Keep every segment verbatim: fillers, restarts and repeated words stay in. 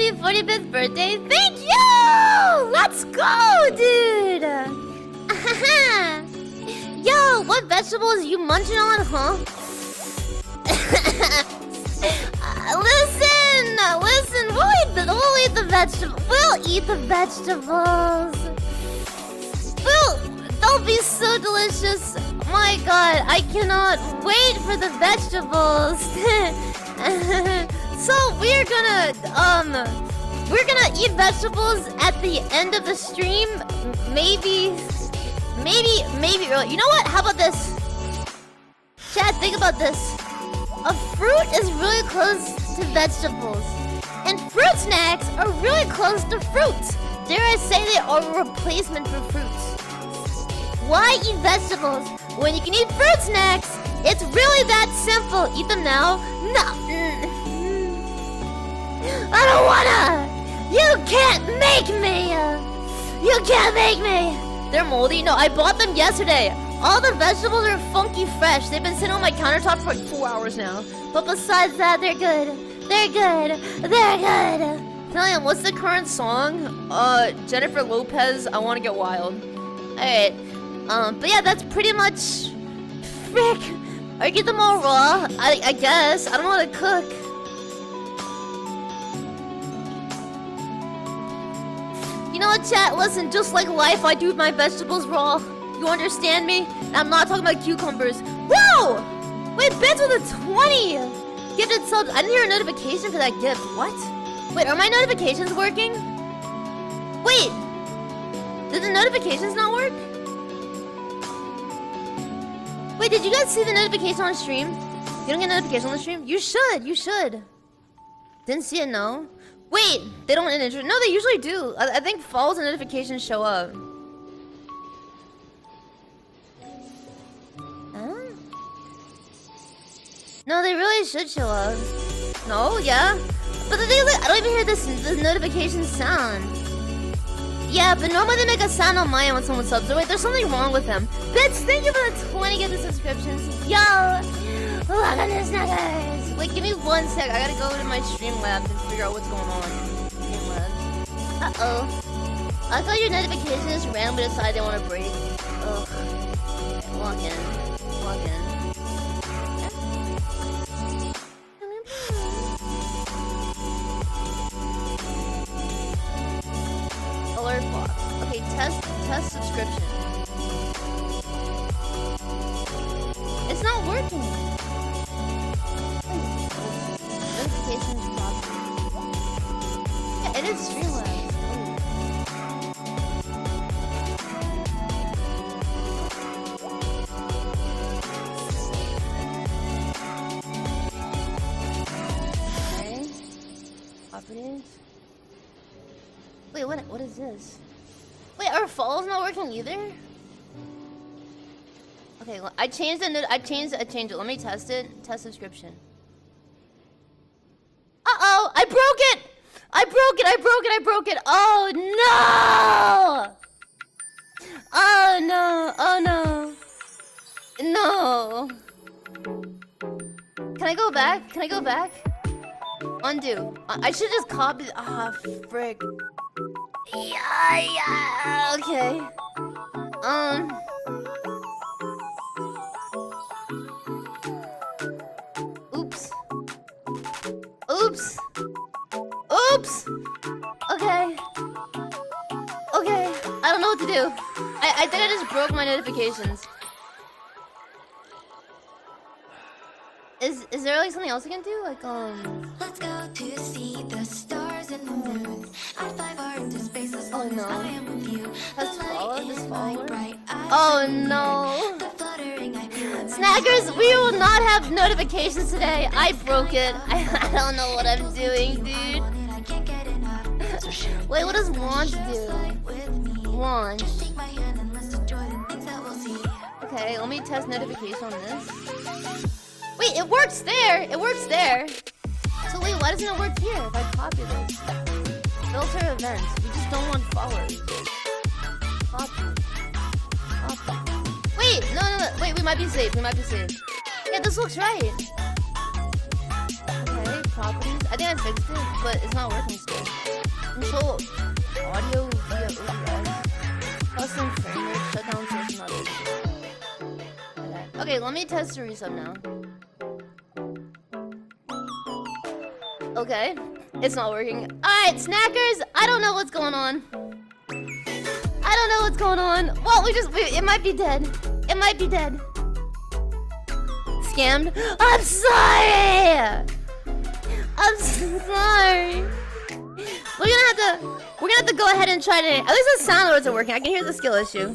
happy forty-fifth birthday. Thank you! Let's go, dude! Yo, what vegetables you munching on, huh? uh, listen! Listen, we'll eat the, we'll eat the vegetables. We'll eat the vegetables. We'll, they'll be so delicious. My god, I cannot wait for the vegetables. So we're gonna, um, we're gonna eat vegetables at the end of the stream. Maybe, maybe, maybe early. You know what? How about this? Chad, think about this. A fruit is really close to vegetables. And fruit snacks are really close to fruits. Dare I say they are a replacement for fruits. Why eat vegetables when you can eat fruit snacks? It's really that simple. Eat them now. No. I don't wanna. You can't make me. You can't make me. They're moldy. No, I bought them yesterday. All the vegetables are funky fresh. They've been sitting on my countertop for like four hours now. But besides that, they're good. They're good. They're good. Filian, what's the current song? Uh, Jennifer Lopez, I Wanna Get Wild. Alright. Um, but yeah, that's pretty much... Frick! I get them all raw, I, I guess. I don't know how to cook. You know what, chat? Listen, just like life, I do my vegetables raw. You understand me? And I'm not talking about cucumbers. Whoa! Wait, Bits with a twenty! Gifted subs. I didn't hear a notification for that gift. What? Wait, are my notifications working? Wait! Did the notifications not work? Wait, did you guys see the notification on stream? You don't get a notification on the stream? You should, you should. Didn't see it, no? Wait, they don't enter. No, they usually do. I, I think follows and notifications show up. Huh? No, they really should show up. No, yeah. But the thing is, like, I don't even hear this, this notification sound. Yeah, but normally they make a sound on my end when someone subs. So wait, there's something wrong with them. Bits, thank you for the twenty gifted subscriptions. Yo! Look at this nuggers! Wait, give me one sec. I gotta go to my Streamlabs and figure out what's going on. Streamlabs. Uh-oh. I thought your notification just randomly decided they want to break. Ugh. Log in. Log in. Alert box. Okay, test test subscription. It's not working. Notifications problem. Yeah, it is Streamlabs. Okay. Properties. Wait, what? What is this? Wait, are follows not working either? Okay, well, I changed it. I changed. I changed it. Let me test it. Test subscription. Uh oh! I broke it! I broke it! I broke it! I broke it! Oh no! Oh no! Oh no! No! Can I go back? Can I go back? Undo. I, I should just copy. Ah, frick. Yeah, yeah, okay. Um. Oops. Oops. Oops. Okay. Okay. I don't know what to do. I, I think I just broke my notifications. Is is there like something else I can do? Like um. Let's go to see the stars in the moon. I'd fly far into space as long as I am with you. Has to follow this forward. Oh no. Snackers, we will not have notifications today. I broke it. I, I don't know what I'm doing, dude. Wait, what does launch do? Launch. Okay, let me test notification on this. Wait, it works there! It works there! So wait, why doesn't it work here if I copy this? Filter events. We just don't want followers. Copy. Copy. Wait, no, no, no. Wait, we might be safe. We might be safe. Yeah, this looks right. Okay, properties. I think I fixed it, but it's not working still. Control audio via O B S. Custom frame rate shutdown so it's not easy. Okay. Okay, let me test the resub now. Okay, it's not working. Alright, snackers, I don't know what's going on. I don't know what's going on. Well, we just, we, it might be dead. It might be dead. Scammed? I'm sorry! I'm sorry. We're gonna have to, we're gonna have to go ahead and try to, at least the sound alerts are working. I can hear the skill issue.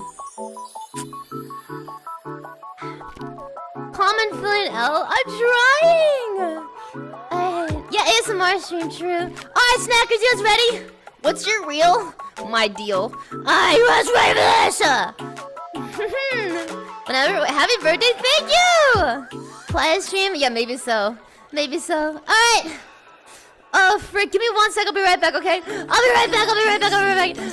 Common Filian L, I'm trying! Uh, yeah, A S M R stream, true. Alright, snackers, you guys ready? What's your real? My deal. I was ready for this! Whenever, happy birthday, thank you! Quiet stream? Yeah, maybe so. Maybe so. Alright! Oh, frick, give me one sec, I'll be right back, okay? I'll be right back, I'll be right back, I'll be right back.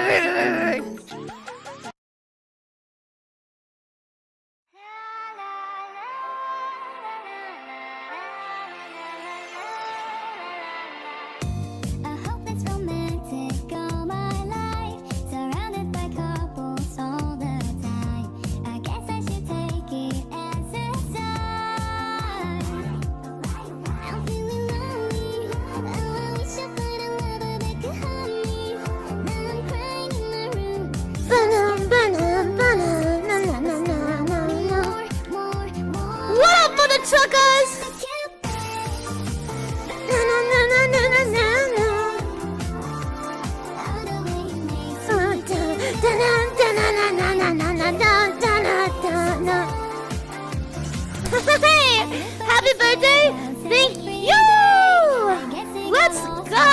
Chuckers! Hey! Happy birthday! Thank you! Let's go!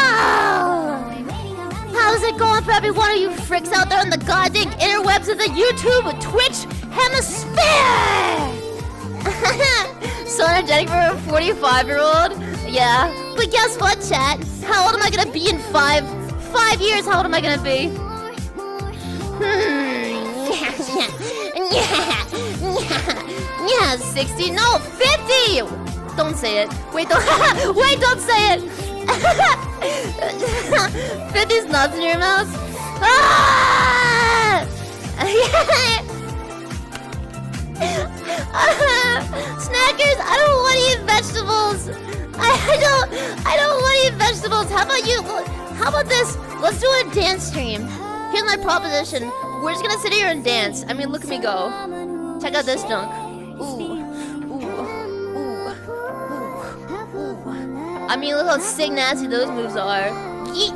How's it going for every one of you fricks out there on the goddamn interwebs of the YouTube, Twitch hemisphere? So energetic for a forty-five year old? Yeah. But guess what, chat? How old am I gonna be in five? Five years, how old am I gonna be? Hmm. Yeah, sixty. No, fifty! Don't say it. Wait, don't. Wait, don't say it! fifty's nuts in your mouth? Ah! Snackers, I don't want to eat vegetables. I don't. I don't want to eat vegetables. How about you? How about this? Let's do a dance stream. Here's my proposition. We're just gonna sit here and dance. I mean, look at me go. Check out this junk. Ooh, ooh, ooh, ooh. I mean, look how sick nasty those moves are. Yeet.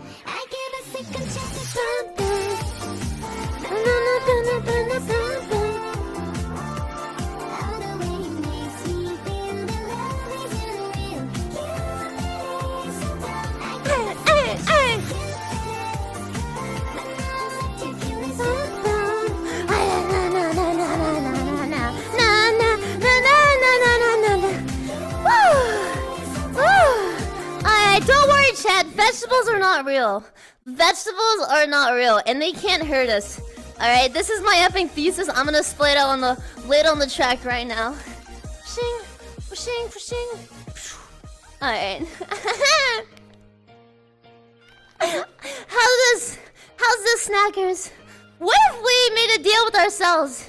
Don't worry, chat. Vegetables are not real. Vegetables are not real, and they can't hurt us. All right, this is my effing thesis. I'm gonna split it out on the lay it on the track right now. Shing, shing, shing. All right. How's this? How's this, snackers? What if we made a deal with ourselves?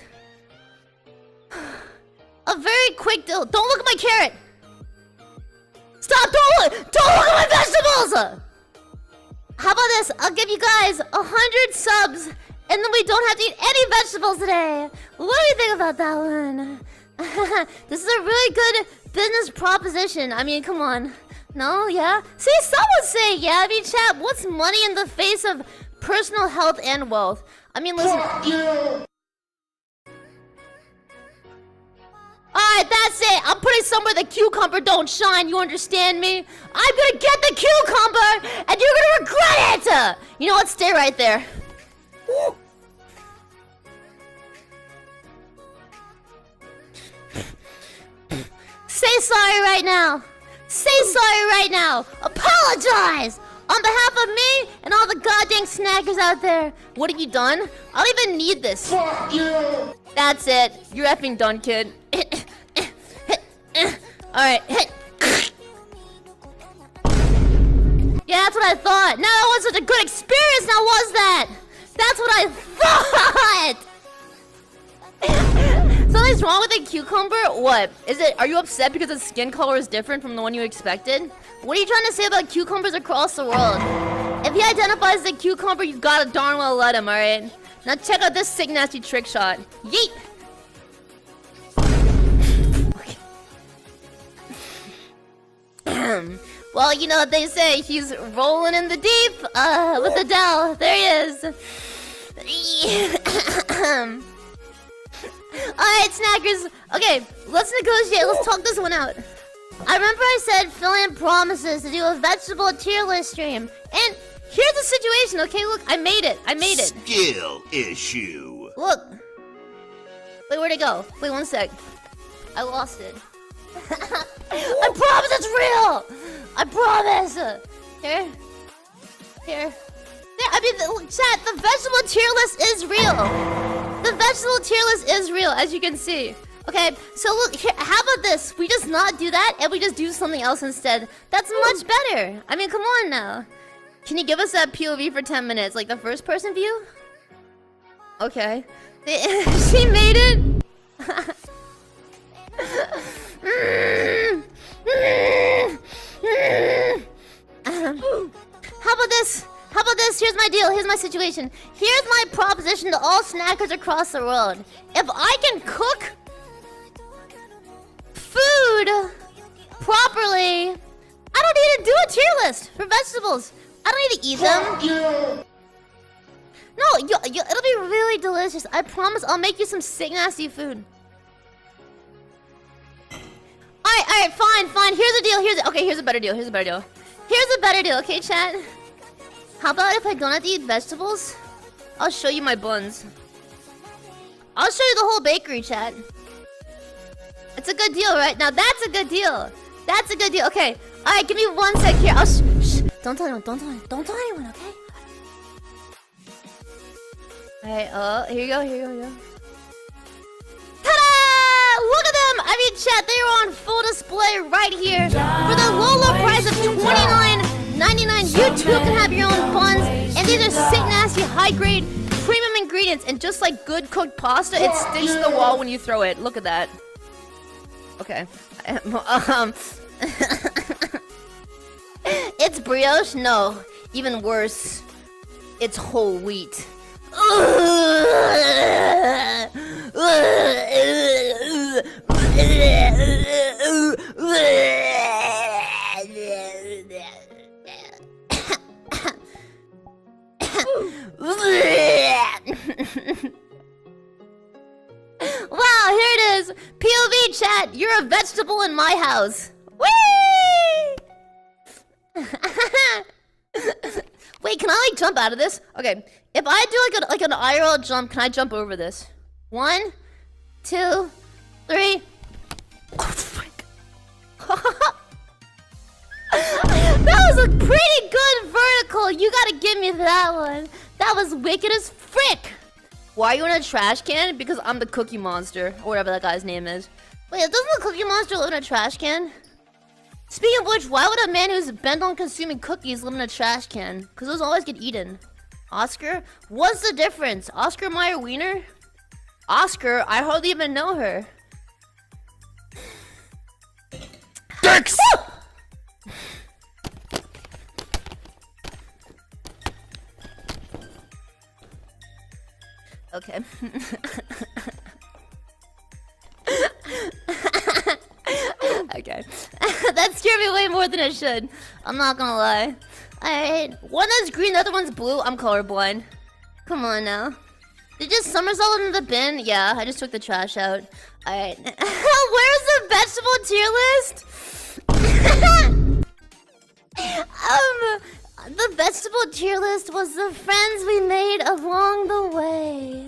A very quick deal. Don't look at my carrot. Stop! Don't look! Don't look at my vegetables! How about this? I'll give you guys a hundred subs, and then we don't have to eat any vegetables today. What do you think about that one? This is a really good business proposition. I mean, come on. No? Yeah? See, some would say yeah. I mean, chat, what's money in the face of personal health and wealth? I mean, listen... Alright, that's it. I'm putting somewhere the cucumber don't shine. You understand me? I'm gonna get the cucumber, and you're gonna regret it! You know what? Stay right there. Woo. Say sorry right now. Say sorry right now. Apologize! On behalf of me and all the goddamn snackers out there. What have you done? I don't even need this. Fuck you! That's it. You're effing done, kid. Alright. That's what I thought. No, that was such a good experience. Now was that? That's what I thought. Something's wrong with the cucumber? What? Is it? Are you upset because its skin color is different from the one you expected? What are you trying to say about cucumbers across the world? If he identifies the cucumber, you gotta darn well let him, alright? Now check out this sick nasty trick shot. Yeet! Well, you know what they say, he's rolling in the deep, uh, with Adele. There he is. Alright, snackers. Okay, let's negotiate. Let's talk this one out. I remember I said Filian promises to do a vegetable tier list stream. And here's the situation, okay? Look, I made it. I made it. Skill issue. Look. Wait, where'd it go? Wait, one sec. I lost it. I promise it's real! I promise! Here. Here. There, I mean, the, chat, the vegetable tier list is real. The vegetable tier list is real, as you can see. Okay, so look, here, how about this? We just not do that, and we just do something else instead. That's much better. I mean, come on now. Can you give us that P O V for ten minutes? Like the first person view? Okay. She made it? How about this? How about this? Here's my deal. Here's my situation. Here's my proposition to all snackers across the world. If I can cook food properly, I don't need to do a tier list for vegetables. I don't need to eat them. No, you, you, it'll be really delicious. I promise I'll make you some sick nasty food. Alright, alright, fine, fine. Here's the deal. Here's the, okay, here's a better deal. Here's a better deal. Here's a better deal, okay, chat? How about if I don't have to eat vegetables? I'll show you my buns. I'll show you the whole bakery, chat. It's a good deal, right? Now that's a good deal. That's a good deal. Okay. Alright, give me one sec here. I'll sh shh. Don't tell anyone. Don't tell anyone. Don't tell anyone, okay? Alright, oh, here you go, here you go, here you go. Ta-da! Look at them! I mean, chat, they are on full display right here. For the low, low price of twenty-nine ninety-nine, you too can have your own buns. And these are sick, nasty, high-grade, premium ingredients. And just like good cooked pasta, it sticks to the wall when you throw it. Look at that. Okay. Um... It's brioche? No. Even worse. It's whole wheat. Wow, here it is. P O V chat, you're a vegetable in my house. Whee! Wait, can I like jump out of this? Okay, if I do like a, like an I R L jump, can I jump over this? One, two, three. Oh my God. That was a pretty good vertical. You gotta give me that one. That was wicked as frick. Why are you in a trash can? Because I'm the Cookie Monster, or whatever that guy's name is. Wait, doesn't the Cookie Monster live in a trash can? Speaking of which, why would a man who's bent on consuming cookies live in a trash can? Because those always get eaten. Oscar? What's the difference? Oscar Mayer Wiener? Oscar? I hardly even know her. Dicks! Okay. Okay. That scared me way more than it should. I'm not gonna lie. Alright. One is green, the other one's blue. I'm colorblind. Come on now. Did you just somersault into the bin? Yeah, I just took the trash out. Alright. Where's the vegetable tier list? um, the vegetable tier list was the friends we made along the way.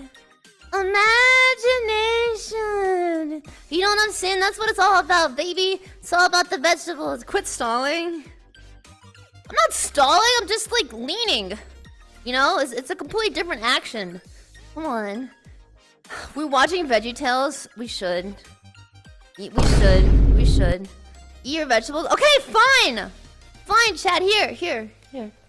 Imagination. You know what I'm saying? That's what it's all about, baby. It's all about the vegetables. Quit stalling. I'm not stalling. I'm just like leaning. You know, it's, it's a completely different action. Come on. We're watching VeggieTales. We should. Eat, we should. We should. Eat your vegetables. Okay, fine. Fine, chat. Here, here, here.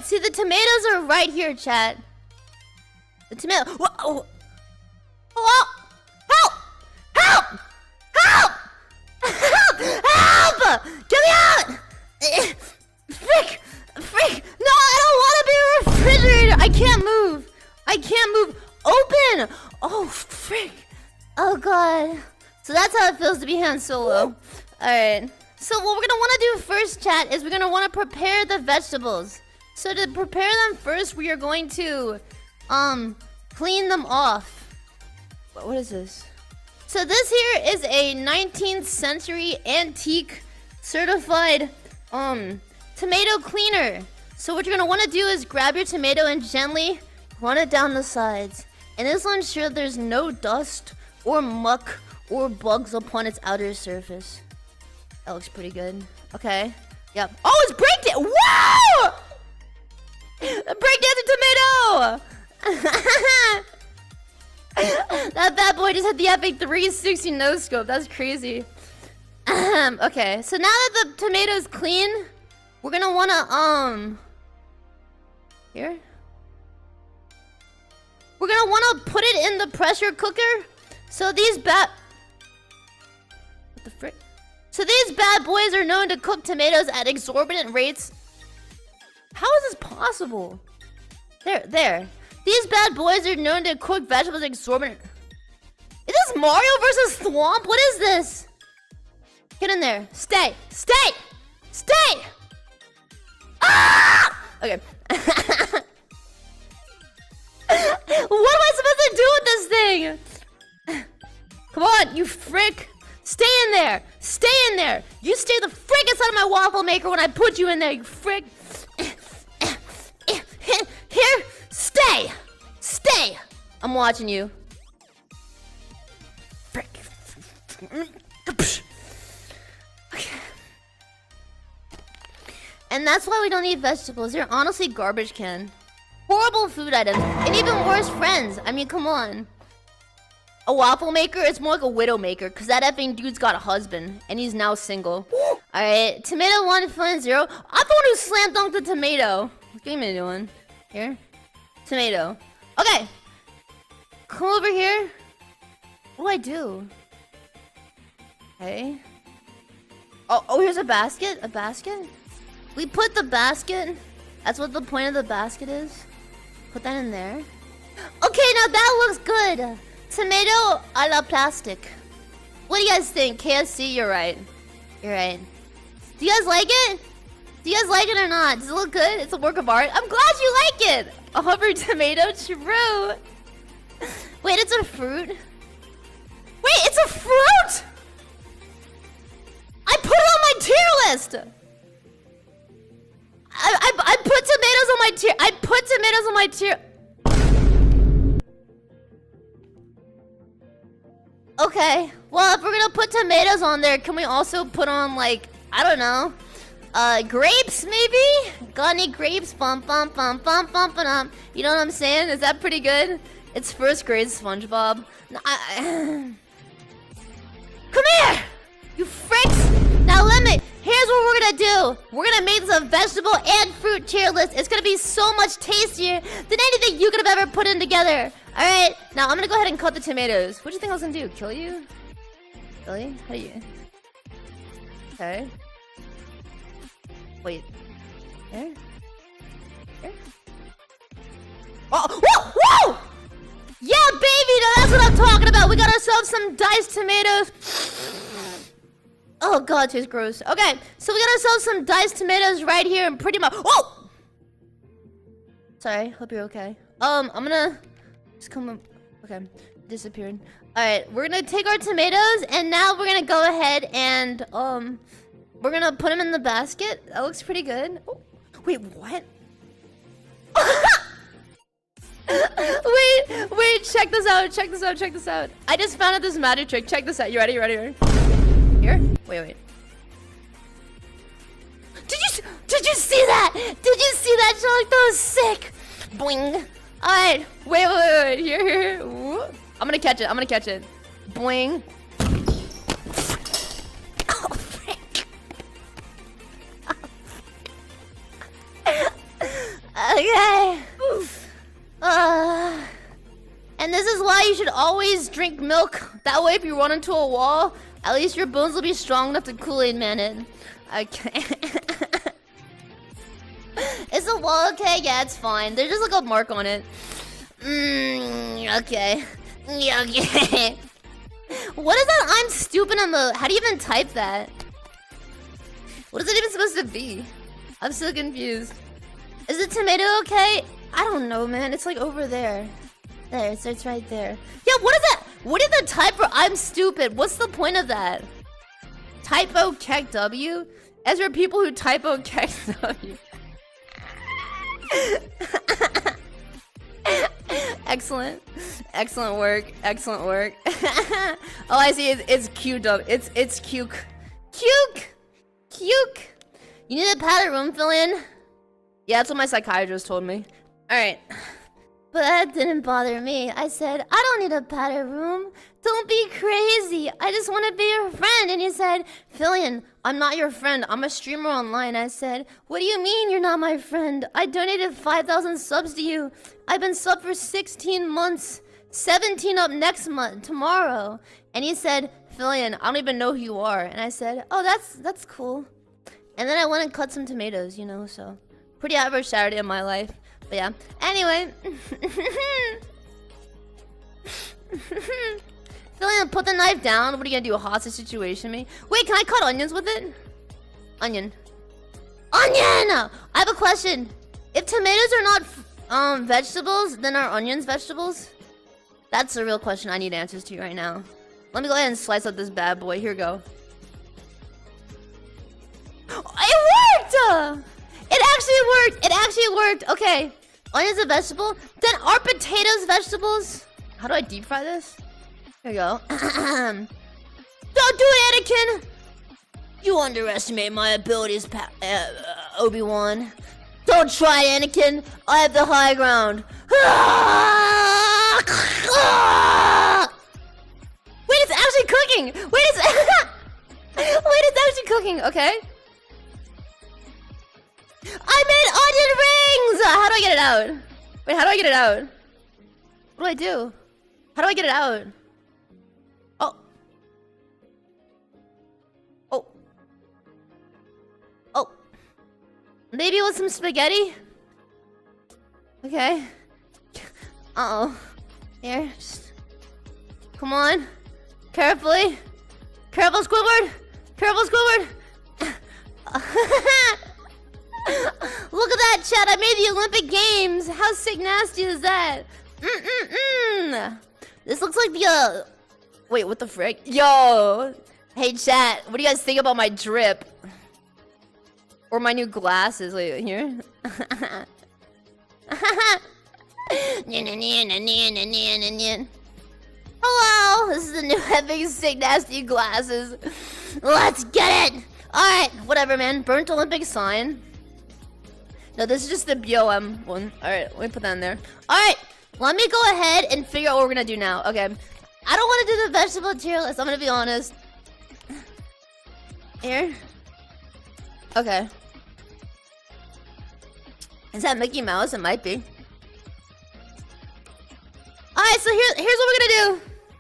right, see the tomatoes are right here, chat. The tomato. Whoa. Hello? Help! Help! Help! Help! Help! Get me out! Frick! Frick! No, I don't want to be a refrigerator. I can't move. I can't move. Open! Oh, frick. Oh, God. So that's how it feels to be Han Solo. Alright. So what we're gonna want to do first, chat, is we're gonna want to prepare the vegetables. So to prepare them first, we are going to, um, clean them off. What is this? So this here is a nineteenth century antique certified, um, tomato cleaner. So what you're gonna want to do is grab your tomato and gently run it down the sides. And this will ensure there's no dust or muck or bugs upon its outer surface. That looks pretty good. Okay. Yep. Oh, it's breakdown! Wow! Breakdancing tomato! That bad boy just had the epic three sixty no scope. That's crazy. Okay, so now that the tomato's clean, we're gonna wanna um here. We're gonna wanna put it in the pressure cooker. So these bad What the frick? So these bad boys are known to cook tomatoes at exorbitant rates. How is this possible? There, there. These bad boys are known to cook vegetables exorbitant. Is this Mario versus Thwomp? What is this? Get in there. Stay. Stay. Stay. Ah! Okay. What am I supposed to do with this thing? Come on, you frick. Stay in there. Stay in there. You stay the frick inside of my waffle maker when I put you in there, you frick. Here. Stay! Stay! I'm watching you. Frick. Okay. And that's why we don't eat vegetables. They're honestly garbage can. Horrible food items. And even worse, friends. I mean, come on. A waffle maker? It's more like a widow maker. Because that effing dude's got a husband. And he's now single. Alright. Tomato one, Filian zero. I'm the one who slam dunked the tomato. What game are you doing? Here? Tomato. Okay. Come over here. What do I do? Okay. Oh, oh, here's a basket? A basket? We put the basket. That's what the point of the basket is. Put that in there. Okay, now that looks good. Tomato a la plastic. What do you guys think? K F C, you're right. You're right. Do you guys like it? Do you guys like it or not? Does it look good? It's a work of art. I'm glad you like it. A hover tomato, true. Wait, it's a fruit? Wait, it's a fruit? I put it on my tier list. I, I, I put tomatoes on my tier. I put tomatoes on my tier. Okay. Well, if we're gonna put tomatoes on there, can we also put on, like, I don't know. Uh, grapes, maybe? Got any grapes? Bum, bum, bum, bum, bum, bum, bum. You know what I'm saying? Is that pretty good? It's first grade SpongeBob. No, I, I... Come here! You fricks! Now let me... Here's what we're gonna do. We're gonna make this a vegetable and fruit tier list. It's gonna be so much tastier than anything you could have ever put in together. Alright, now I'm gonna go ahead and cut the tomatoes. What do you think I was gonna do? Kill you? Really? How do you... Okay. Wait. There? There? Oh! Whoa! Whoa! Yeah, baby! Now that's what I'm talking about! We got ourselves some diced tomatoes. Oh god, tastes gross. Okay, so we got ourselves some diced tomatoes right here and pretty much... Oh! Sorry, hope you're okay. Um, I'm gonna... Just come up... Okay, disappeared. Alright, we're gonna take our tomatoes and now we're gonna go ahead and, um... We're gonna put them in the basket. That looks pretty good. Oh, wait, what? wait, wait, check this out, check this out, check this out. I just found out this magic trick. Check this out. You ready? You ready? You ready? Here? Wait, wait. Did you did you see that? Did you see that? Like, that was sick. Boing. All right. Wait, wait, wait, wait. Here, here. here. Ooh. I'm gonna catch it. I'm gonna catch it. Boing. Oh, frick. why you should always drink milk. That way if you run into a wall, at least your bones will be strong enough to Kool-Aid man it. Okay. Is the wall okay? Yeah, it's fine. There's just like a mark on it. Mmm, okay. Yeah, okay. What is that? I'm stupid on the... How do you even type that? What is it even supposed to be? I'm so confused. Is the tomato okay? I don't know, man. It's like over there. There, so it's right there. Yeah, what is that? What is the type for I'm stupid? What's the point of that? Typo Keck W? As for people who typo Keck W. Excellent. Excellent work. Excellent work. Oh, I see. It's, it's Q W. It's it's Cuke. Cuke! Cuke! You need a padded room, Filian? Yeah, that's what my psychiatrist told me. Alright. But that didn't bother me. I said, I don't need a padded room. Don't be crazy. I just want to be your friend. And he said, Filian, I'm not your friend. I'm a streamer online. I said, what do you mean you're not my friend? I donated five thousand subs to you. I've been sub for sixteen months. seventeen up next month, tomorrow. And he said, Filian, I don't even know who you are. And I said, oh, that's that's cool. And then I went and cut some tomatoes, you know, so. Pretty average Saturday in my life. But yeah. Anyway. Filian, put the knife down. What are you gonna do? A hostage situation me? Wait, can I cut onions with it? Onion. Onion! I have a question. If tomatoes are not um vegetables, then are onions vegetables? That's the real question I need answers to right now. Let me go ahead and slice up this bad boy. Here we go. It worked! It actually worked! It actually worked! Okay. Onions a vegetable? Then are potatoes vegetables? How do I deep fry this? Here we go. Don't do it, Anakin! You underestimate my abilities, pa uh, uh, Obi-Wan. Don't try, Anakin! I have the high ground. Wait, it's actually cooking! Wait, it's... Wait, it's actually cooking, okay? I made onion rings! How do I get it out? Wait, how do I get it out? What do I do? How do I get it out? Oh. Oh. Oh. Maybe with some spaghetti? Okay. Uh-oh. Here. Just... Come on. Carefully. Careful, Squidward! Careful, Squidward! Look at that, chat! I made the Olympic Games! How sick nasty is that? Mm-mm-mm! This looks like the, uh... Wait, what the frick? Yo! Hey, chat, what do you guys think about my drip? Or my new glasses? Wait, here? Hello! This is the new epic sick nasty glasses. Let's get it! Alright, whatever, man. Burnt Olympic sign. No, this is just the B O M one. Alright, let me put that in there. Alright, let me go ahead and figure out what we're gonna do now. Okay. I don't want to do the vegetable tier list, I'm gonna be honest. Here. Okay. Is that Mickey Mouse? It might be. Alright, so here, here's what we're gonna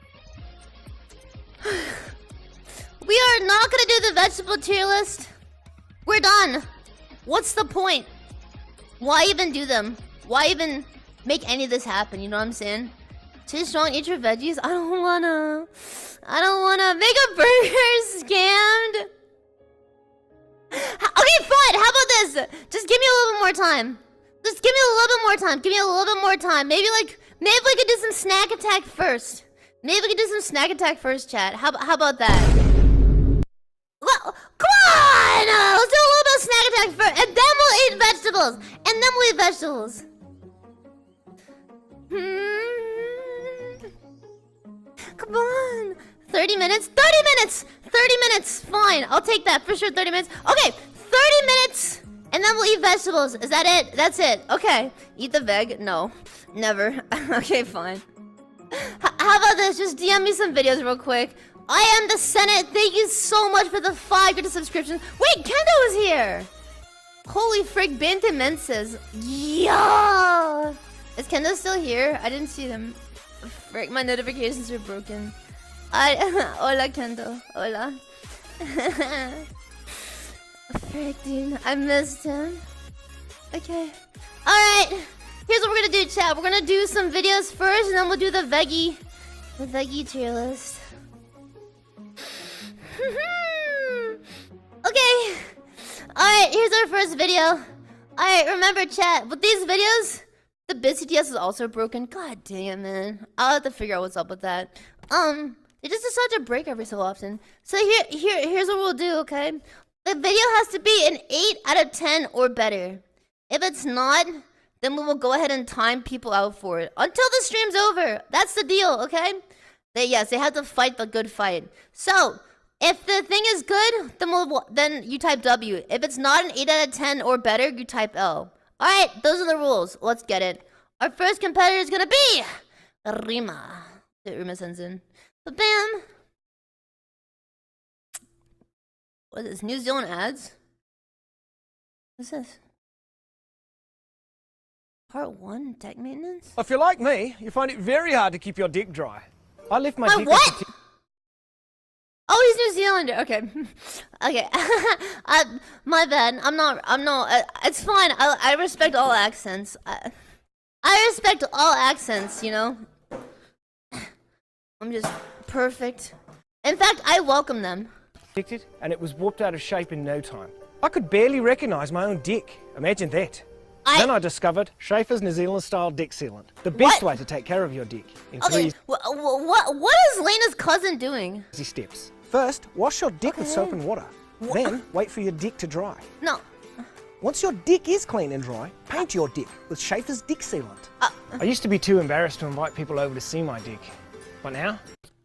do. We are not gonna do the vegetable tier list. We're done. What's the point? Why even do them? Why even make any of this happen? You know what I'm saying? Too strong, eat your veggies. I don't wanna. I don't wanna make a burger scammed. Okay, fine. How about this? Just give me a little bit more time. Just give me a little bit more time. Give me a little bit more time. Maybe like, maybe we could do some snack attack first. Maybe we could do some snack attack first, chat. How, how about that? Well, come on! Uh, let's do a little bit of snack attack first, and then we'll eat vegetables. And then we'll eat vegetables. Hmm. Come on. thirty minutes? thirty minutes! thirty minutes! Fine, I'll take that for sure. thirty minutes. Okay, thirty minutes! And then we'll eat vegetables. Is that it? That's it. Okay. Eat the veg? No. Never. Okay, fine. H how about this? Just D M me some videos real quick. I am the Senate. Thank you so much for the five good subscriptions. Wait, Kendo is here. Holy frick, Bante Menses. Yeah. Is Kendo still here? I didn't see them. frick, my notifications are broken. I hola Kendo, hola. Frick, dude, I missed him. Okay, all right. Here's what we're gonna do, chat. We're gonna do some videos first, and then we'll do the veggie, the veggie tier list. Okay. All right. Here's our first video. All right. Remember, chat. With these videos, the B C T S is also broken. God damn, man. I'll have to figure out what's up with that. Um, it just decides to break every so often. So here, here, here's what we'll do. Okay. The video has to be an eight out of ten or better. If it's not, then we will go ahead and time people out for it until the stream's over. That's the deal, okay? They, yes, they have to fight the good fight. So, if the thing is good, then we'll, then you type W. If it's not an eight out of ten or better, you type L. Alright, those are the rules. Let's get it. Our first competitor is gonna be Rima. Rima sends in. But bam. What is this? New Zealand ads? What's this? Part one, deck maintenance? If you're like me, you find it very hard to keep your dick dry. I left my Wait, dick... what? Oh, he's New Zealander. Okay. Okay. uh, my bad. I'm not, I'm not, uh, it's fine. I, I respect all accents. I, I respect all accents, you know? I'm just perfect. In fact, I welcome them. And it was warped out of shape in no time. I could barely recognize my own dick. Imagine that. I... Then I discovered Schaefer's New Zealand style dick sealant. The best what? way to take care of your dick. In okay, three what, what, what is Lena's cousin doing? Easy steps. First, wash your dick okay. with soap and water. What? Then, wait for your dick to dry. No. Once your dick is clean and dry, paint your dick with Schaefer's dick sealant. Uh, I used to be too embarrassed to invite people over to see my dick. But now?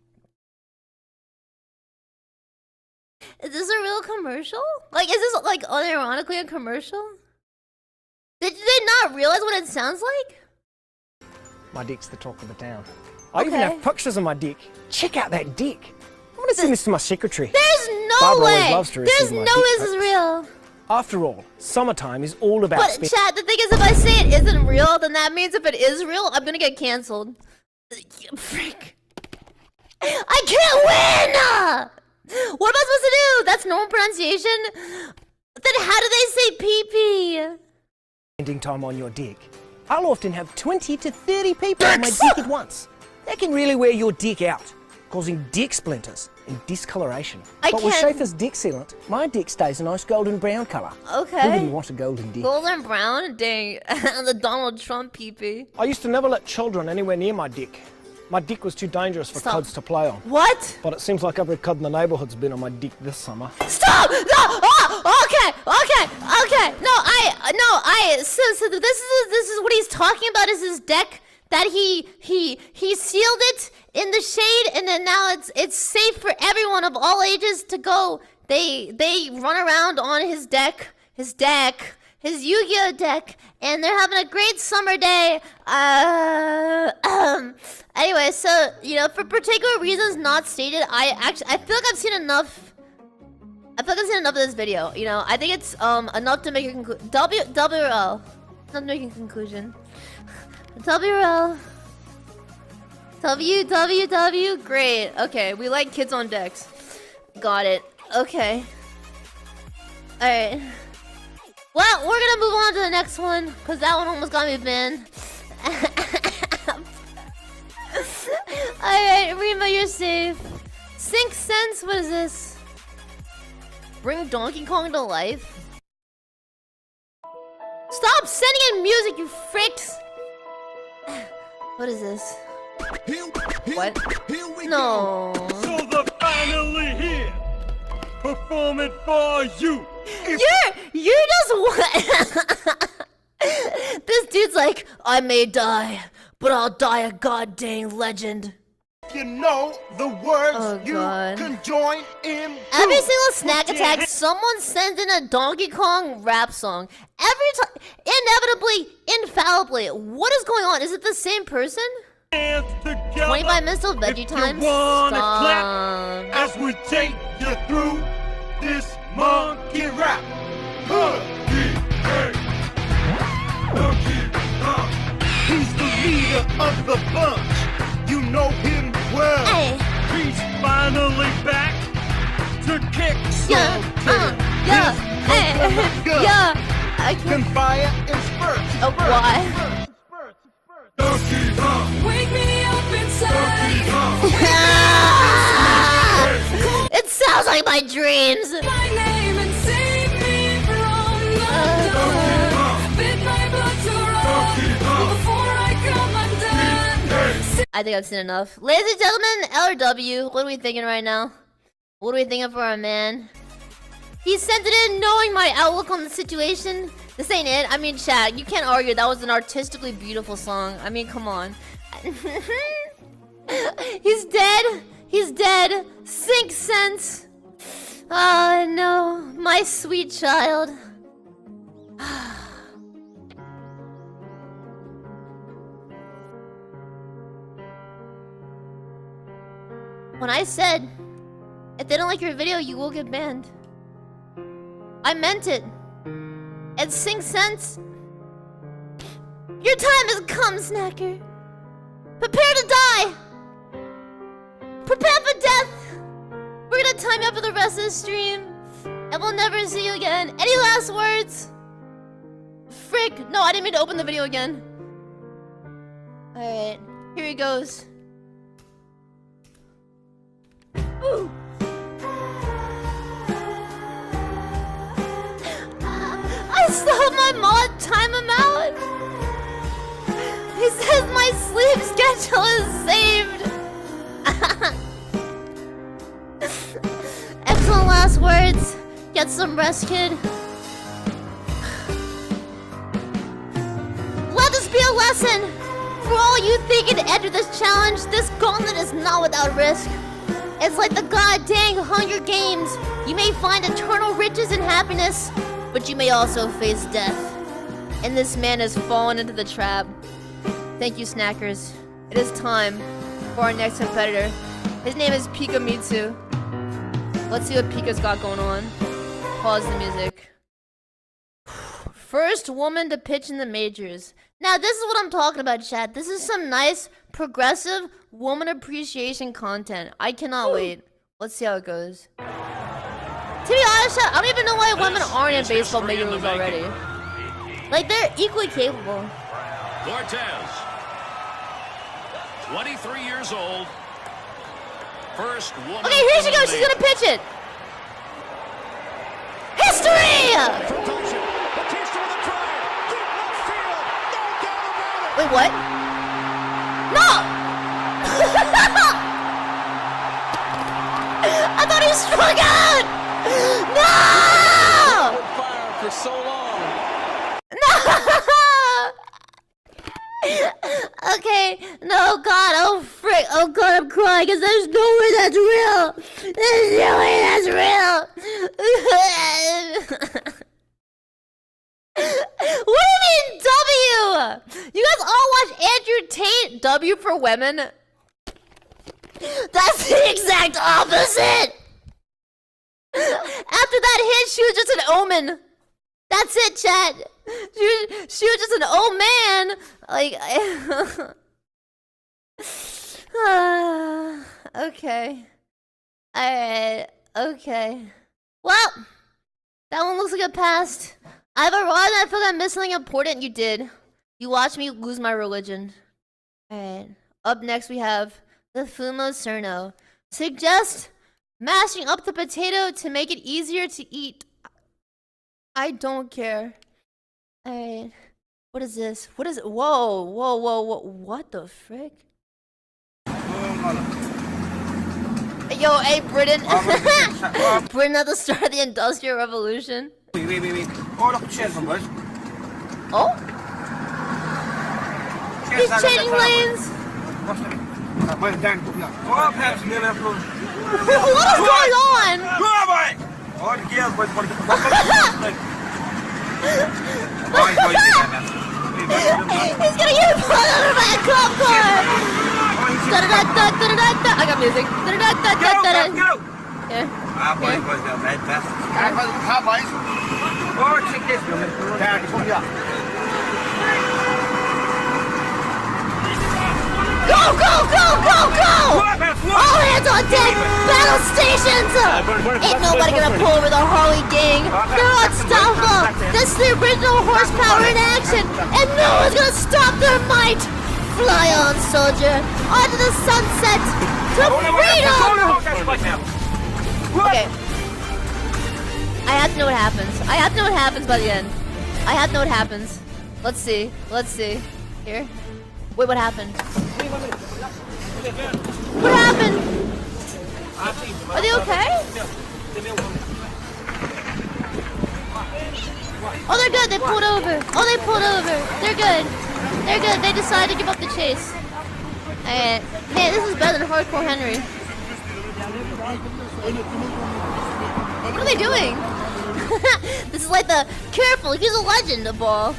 Is this a real commercial? Like, is this like unironically a commercial? Did they not realize what it sounds like? My dick's the talk of the town. I Okay. even have pictures of my dick. Check out that dick. I want to send this to my secretary. There's no Barbara way. always loves to receive There's my no dick way this is pics. real. After all, summertime is all about But spending... chat, the thing is, if I say it isn't real, then that means if it is real, I'm gonna get canceled. Frick. I can't win! What am I supposed to do? That's normal pronunciation? Then how do they say pee-pee? Spending time on your dick. I'll often have twenty to thirty people on my dick at once. That can really wear your dick out, causing dick splinters and discoloration. I but with can't- Schaefer's dick sealant, my dick stays a nice golden brown colour. Okay. Who wouldn't want a golden dick? Golden brown? Dang. The Donald Trump pee-pee. I used to never let children anywhere near my dick. My dick was too dangerous for Stop. kids to play on. What? But it seems like every kid in the neighbourhood's been on my dick this summer. Stop! No! Oh, okay, okay, okay. No, I, no, I. So, so this is this is what he's talking about. Is his deck that he he he sealed it in the shade, and then now it's it's safe for everyone of all ages to go. They they run around on his deck, his deck, his Yu-Gi-Oh deck, and they're having a great summer day. Uh, um. Anyway, so you know, for particular reasons not stated, I actually I feel like I've seen enough. I feel like I've seen enough of this video. You know, I think it's um enough to make a conclusion. W W L, not making a conclusion. W L. W W W. Great. Okay, we like kids on decks. Got it. Okay. All right. Well, we're gonna move on to the next one because that one almost got me banned. Alright, Rima, you're safe. Sink Sense, what is this? Bring Donkey Kong to life? Stop sending in music, you fricks! What is this? Here, here, What? Here we No. go. So they're finally here. Perform it for you. If You're, you're just what? This dude's like, I may die, but I'll die a goddamn legend. you know the words, Oh, you God. can join in. too. Every single snack Put your attack, hands someone sends in a Donkey Kong rap song. Every time, inevitably, infallibly. What is going on? Is it the same person? together twenty-five minutes till veggie if you time? wanna Stop. clap as we take you through this monkey rap. Monkey, hey. Monkey, uh. He's the leader of the bunch. you know him well. Hey. He's finally back to kick some Yeah, uh, tail. yeah, hey, yeah. I Can can't. fire and spurts. Oh, why? Donkey Kong. Wake me up inside. It sounds like my dreams. My name and save me from the dark. Bid my blood to run before I come undone. I think I've seen enough. Ladies and gentlemen, L R W, what are we thinking right now? What are we thinking for our man? He sent it in knowing my outlook on the situation. This ain't it. I mean, chat, you can't argue. That was an artistically beautiful song. I mean, come on. He's dead. He's dead. Sink sense. Oh, no. My sweet child. When I said, if they don't like your video, you will get banned, I meant it. And sing sense. Your time has come, Snacker. Prepare to die. Prepare for death. We're gonna time you up for the rest of the stream, and we'll never see you again. Any last words? Frick. No, I didn't mean to open the video again. Alright, here he goes. Ooh. I saw my mod time him out. He says my sleep schedule is saved. Excellent last words. Get some rest, kid. Let this be a lesson. For all you thinking to enter this challenge, this gauntlet is not without risk. It's like the goddamn Hunger Games. You may find eternal riches and happiness, but you may also face death. And this man has fallen into the trap. Thank you, Snackers. It is time for our next competitor. His name is Pika Mitsu. Let's see what Pika's got going on. Pause the music. First woman to pitch in the majors. Now, this is what I'm talking about, chat. This is some nice, progressive, woman appreciation content. I cannot wait. Let's see how it goes. To be honest, chat, I don't even know why women aren't in baseball majors already. Like, they're equally capable. Cortez, twenty-three years old. First woman. Okay, here she goes. She's gonna pitch it. History! Wait, what? No! I thought he struck out! No! Fire for so long. No! Okay, no, God, oh frick, oh God, I'm crying because there's no way that's real. There's no way that's real. What do you mean W? You guys all watch Andrew Tate W for women? That's the exact opposite. After that hit, she was just an omen. That's it, chat. She was, she was just an old man. Like, uh, okay. Alright, okay. Well, that one looks like it passed. I've arrived and I feel like I missed something important. You did. You watched me lose my religion. Alright. Up next we have the Fumo Cerno. Suggest mashing up the potato to make it easier to eat. I don't care. Alright. What is this? What is it? Whoa, whoa, whoa, whoa. What the frick? Yo, hey, Britain. Britain at the start of the Industrial Revolution. Wait, wait, wait, wait. Oh, look, cheers, my boys. Oh? He's changing lanes. What is going on? Oh, the girls, boys, boys, He's gonna get pulled over by a cop car. Da da da da da da da. I got music. Da da da da da da. Yeah. Ah, boys, boys, they're red best. Can I find the car, boys? Oh, check this. Dad, come here. Go! go, go, go, go! All hands on deck! Battle stations! Ain't nobody gonna pull over the Harley gang. They're unstoppable. This is the original horsepower in action, and no one's gonna stop their might. Fly on, soldier, onto the sunset to freedom. Okay. I have to know what happens. I have to know what happens by the end. I have to know what happens. Let's see. Let's see. Here. Wait, what happened? What happened? Are they okay? Oh, they're good. They pulled over. Oh, they pulled over. They're good. They're good. They decided to give up the chase. Alright. Man, this is better than Hardcore Henry. What are they doing? This is like the careful, he's a legend ball.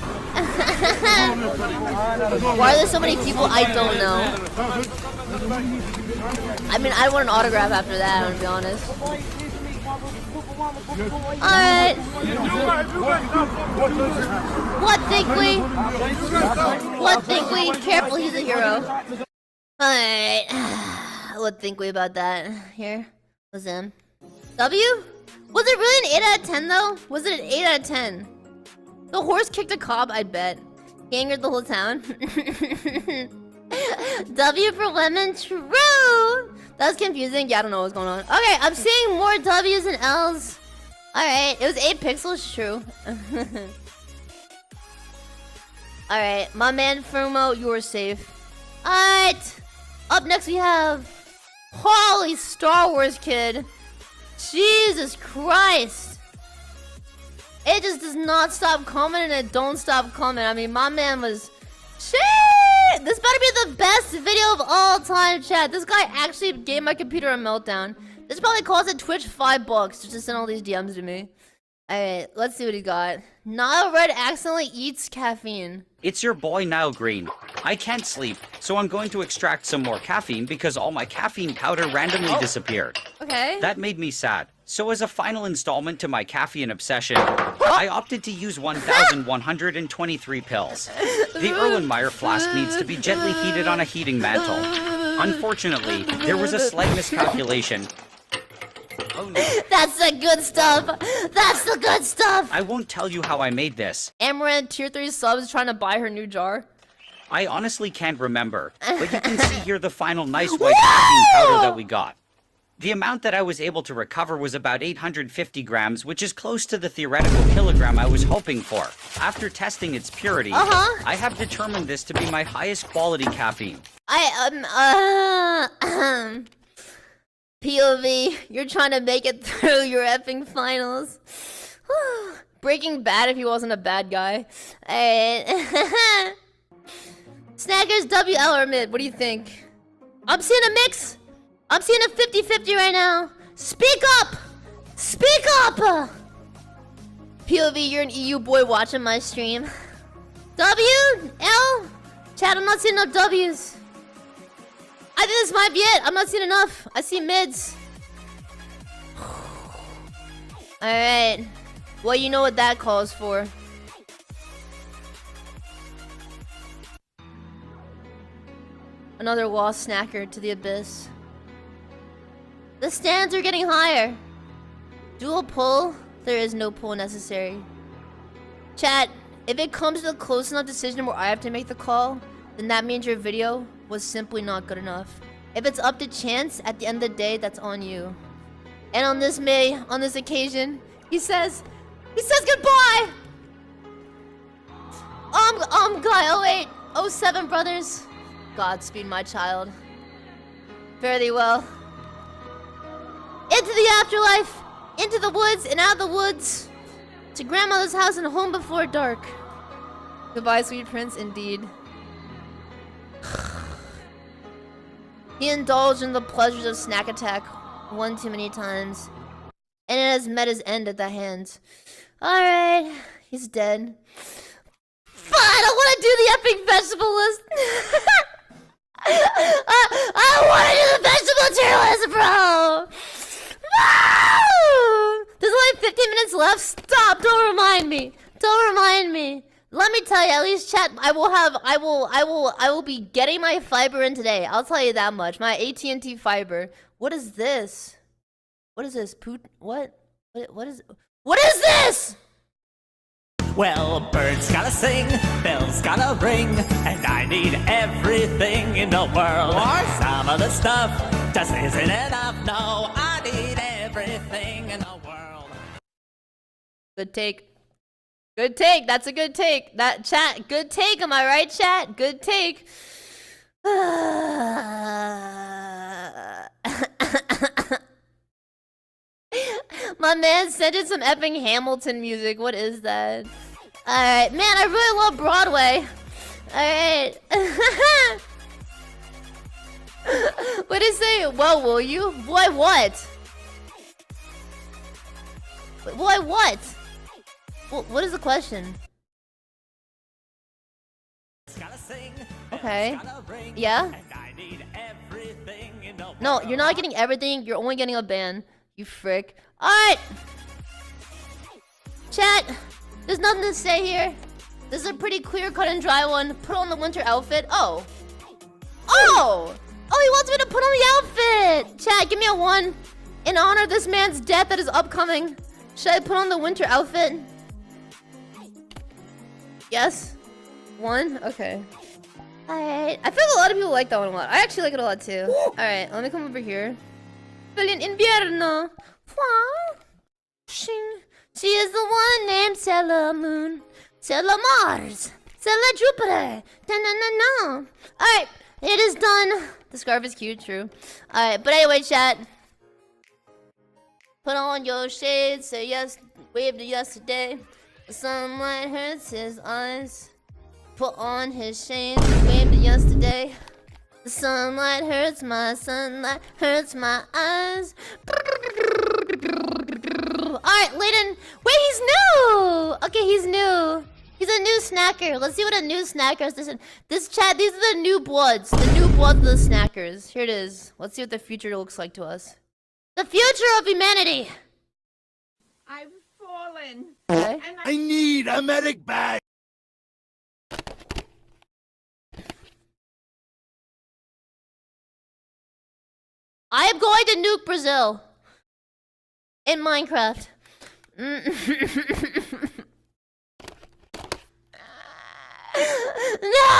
Why are there so many people? I don't know. I mean, I want an autograph after that, I'm gonna be honest. Alright. What think we? What think we? Careful, he's a hero. Alright. What think we about that? Here. Was him. W? Was it really an eight out of ten though? Was it an eight out of ten? The horse kicked a cop, I'd bet. He angered the whole town. W for lemon, true! That was confusing. Yeah, I don't know what's going on. Okay, I'm seeing more W's and L's. Alright, it was eight pixels, true. Alright, my man Fumo, you are safe. Alright! Up next we have... Holy Star Wars kid! Jesus Christ! It just does not stop coming and it don't stop coming. I mean, my man was... Shit! This better be the best video of all time, chat. This guy actually gave my computer a meltdown. This probably cost Twitch five bucks just to send all these D Ms to me. Alright, let's see what he got. Nile Red accidentally eats caffeine. It's your boy Nile Green. I can't sleep, so I'm going to extract some more caffeine because all my caffeine powder randomly oh. disappeared. Okay. That made me sad. So as a final installment to my caffeine obsession, I opted to use one thousand one hundred twenty-three pills. The Erlenmeyer flask needs to be gently heated on a heating mantle. Unfortunately, there was a slight miscalculation. Oh no. That's the good stuff! That's the good stuff! I won't tell you how I made this. Amaranth tier three subs trying to buy her new jar. I honestly can't remember, but you can see here the final nice white caffeine powder that we got. The amount that I was able to recover was about eight hundred fifty grams, which is close to the theoretical kilogram I was hoping for. After testing its purity, uh-huh. I have determined this to be my highest quality caffeine. I, um, uh, um, P O V, you're trying to make it through your effing finals. Breaking Bad if he wasn't a bad guy. Alright. Snaggers W L or mid, what do you think? I'm seeing a mix! I'm seeing a fifty fifty right now. Speak up! Speak up! P O V, you're an E U boy watching my stream. W? L? Chat, I'm not seeing no W's. I think this might be it. I'm not seeing enough. I see mids. Alright. Well, you know what that calls for. Another lost snacker to the abyss. The stands are getting higher. Dual pull, there is no pull necessary. Chat, if it comes to a close enough decision where I have to make the call, then that means your video was simply not good enough. If it's up to chance, at the end of the day, that's on you. And on this May, on this occasion, he says, he says goodbye! Um, um, guy, oh eight, oh seven brothers. Godspeed, my child. Fare thee well. Into the afterlife, into the woods and out of the woods, to grandmother's house and home before dark. Goodbye, sweet prince, indeed. He indulged in the pleasures of snack attack one too many times, and it has met his end at the hands. Alright, he's dead. Fine, I want to do the epic vegetable list. I, I want to do the vegetable tier list, bro! No! There's only fifteen minutes left. Stop! Don't remind me. Don't remind me. Let me tell you, at least chat. I will have. I will. I will. I will be getting my fiber in today. I'll tell you that much. My A T and T fiber. What is this? What is this? Poot? What? What? What is? What is this? Well, birds gotta sing, bells gotta ring, and I need everything in the world. What? Some of the stuff just isn't enough. No, I need everything in the world. Good take. Good take. That's a good take. That chat. Good take. Am I right, chat? Good take. My man sent in some epic Hamilton music. What is that? Alright. Man, I really love Broadway. Alright. What did it say? Well, will you? Boy, what? Boy, what? What is the question? Okay. Yeah? No, you're not getting everything. You're only getting a ban. You frick. Alright! Chat! There's nothing to say here. This is a pretty clear cut and dry one. Put on the winter outfit. Oh! Oh! Oh, he wants me to put on the outfit! Chat, give me a one. In honor of this man's death that is upcoming. Should I put on the winter outfit? Yes? One? Okay. Alright. I feel like a lot of people like that one a lot. I actually like it a lot too. Alright, let me come over here. Filian invierno. She is the one named Sailor Moon. Sailor Mars. Sailor Jupiter. Da-na-na-na. Alright, it is done. The scarf is cute, true. Alright, but anyway, chat. Put on your shades, say yes, wave to yesterday. The sunlight hurts his eyes. Put on his shades, wave to yesterday. The sunlight hurts my sunlight hurts my eyes. Alright, Layden. Wait, he's new! Okay, he's new. He's a new snacker. Let's see what a new snacker is. This, this chat, these are the new bloods. The new bloods of the snackers. Here it is. Let's see what the future looks like to us. The future of humanity! I've fallen. Okay. And I need a medic bag. I am going to nuke Brazil. In Minecraft. Mm. No!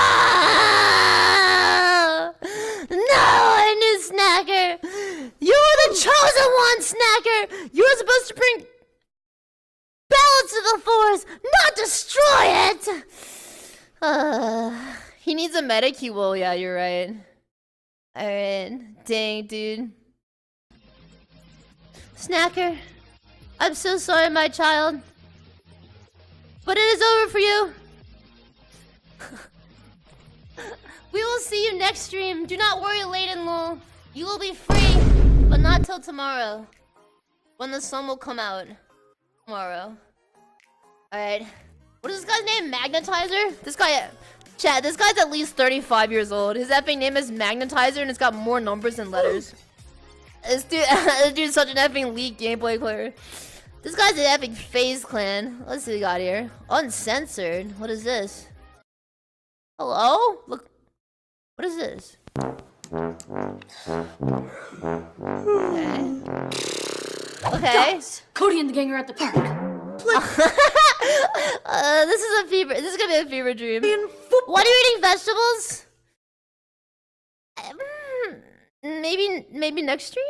No, a new snacker! You are the chosen one, snacker! You are supposed to bring balance to the force, not destroy it! Uh, he needs a medic, he will, yeah, you're right. Alright, dang, dude. Snacker, I'm so sorry, my child. But it is over for you. We will see you next stream. Do not worry, Layden lol. You will be free, but not till tomorrow. When the sun will come out. Tomorrow. Alright. What is this guy's name? Magnetizer? This guy... Chat, this guy's at least thirty-five years old. His epic name is Magnetizer and it's got more numbers than letters. This dude, this dude's such an epic League gameplay player. This guy's an epic FaZe clan. Let's see what we got here. Uncensored. What is this? Hello? Look. What is this? Okay. Okay. Guys, Cody and the gang are at the park. uh, this is a fever. This is gonna be a fever dream. What are you eating? Vegetables? Um, maybe, maybe next stream.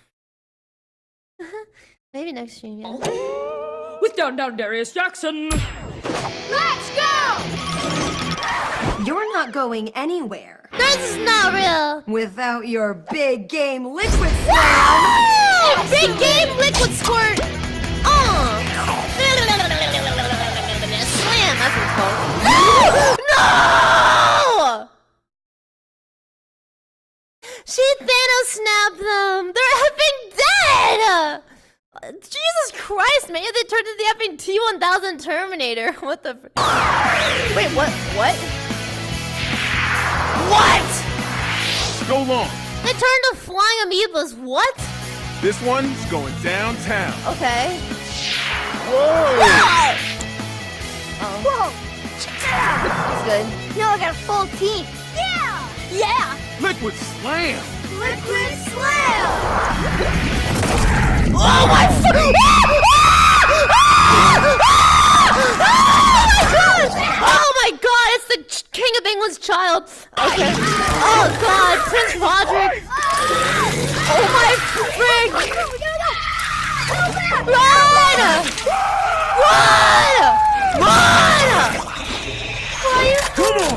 Maybe next stream. Yeah. With Down Down Darius Jackson. let's go! You're not going anywhere. This is not real. Without your big game liquid slam. Whoa! Big game liquid squirt. Oh. Slam. That's what it's called. No! She Thanos snapped them. They're effing dead. Jesus Christ, man! They turned into the effing T one thousand Terminator. What the? Fr Wait, what? What? What? Go long. They turned to flying amoebas. What? This one's going downtown. Okay. Whoa! Oh. Yeah! That's good. Now I got a full team. Yeah! Yeah! Liquid slam! Liquid slam! Oh my f- Oh my god, it's the ch- King of England's child. Okay. Oh god, Prince Roderick. Oh my frig. Run! Run! Run! Come on!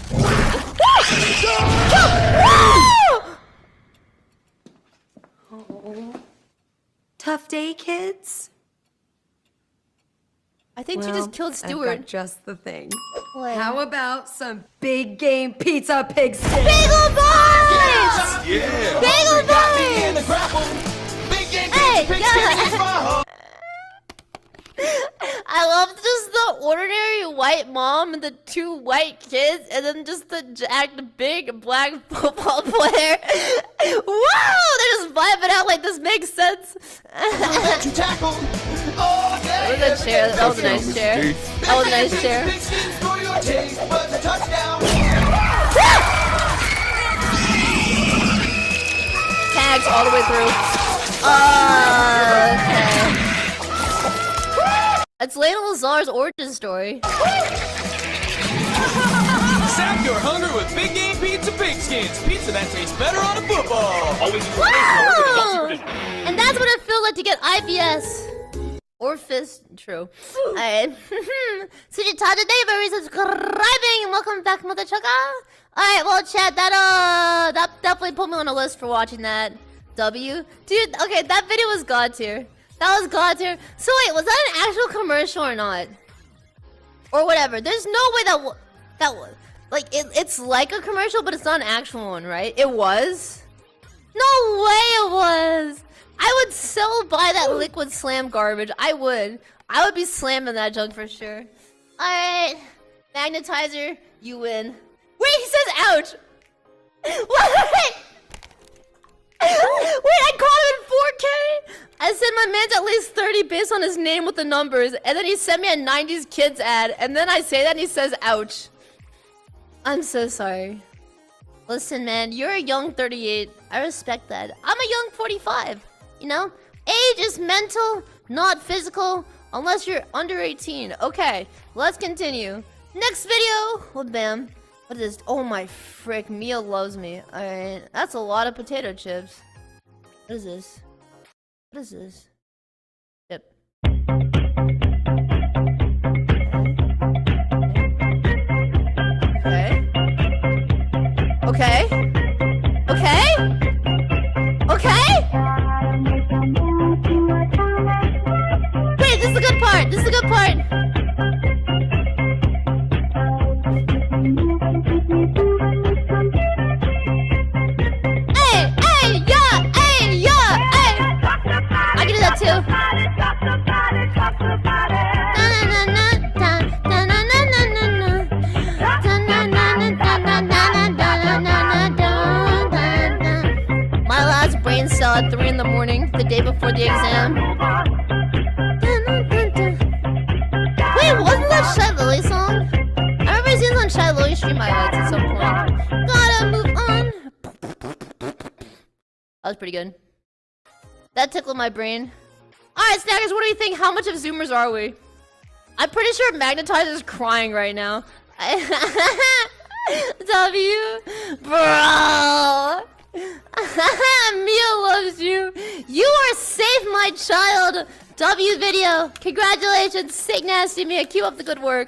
Oh. Tough day, kids? I think well, she just killed Stuart. I've got just the thing. What? How about some big game pizza pig sticks? Bagel Boys! Yeah! Bagel Boys! Big game Hey, pizza, yeah. I love just the ordinary white mom and the two white kids, and then just the jacked big black football player. Wow! They're just vibing out like this makes sense. That was a chair. That was a nice chair. That was a nice chair. Tags all the way through. Uh, okay. It's Lena Lazar's origin story. Sap your hunger with Big Game Pizza Pigskins. Pizza that tastes better on a football. Always Wow! And that's what it feels like to get I B S. Or fist. True. Alright. Sujita today for resubscribing. Welcome back, Mother Chugga. Alright, well, chat, that, uh, that definitely put me on a list for watching that. W. Dude, okay, that video was god tier. That was god tier. So wait, was that an actual commercial or not? Or whatever. There's no way that w that w like it, it's like a commercial, but it's not an actual one, right? It was. No way it was. I would so buy that liquid slam garbage. I would. I would be slamming that junk for sure. All right, magnetizer, you win. Wait, he says ouch. What? Wait, I caught him in four K? I said my man's at least thirty based on his name with the numbers, and then he sent me a nineties kids ad, and then I say that and he says, ouch. I'm so sorry. Listen, man, you're a young thirty-eight. I respect that. I'm a young forty-five, you know? Age is mental, not physical, unless you're under eighteen. Okay, let's continue. Next video, well, bam. What is this? Oh my frick, Mia loves me. Alright, that's a lot of potato chips. What is this? What is this? Yep. Okay. Okay. Okay. Okay. Wait, this is the good part. This is the good part. Hey, hey, yeah, hey, yeah, hey. I can do that too. My last brain cell at three in the morning, the day before the exam. Wait, wasn't that Shy Lily song? I remember seeing on Shy Lily stream highlights at some point. Gotta move on. That was pretty good. That tickled my brain. Alright, Snackers, what do you think? How much of Zoomers are we? I'm pretty sure Magnetizer's crying right now. W, bro. Mia loves you. You are safe, my child. W video. Congratulations, sick nasty Mia. Keep up the good work.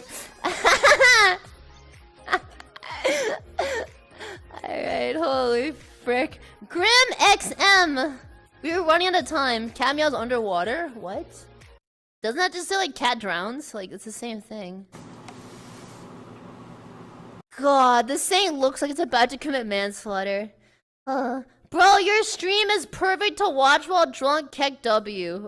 Alright, holy frick. Grim X M. We were running out of time. Cat meows underwater? What? Doesn't that just say like cat drowns? Like it's the same thing. God, this thing looks like it's about to commit manslaughter. Uh, bro, your stream is perfect to watch while drunk Keck W.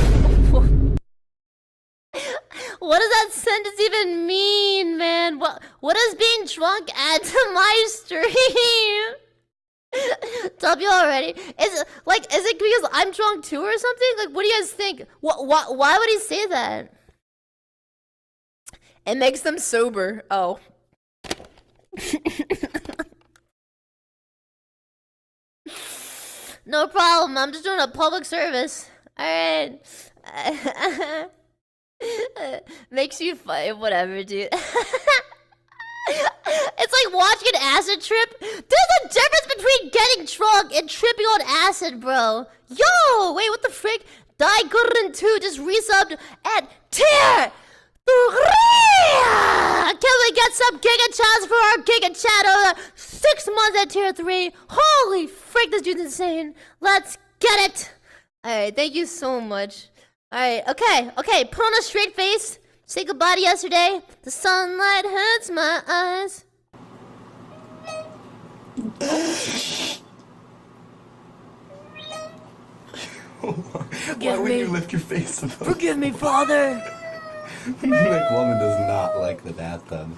What does that sentence even mean, man? What what does being drunk add to my stream? W already? Is it like is it because I'm drunk too or something? Like what do you guys think? What what why would he say that? It makes them sober. Oh. No problem. I'm just doing a public service. Alright. Makes you fun. Whatever, dude. It's like watching an acid trip. There's a difference between getting drunk and tripping on acid, bro. Yo! Wait, what the frick? Daigurren two just resubbed at tier three! Can we get some Giga Chats for our Giga Chat over six months at tier three? Holy frick, this dude's insane. Let's get it. Alright, thank you so much. Alright, okay, okay, put on a straight face. Say goodbye to yesterday. The sunlight hurts my eyes. Why would you lift your face above? Forgive me, Father. That woman does not like the bathtub.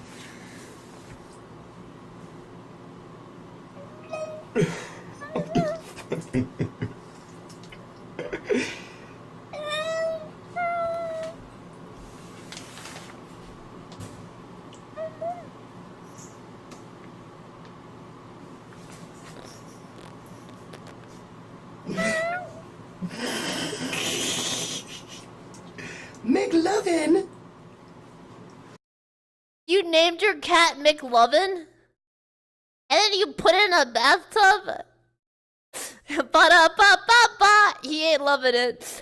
McLovin! You named your cat McLovin? And then you put it in a bathtub? Ba-da-ba-ba-ba! He ain't loving it.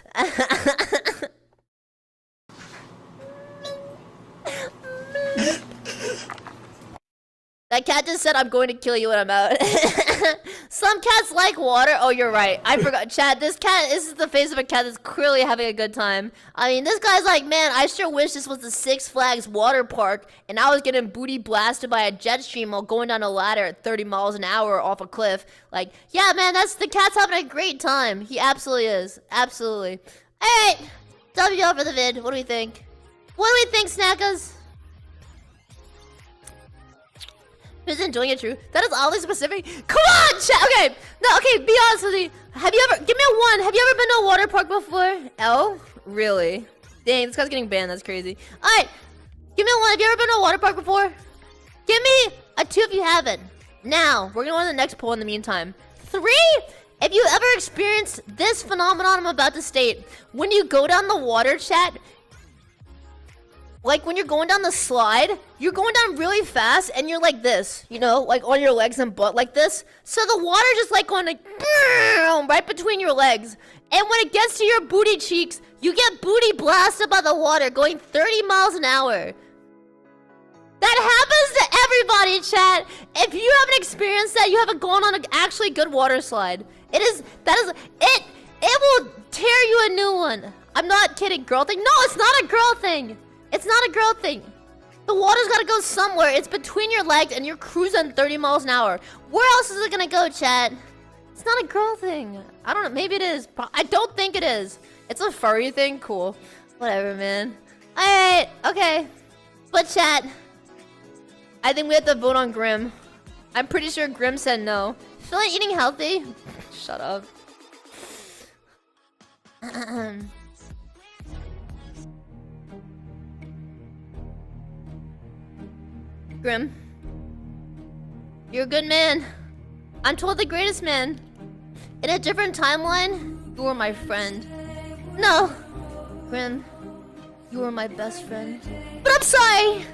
That cat just said, I'm going to kill you when I'm out. Some cats like water. Oh, you're right. I forgot. Chad, this cat, this is the face of a cat that's clearly having a good time. I mean, this guy's like, man, I sure wish this was the Six Flags water park and I was getting booty blasted by a jet stream while going down a ladder at thirty miles an hour off a cliff. Like, yeah, man, that's the cat's having a great time. He absolutely is. Absolutely. All right. W L for the vid. What do we think? What do we think, Snackers? Who's enjoying it true? That is oddly specific. Come on, chat. Okay, no, okay. Be honest with me. Have you ever? Give me a one. Have you ever been to a water park before? Oh, really? Dang, this guy's getting banned. That's crazy. All right, give me a one. Have you ever been to a water park before? Give me a two if you haven't. Now we're gonna go on to the next poll. In the meantime, three. If you ever experienced this phenomenon I'm about to state, when you go down the water, chat. Like when you're going down the slide, you're going down really fast and you're like this, you know, like on your legs and butt like this. So the water just like going like right between your legs. And when it gets to your booty cheeks, you get booty blasted by the water going thirty miles an hour. That happens to everybody, chat. If you haven't experienced that, you haven't gone on an actually good water slide. It is, that is, it, it will tear you a new one. I'm not kidding, girl thing. No, it's not a girl thing. It's not a girl thing. The water's gotta go somewhere. It's between your legs and you're cruising thirty miles an hour. Where else is it gonna go, chat? It's not a girl thing. I don't know. Maybe it is. I don't think it is. It's a furry thing. Cool. Whatever, man. Alright. Okay. But chat, I think we have to vote on Grim. I'm pretty sure Grim said no. Feeling eating healthy? Shut up. Grim, you're a good man. I'm told the greatest man. In a different timeline, you were my friend. No, Grim, you were my best friend. But I'm sorry.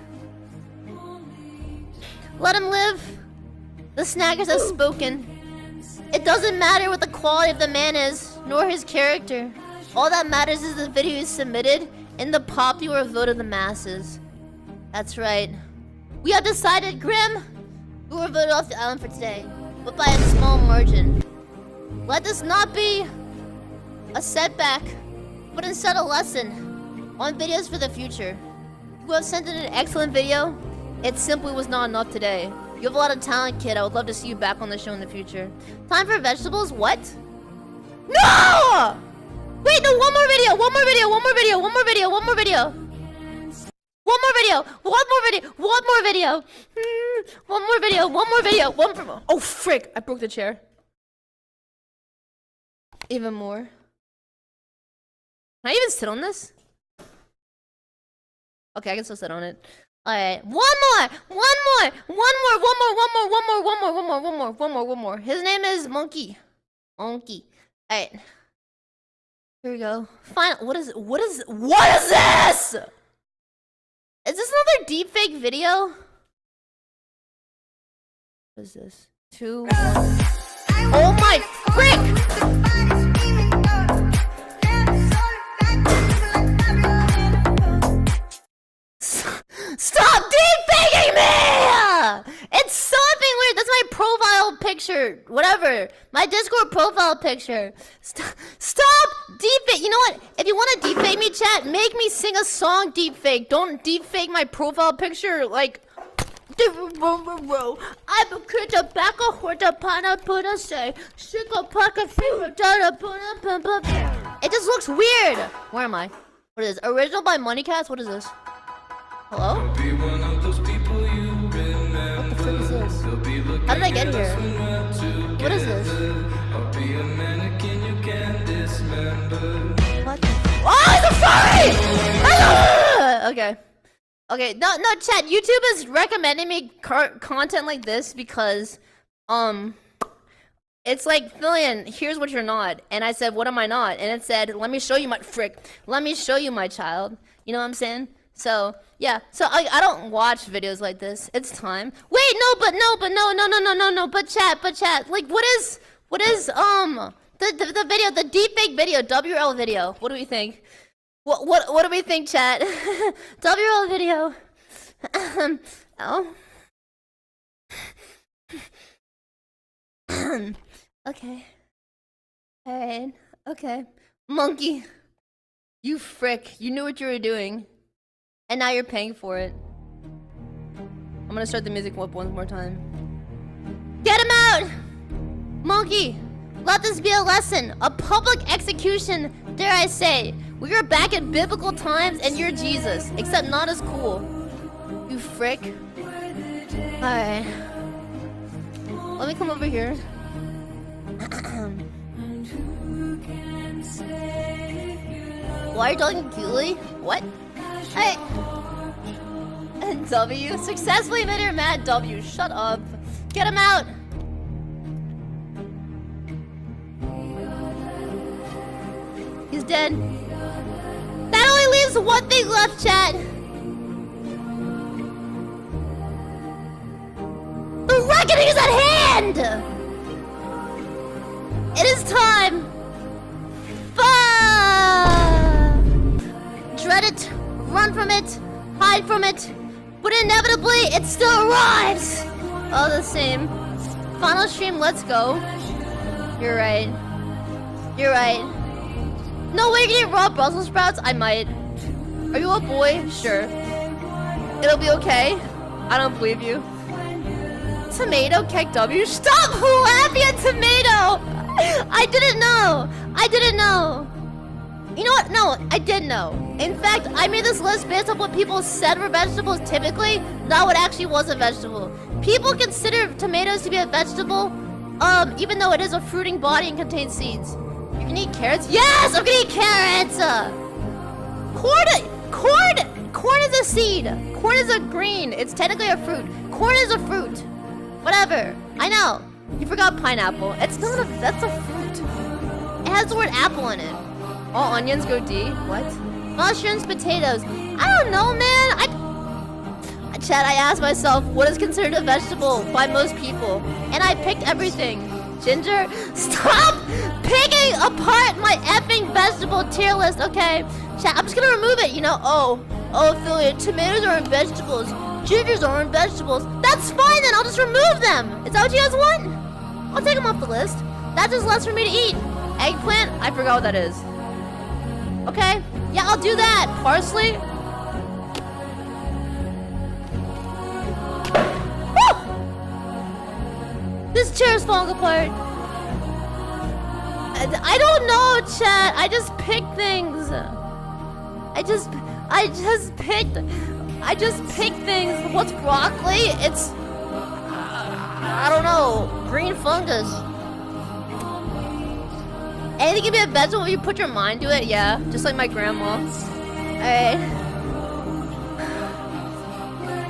Let him live. The Snaggers have spoken. It doesn't matter what the quality of the man is, nor his character. All that matters is the video is submitted in the popular vote of the masses. That's right. We have decided, Grim, we were voted off the island for today, but by a small margin. Let this not be a setback, but instead a lesson on videos for the future. You have sent in an excellent video. It simply was not enough today. You have a lot of talent, kid. I would love to see you back on the show in the future. Time for vegetables? What? No! Wait, no, one more video, one more video, one more video, one more video, one more video. One more video, one more video, one more video. Mm, one more video, one more video, one more. Oh, frick, I broke the chair. Even more. Can I even sit on this? Okay, I can still sit on it. Alright, one more! One more! One more! One more! One more! One more! One more! One more! One more! One more! One more! His name is Monkey. Monkey. Alright. Here we go. Final. What is? What is? What is this? Is this another deepfake video? What is this? Two. One. Oh my frick! Stop deepfaking me! It's something weird. That's my profile picture. Whatever. My Discord profile picture. St stop deepfake. You know what? If you want to deepfake me, chat, make me sing a song deepfake. Don't deepfake my profile picture like... I'm a critter back a horta pana puna say shika paka fever dada puna pumpa. It just looks weird. Where am I? What is this? Original by Money Cats? What is this? Hello? What the frick is this? How did I get here? What is this? What the f- Oh, it's a furry! Okay. Okay, no, no, chat. YouTube is recommending me content like this because, um, it's like, Filian, here's what you're not. And I said, what am I not? And it said, let me show you my frick. Let me show you my child. You know what I'm saying? So, yeah. So, I, I don't watch videos like this. It's time. Wait, no, but no, but no, no, no, no, no, no. But chat, but chat. Like, what is, what is, um, the, the, the video, the deepfake video, W L video. What do we think? What what what do we think, chat? W L video. Um, oh. Okay. Alright. Okay. Monkey. You frick. You knew what you were doing. And now you're paying for it. I'm gonna start the music whip one more time. Get him out! Monkey! Let this be a lesson. A public execution, dare I say. We are back in biblical times and you're Jesus. Except not as cool. You frick. Alright. Let me come over here. Why are you talking cutely? What? Hey! W. Successfully made her mad. W. Shut up. Get him out! He's dead. That only leaves one thing left, chat. The reckoning is at hand! It is time. Fuck! Dread it, run from it, hide from it, but inevitably it still arrives. All the same. Final stream, let's go. You're right. You're right. No way, you're gonna eat raw Brussels sprouts? I might. Are you a boy? Sure. It'll be okay. I don't believe you. Tomato keg W. Stop laughing at tomato! I didn't know. I didn't know. You know what? No, I did know. In fact, I made this list based on what people said were vegetables typically, not what actually was a vegetable. People consider tomatoes to be a vegetable, um, even though it is a fruiting body and contains seeds. You can eat carrots? Yes, I'm gonna eat carrots! Corn, corn, corn is a seed. Corn is a green. It's technically a fruit. Corn is a fruit. Whatever. I know. You forgot pineapple. It's not a, that's a fruit. It has the word apple in it. All onions go D. What? Mushrooms, potatoes. I don't know, man. I, Chad, I asked myself, what is considered a vegetable by most people? And I picked everything. Ginger? Stop picking apart my effing vegetable tier list, okay? Chat, I'm just gonna remove it, you know? Oh, oh, Filian, tomatoes aren't vegetables. Gingers aren't vegetables. That's fine then, I'll just remove them. Is that what you guys want? I'll take them off the list. That's just less for me to eat. Eggplant? I forgot what that is. Okay, yeah, I'll do that. Parsley? Woo! This chair is falling apart. I don't know, chat. I just picked things. I just, I just picked, I just picked things. What's broccoli? It's, I don't know, green fungus. Anything can be a vegetable if you put your mind to it, yeah. Just like my grandma. Alright.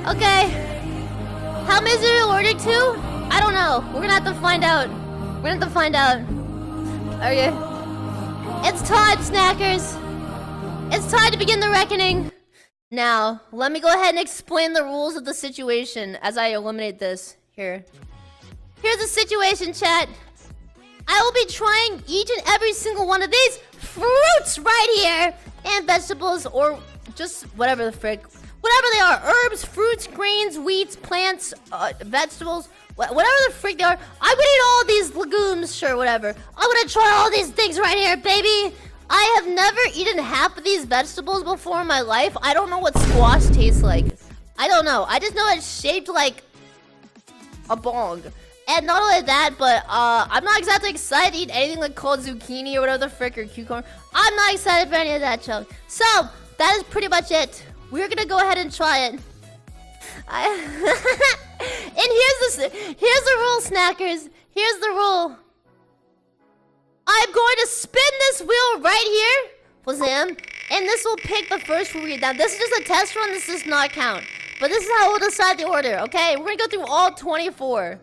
Okay. How many did we order two? I don't know. We're gonna have to find out. We're gonna have to find out. Okay. It's time, snackers. It's time to begin the reckoning. Now, let me go ahead and explain the rules of the situation as I eliminate this. Here. Here's the situation, chat. I will be trying each and every single one of these fruits right here. And vegetables or just whatever the frick. Whatever they are. Herbs, fruits, grains, wheats, plants, uh, vegetables. Wh whatever the frick they are. I'm gonna eat all these legumes. Sure, whatever. I'm gonna try all these things right here, baby. I have never eaten half of these vegetables before in my life. I don't know what squash tastes like. I don't know. I just know it's shaped like a bong. And not only that, but uh, I'm not exactly excited to eat anything like called zucchini or whatever the frick or cucumber. I'm not excited for any of that, chunk. So, that is pretty much it. We're gonna go ahead and try it. I and here's the, here's the rule, snackers. Here's the rule. I'm going to spin this wheel right here for Sam, and this will pick the first read. Now, this is just a test run. This does not count. But this is how we'll decide the order, okay? We're gonna go through all twenty-four.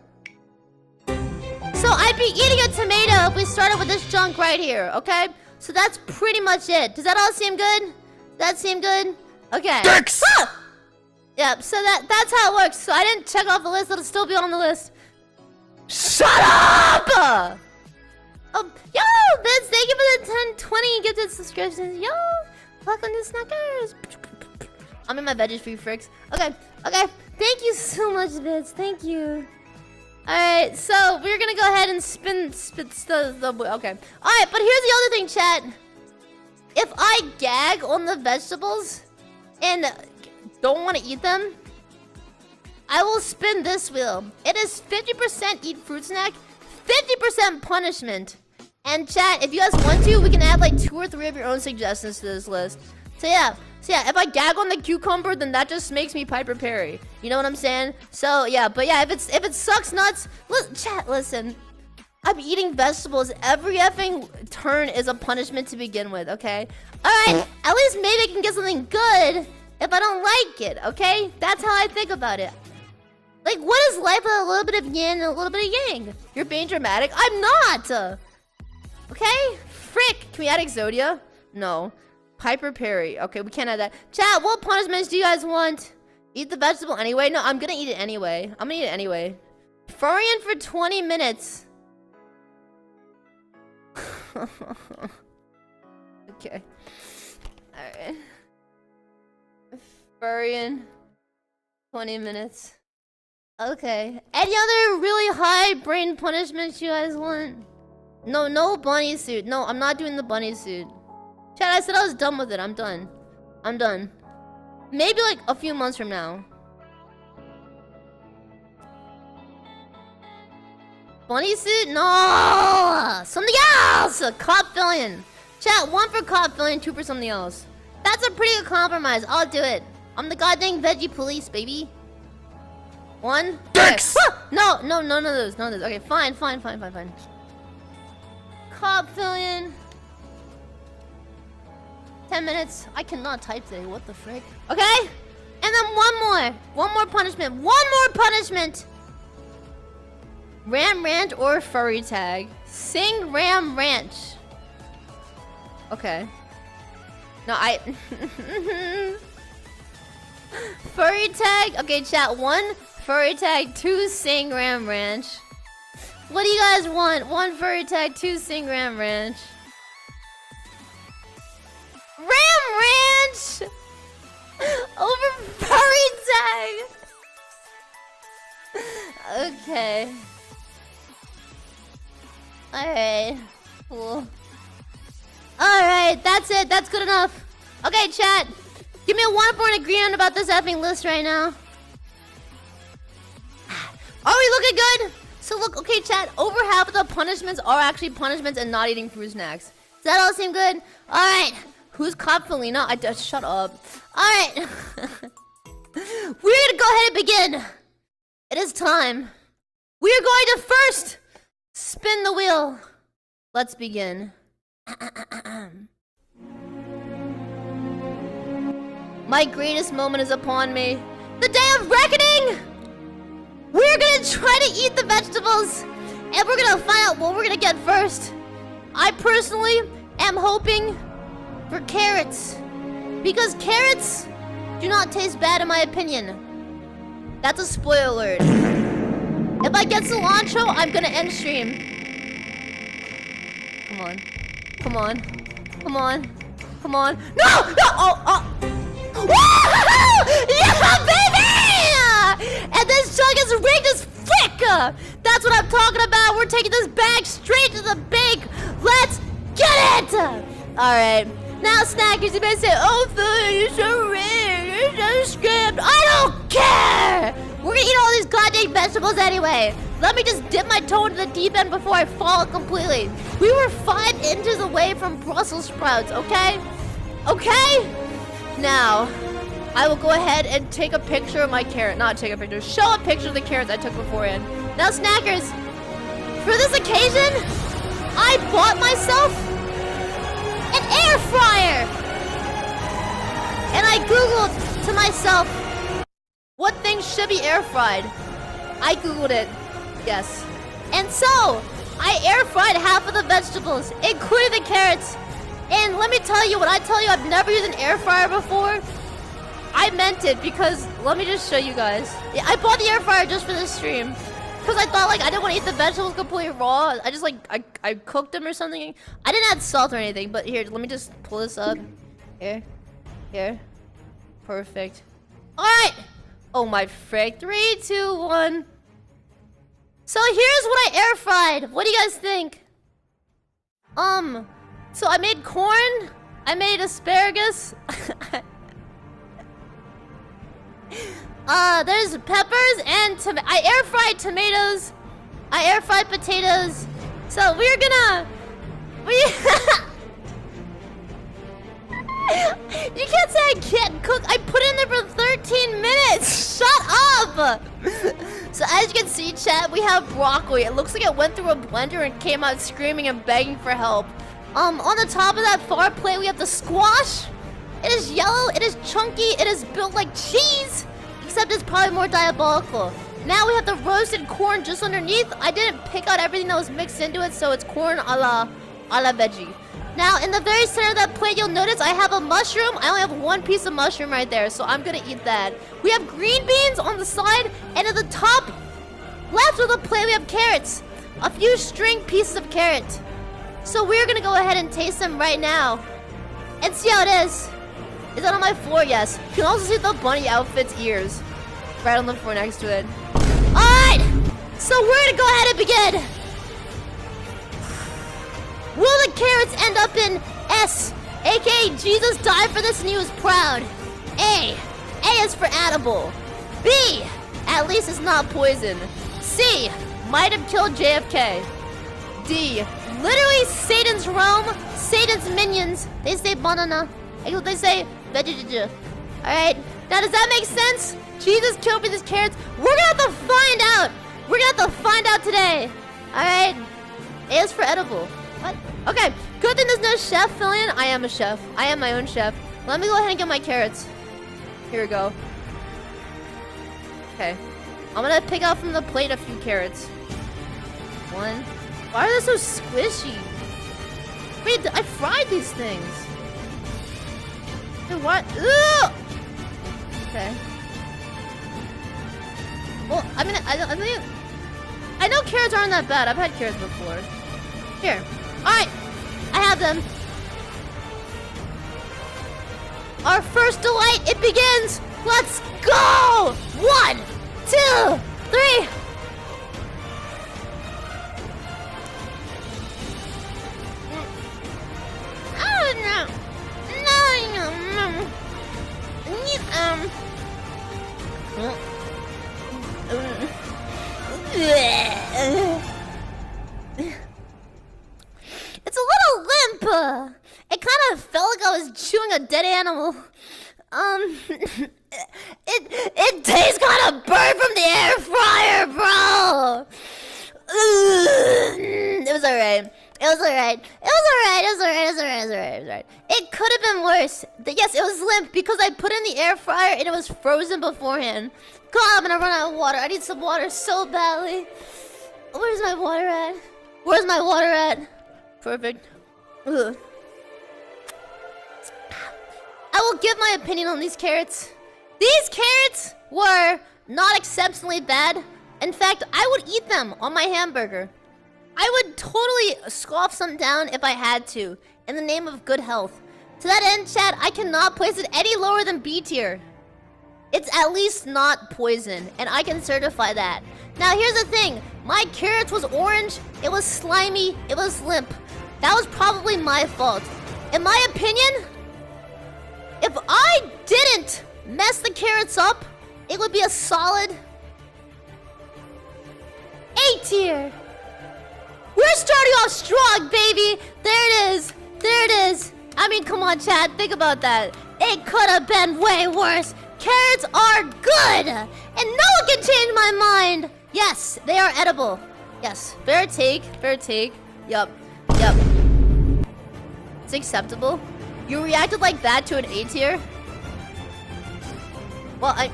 So I'd be eating a tomato if we started with this junk right here, okay? So that's pretty much it. Does that all seem good? Does that seem good? Okay. Dicks! Ah! Yep, so that that's how it works. So I didn't check off the list, it'll still be on the list. Shut up! Oh, yo, Vince, thank you for the ten, twenty gifted subscriptions. Yo, welcome to Snackers. I'm in my veggies for you fricks. Okay, okay. Thank you so much, Vince. Thank you. Alright, so we're gonna go ahead and spin, spin the, the, okay. Alright, but here's the other thing, chat. If I gag on the vegetables and don't want to eat them, I will spin this wheel. It is fifty percent eat fruit snack, fifty percent punishment. And chat, if you guys want to, we can add like two or three of your own suggestions to this list. So yeah, so yeah, if I gag on the cucumber, then that just makes me Piper Perry. You know what I'm saying? So yeah, but yeah, if it's if it sucks nuts, li chat, listen. I'm eating vegetables. Every effing turn is a punishment to begin with, okay? Alright, at least maybe I can get something good if I don't like it, okay? That's how I think about it. Like, what is life with a little bit of yin and a little bit of yang? You're being dramatic? I'm not! Okay? Frick! Can we add Exodia? No. Piper Perry. Okay, we can't add that. Chat, what punishments do you guys want? Eat the vegetable anyway? No, I'm gonna eat it anyway. I'm gonna eat it anyway. Furian for twenty minutes. Okay. Alright. Furian. twenty minutes. Okay. Any other really high brain punishments you guys want? No, no bunny suit. No, I'm not doing the bunny suit. Chat, I said I was done with it. I'm done. I'm done. Maybe like a few months from now. Bunny suit? No! Something else! Cop Filian. Chat, one for Cop Filian, two for something else. That's a pretty good compromise. I'll do it. I'm the goddamn veggie police, baby. One. Dicks! Okay. No, no, none of those. None of those. Okay, fine, fine, fine, fine, fine. Cop Filian. Ten minutes. I cannot type today. What the frick? Okay? And then one more. One more punishment. One more punishment. Ram Ranch or Furry Tag. Sing Ram Ranch. Okay. No, I... Furry Tag. Okay, chat. One Furry Tag. Two Sing Ram Ranch. What do you guys want? One Furry Tag. Two Sing Ram Ranch. Ram Ranch! Over Furry Tag! Okay. Alright. Cool. Alright, that's it. That's good enough. Okay, chat. Give me a one point agreement about this effing list right now. Are we looking good? So look, okay, chat. Over half of the punishments are actually punishments and not eating fruit snacks. Does that all seem good? Alright. Who's Cop Felina? I just shut up. Alright. We're gonna go ahead and begin. It is time. We are going to first spin the wheel. Let's begin. My greatest moment is upon me. the day of reckoning. We're gonna try to eat the vegetables, and we're gonna find out what we're gonna get first. I personally am hoping for carrots, because carrots do not taste bad in my opinion. That's a spoiler alert. If I get cilantro, I'm gonna end stream. Come on. Come on. Come on. Come on. No! No! Oh! Oh! Yeah, baby! And this jug is rigged as frick! That's what I'm talking about. We're taking this bag straight to the bank. Let's get it! Alright. Now, snackers, you may say, oh, food, you're so rare, you're so scared. I don't care! We're gonna eat all these goddamn vegetables anyway. Let me just dip my toe into the deep end before I fall completely. We were five inches away from Brussels sprouts, okay? Okay? Now, I will go ahead and take a picture of my carrot. Not take a picture, show a picture of the carrots I took beforehand. Now, snackers, for this occasion, I bought myself an air fryer. And I Googled to myself, what things should be air fried? I Googled it. Yes. And so, I air fried half of the vegetables, including the carrots. And let me tell you, when I tell you I've never used an air fryer before, I meant it, because let me just show you guys. Yeah, I bought the air fryer just for this stream. Because I thought like I didn't want to eat the vegetables completely raw. I just like, I, I cooked them or something. I didn't add salt or anything, but here, let me just pull this up. Here. Here. Perfect. Alright! Oh my frick. Three, two, one. So here's what I air fried. What do you guys think? Um, so I made corn. I made asparagus. uh, there's peppers and tomato. I air fried tomatoes. I air fried potatoes. So we're gonna. We. You can't say I can't cook. I put it in there for thirteen minutes. Shut up. So as you can see, chat, we have broccoli. It looks like it went through a blender and came out screaming and begging for help. Um, on the top of that far plate, we have the squash. It is yellow. It is chunky. It is built like cheese, except it's probably more diabolical. Now we have the roasted corn just underneath. I didn't pick out everything that was mixed into it, so it's corn a la, a la veggie. Now, in the very center of that plate, you'll notice I have a mushroom. I only have one piece of mushroom right there, so I'm gonna eat that. We have green beans on the side, and at the top left of the plate, we have carrots. A few string pieces of carrot. So we're gonna go ahead and taste them right now and see how it is. Is that on my floor? Yes. You can also see the bunny outfit's ears right on the floor next to it. Alright! So we're gonna go ahead and begin. Will the carrots end up in S, aka Jesus died for this and he was proud? A. A is for edible. B. At least it's not poison. C. Might have killed J F K. D. Literally Satan's realm, Satan's minions. They say banana. They say veggie. Alright. Now does that make sense? Jesus killed me these carrots. We're gonna have to find out. We're gonna have to find out today. Alright. A is for edible. What? Okay, good thing there's no chef, Filian. I am a chef. I am my own chef. Let me go ahead and get my carrots. Here we go. Okay. I'm gonna pick out from the plate a few carrots. One. Why are they so squishy? Wait, I fried these things. Wait, what? Ugh! Okay. Well, I mean, I, I mean, I know carrots aren't that bad. I've had carrots before. Here. Alright, I have them. Our first delight, it begins. Let's go! One, two, three. Oh no. No, no, no. Um. It's a little limp. Uh, it kind of felt like I was chewing a dead animal. Um, it it tastes kind of burnt from the air fryer, bro. It was alright. It was alright. It was alright. It was alright. It was alright. It was alright. It was alright. It could have been worse. Yes, it was limp because I put in the air fryer and it was frozen beforehand. God, I'm gonna run out of water. I need some water so badly. Where's my water at? Where's my water at? Perfect. Ugh. I will give my opinion on these carrots. These carrots were not exceptionally bad. In fact, I would eat them on my hamburger. I would totally scoff some down if I had to, in the name of good health. To that end, chat, I cannot place it any lower than B tier. It's at least not poison, and I can certify that. Now, here's the thing. My carrots was orange, it was slimy, it was limp. That was probably my fault. In my opinion, if I didn't mess the carrots up, it would be a solid A tier. We're starting off strong, baby. There it is. There it is. I mean, come on, Chad. Think about that. It could have been way worse. Carrots are good, and no one can change my mind. Yes, they are edible. Yes, fair take. Fair take. Yup. Yup. It's acceptable. You reacted like that to an A tier? Well, I...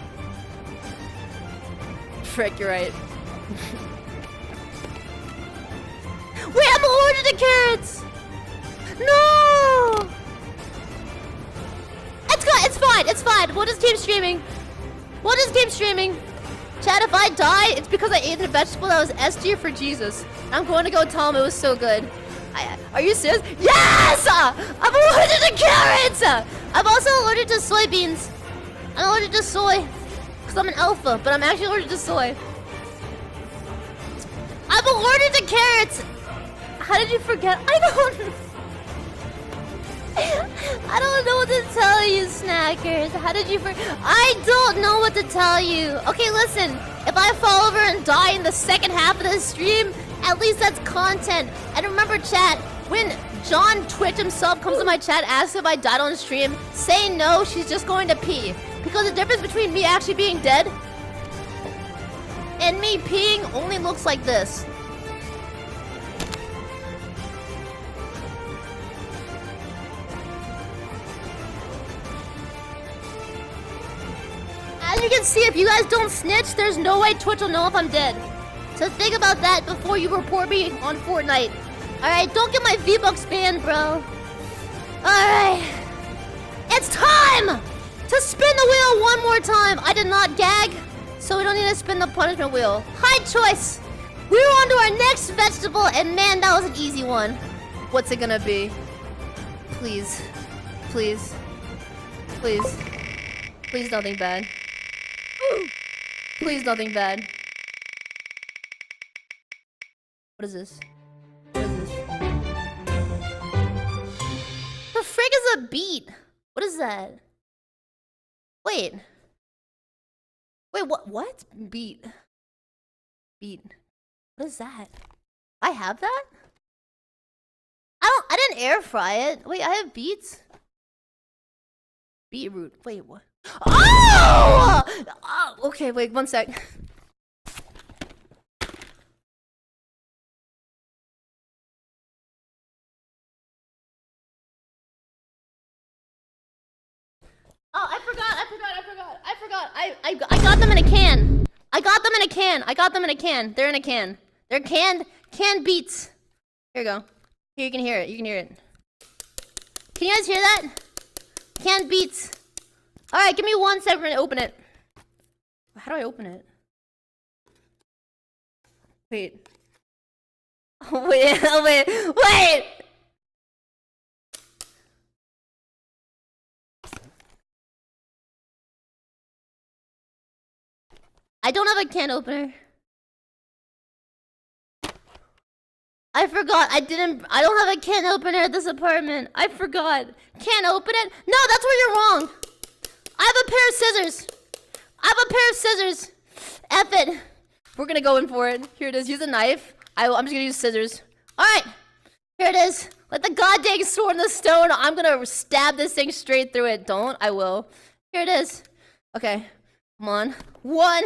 Frick, you're right. Wait, I'm allergic to carrots! No! It's good, it's fine, it's fine. We'll just keep streaming. We'll just keep streaming. Chad, if I die, it's because I ate a vegetable that was S tier for Jesus. I'm going to go tell him it was so good. I, are you serious? Yes! I'm allergic to carrots! I'm also allergic to soybeans. I'm allergic to soy. Because I'm an alpha, but I'm actually allergic to soy. I'm allergic to carrots! How did you forget? I don't... I don't know what to tell you, snackers. How did you forget? I don't know what to tell you. Okay, listen. If I fall over and die in the second half of the stream, at least that's content. And remember, chat, when John Twitch himself comes to my chat, asks if I died on stream, say no, she's just going to pee. Because the difference between me actually being dead and me peeing only looks like this. As you can see, if you guys don't snitch, there's no way Twitch will know if I'm dead. So think about that before you report me on Fortnite. Alright, don't get my V-Bucks banned, bro. Alright. It's time to spin the wheel one more time. I did not gag, so we don't need to spin the punishment wheel. High choice. We're on to our next vegetable, and man, that was an easy one. What's it gonna be? Please. Please. Please. Please, nothing bad. Please, nothing bad. What is this? What is this? The frig is a beet. What is that? Wait. Wait, what? What? Beet. Beet. What is that? I have that? I don't. I didn't air fry it. Wait, I have beets. Beetroot. Wait, what? Oh! Oh! Okay, wait, one sec. Oh, I forgot, I forgot, I forgot, I forgot. I, I, I got them in a can. I got them in a can. I got them in a can. They're in a can. They're canned, canned beets. Here you go. Here, you can hear it. You can hear it. Can you guys hear that? Canned beets. All right, give me one second to open it. How do I open it? Wait. Oh, wait, oh, wait, wait! I don't have a can opener. I forgot. I didn't. I don't have a can opener at this apartment. I forgot. Can't open it? No, that's where you're wrong. I have a pair of scissors. I have a pair of scissors. F it. We're gonna go in for it. Here it is. Use a knife. I, I'm just gonna use scissors. All right. Here it is. Let the goddamn sword in the stone. I'm gonna stab this thing straight through it. Don't. I will. Here it is. Okay. Come on. One.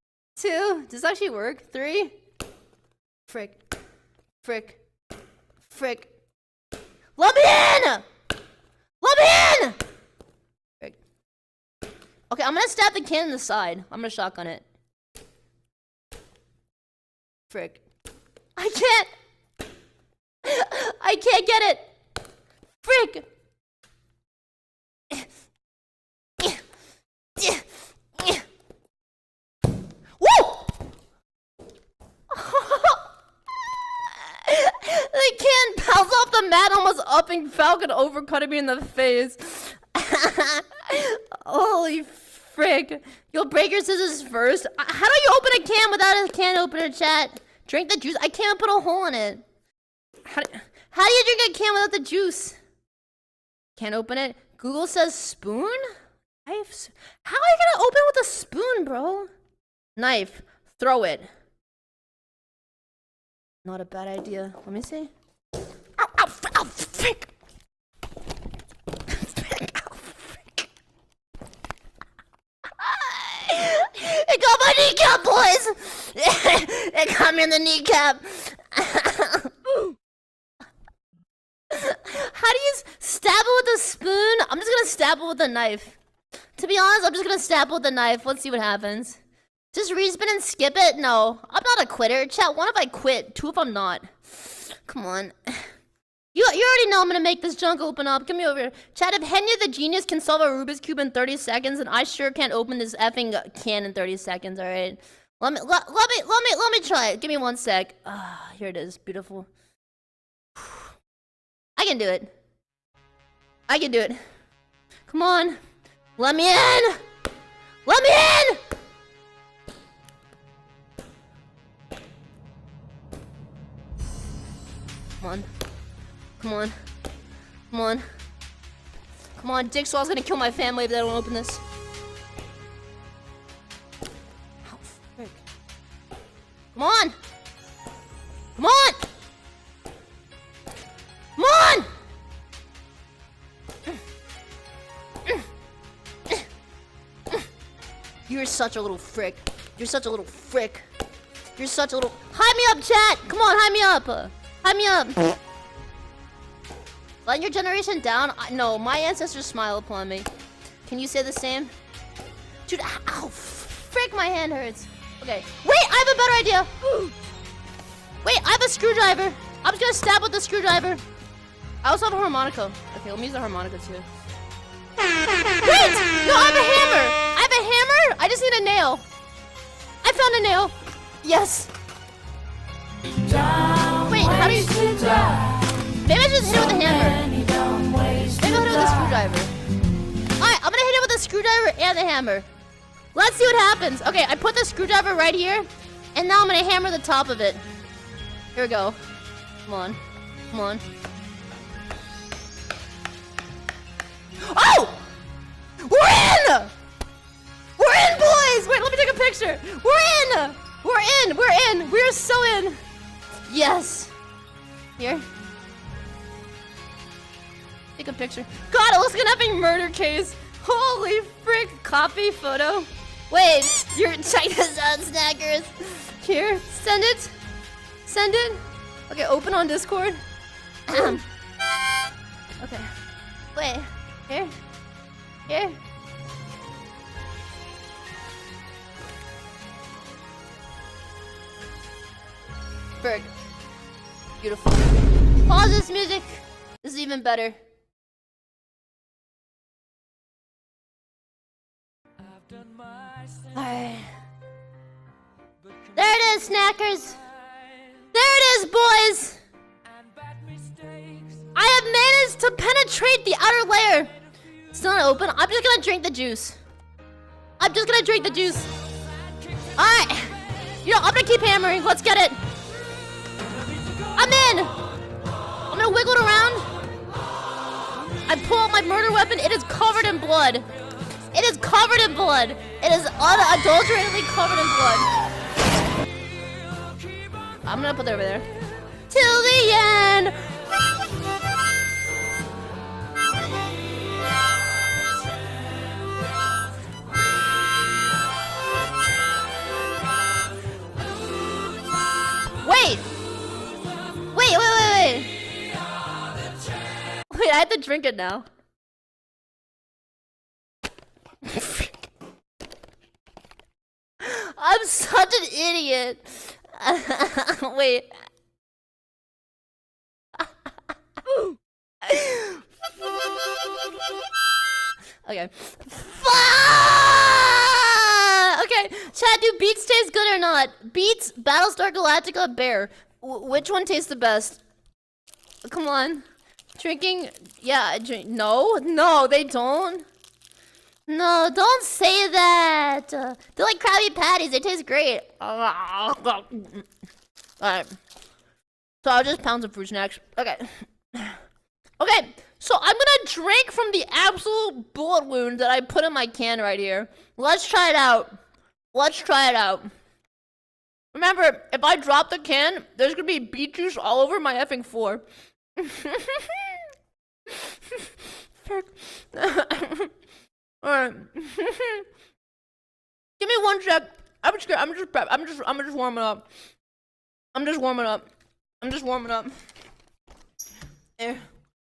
Two. Does this actually work? Three. Frick. Frick. Frick. Let me in! Let me in! Frick. Okay, I'm gonna stab the can in the side. I'm gonna shotgun it. Frick. I can't! I can't get it! Frick! Woo! The can bounced off the mat, almost upping Falcon, overcutting me in the face. Holy frick. You'll break your scissors first. How do you open a can without a can opener, chat? Drink the juice. I can't put a hole in it. How do, how do you drink a can without the juice? Can't open it. Google says spoon? Knife? How are you gonna open with a spoon, bro? Knife. Throw it. Not a bad idea. Let me see. Ow, ow, ow, frick! Frick, ow, frick. It got my kneecap, boys! It got me in the kneecap. How do you stab it with a spoon? I'm just gonna stab it with a knife. To be honest, I'm just gonna stab it with a knife. Let's see what happens. Just respin and skip it? No, I'm not a quitter. Chat, one if I quit, two if I'm not. Come on. You, you already know I'm gonna make this junk open up. Come me over here. Chat, if Henya the genius can solve a Rubik's Cube in thirty seconds, then I sure can't open this effing can in thirty seconds, alright? Let me, let, let me, let me, let me try it. Give me one sec. Ah, here it is. Beautiful. I can do it. I can do it. Come on. Let me in! Let me in! Come on. Come on. Come on. Come on, Jigsaw's gonna kill my family if they don't open this. Oh, frick. Come on! Come on! Come on! You're such a little frick. You're such a little frick. You're such a little... Hide me up, chat! Come on, hide me up! Hide me up! Letting your generation down? I, no, my ancestors smile upon me. Can you say the same? Dude, ow! Frick, my hand hurts. Okay. Wait, I have a better idea! Wait, I have a screwdriver! I'm just gonna stab with the screwdriver. I also have a harmonica. Okay, let me use the harmonica too. Wait! No, I have a hammer! I have a hammer! I just need a nail. I found a nail. Yes. Wait, how do you... Maybe I just hit it with a hammer. Maybe I'll hit it with a screwdriver. Alright, I'm gonna hit it with a screwdriver and a hammer. Let's see what happens. Okay, I put the screwdriver right here, and now I'm gonna hammer the top of it. Here we go. Come on. Come on. Oh! We're in! We're in, boys! Wait, let me take a picture. We're in! We're in! We're in! We're so in! Yes. Here. Take a picture. God, it looks like an epic murder case. Holy frick. Copy photo. Wait, you're check this out, snackers. Here, send it. Send it. Okay, open on Discord. Okay. Wait. Here. Here. Berg. Beautiful. Pause this music. This is even better. Alright. There it is, snackers. There it is, boys. I have managed to penetrate the outer layer. It's not open. I'm just gonna drink the juice. I'm just gonna drink the juice. Alright. You know, I'm gonna keep hammering. Let's get it. I'm in. I'm gonna wiggle it around. I pull out my murder weapon. It is covered in blood. It is covered in blood. It is unadulteratedly covered in blood. I'm gonna put it over there. Till the end. Wait. Wait, wait, wait, wait. Wait, I have to drink it now. I'm such an idiot. Wait. Okay. Okay, chat, do beets taste good or not? Beets, Battlestar Galactica, Bear. W which one tastes the best? Come on. Drinking, yeah, I drink. No, no, they don't. No, don't say that. Uh, they're like Krabby Patties. They taste great. Alright. So I'll just pound some fruit snacks. Okay. Okay, so I'm gonna drink from the absolute bullet wound that I put in my can right here. Let's try it out. Let's try it out. Remember, if I drop the can, there's gonna be beet juice all over my effing floor. Alright. Give me one sec. I'm just I'm just I'm just I'm just warming up. I'm just warming up. I'm just warming up. There.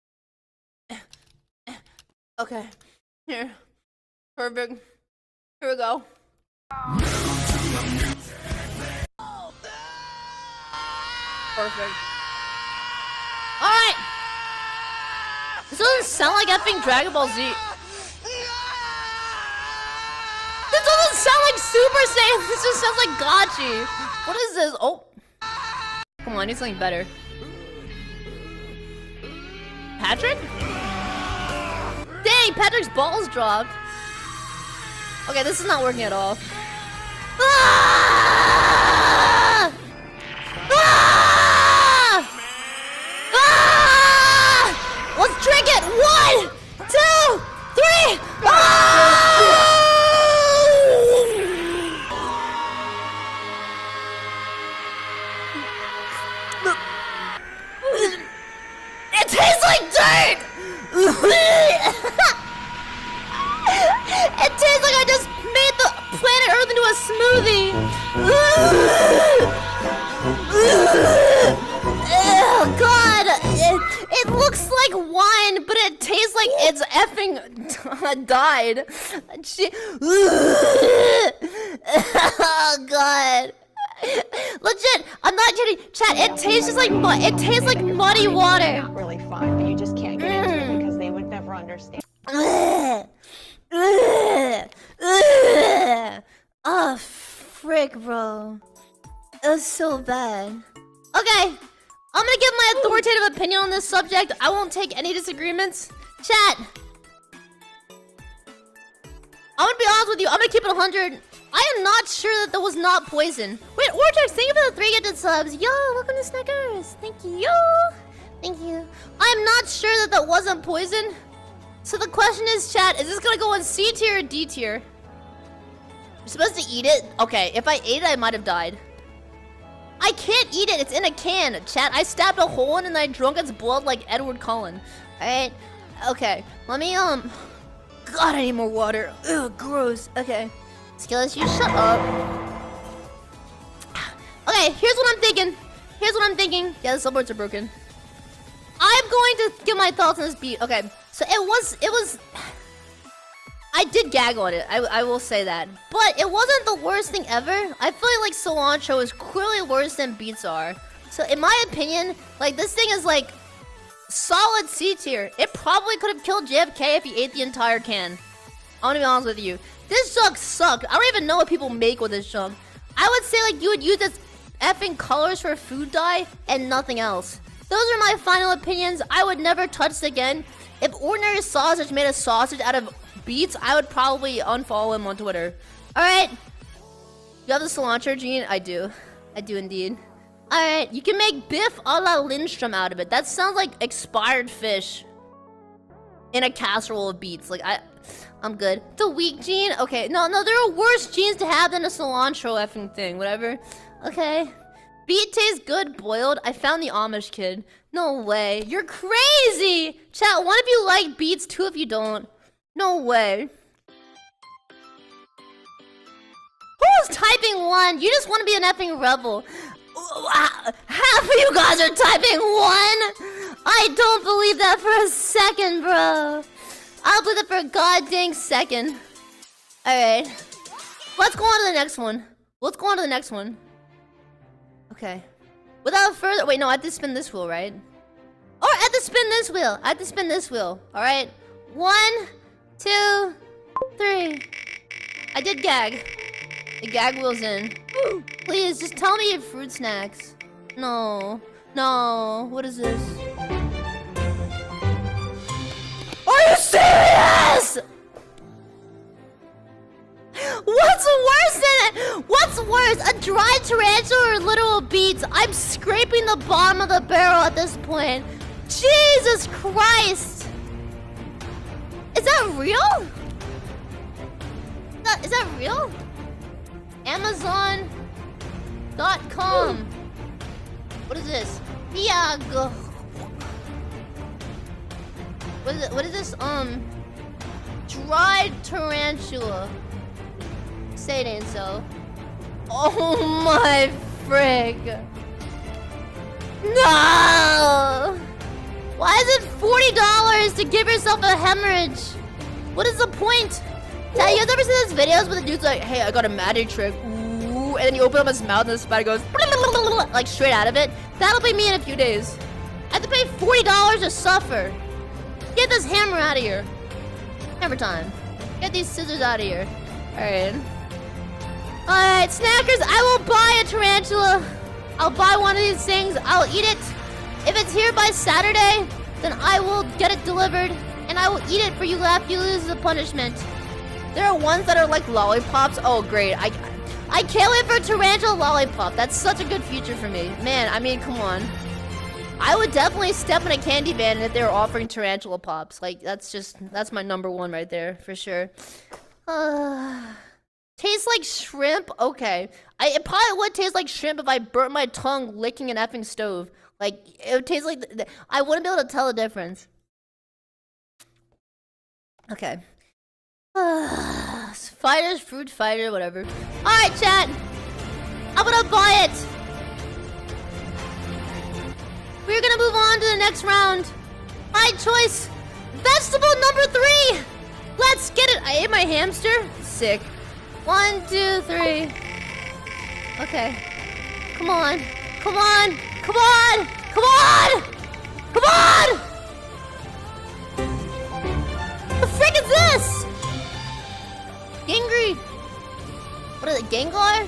Okay. Here. Perfect. Here we go. Perfect. Alright! This doesn't sound like effing Dragon Ball Z. This doesn't sound like Super Saiyan. This just sounds like Gachi. What is this? Oh. Come on, I need something better. Patrick? Dang, Patrick's balls dropped. Okay, this is not working at all. Ah! Ah! Ah! Let's drink it! One, two, three! Ah! It tastes like dirt! It tastes like I just made the planet Earth into a smoothie! Oh god! It, it looks like wine, but it tastes like it's effing died. Oh god. Legit, I'm not kidding. Chat, it tastes just like mud. It tastes like muddy water. Not really fun, but you just can't get into it because they would never understand. Oh, frick, bro. It was so bad. Okay, I'm gonna give my authoritative opinion on this subject. I won't take any disagreements. Chat, I'm gonna be honest with you. I'm gonna keep it one hundred. I am not sure that that was not poison. Wait, Orchard, thank you for the three gifted subs. Yo, welcome to Snickers. Thank you. Thank you. I'm not sure that that wasn't poison. So the question is, chat, is this gonna go in C tier or D tier? You're supposed to eat it? Okay, if I ate it, I might have died. I can't eat it. It's in a can, chat. I stabbed a hole in it and I drank its blood like Edward Cullen. Alright? Okay, let me, um... God, I need more water. Ugh, gross. Okay. Skills, you shut up. Okay, here's what I'm thinking. Here's what I'm thinking. Yeah, the subwords are broken. I'm going to give my thoughts on this beat. Okay, so it was, it was... I did gag on it, I, I will say that. But it wasn't the worst thing ever. I feel like cilantro is clearly worse than beets are. So in my opinion, like this thing is like solid C tier. It probably could have killed J F K if he ate the entire can. I'm gonna be honest with you. This jug sucked. I don't even know what people make with this jug. I would say like you would use this effing colors for food dye and nothing else. Those are my final opinions. I would never touch this again. If Ordinary Sausage made a sausage out of beets, I would probably unfollow him on Twitter. Alright. You have the cilantro gene? I do. I do indeed. Alright, you can make Biff a la Lindstrom out of it. That sounds like expired fish in a casserole of beets. Like, I... I'm good. The weak gene? Okay, no, no, there are worse genes to have than a cilantro effing thing. Whatever. Okay. Beet tastes good boiled. I found the Amish kid. No way. You're crazy! Chat, one of you like beets, two of you don't. No way. Who's typing one? You just want to be an effing rebel. Half of you guys are typing one. I I don't believe that for a second, bro. I'll believe that for a god dang second. Alright. Let's go on to the next one. Let's go on to the next one. Okay. Without further... Wait, no, I have to spin this wheel, right? Or I have to spin this wheel. I have to spin this wheel. Alright. One, two, three. I did gag. The gag wheel's in. Please, just tell me your fruit snacks. No. No. What is this? Are you serious? What's worse than it? What's worse? A dry tarantula or literal beets? I'm scraping the bottom of the barrel at this point. Jesus Christ! Is that real? Is that, is that real? Amazon dot com. What is this? Piag. What is it? What is this? Um, dried tarantula. Say it ain't so. Oh my frig! No! Why is it forty dollars to give yourself a hemorrhage? What is the point? Dad, you guys ever seen those videos where the dude's like, "Hey, I got a magic trick," ooh, and then you open up his mouth and the spider goes like straight out of it? That'll be me in a few days. I have to pay forty dollars to suffer. Get this hammer out of here. Hammer time. Get these scissors out of here. Alright. Alright, snackers, I will buy a tarantula. I'll buy one of these things. I'll eat it. If it's here by Saturday, then I will get it delivered. And I will eat it for you laugh, you lose the punishment. There are ones that are like lollipops. Oh, great. I, I can't wait for a tarantula lollipop. That's such a good future for me. Man, I mean, come on. I would definitely step in a candy van if they were offering tarantula pops. Like, that's just, that's my number one right there, for sure. Uh, tastes like shrimp? Okay. I, it probably would taste like shrimp if I burnt my tongue licking an effing stove. Like, it would taste like... The, the, I wouldn't be able to tell the difference. Okay. Uh, fighters, fruit fighter, whatever. Alright, chat. I'm gonna buy it. We're gonna move on to the next round. My choice. Vegetable number three. Let's get it. I ate my hamster. Sick. One, two, three. Okay. Come on. Come on. Come on. Come on. Come on. The frick is this? Gangry. What is it? Gengar?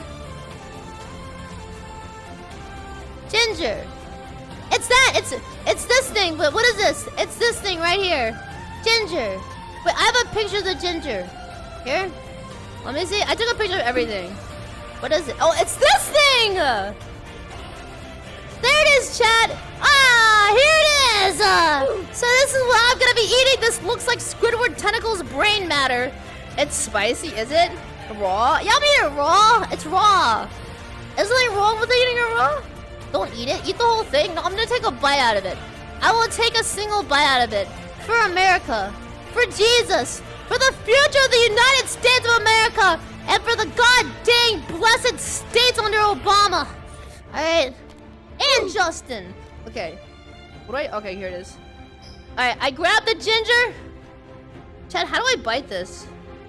Ginger. It's that. It's it's this thing. But what is this? It's this thing right here. Ginger. Wait, I have a picture of the ginger. Here. Let me see. I took a picture of everything. What is it? Oh, it's this thing. There it is, chat. Ah, here it is. Uh, so this is what I'm gonna be eating. This looks like Squidward tentacles brain matter. It's spicy, is it? Raw? Yeah, I'm eating it raw. It's raw. Is there anything wrong with eating it raw? Don't eat it. Eat the whole thing. No, I'm gonna take a bite out of it. I will take a single bite out of it. For America. For Jesus. For the future of the United States of America. And for the god dang blessed states under Obama. Alright. And Justin. Okay. What do I... Okay, here it is. Alright, I grabbed the ginger. Chad, how do I bite this?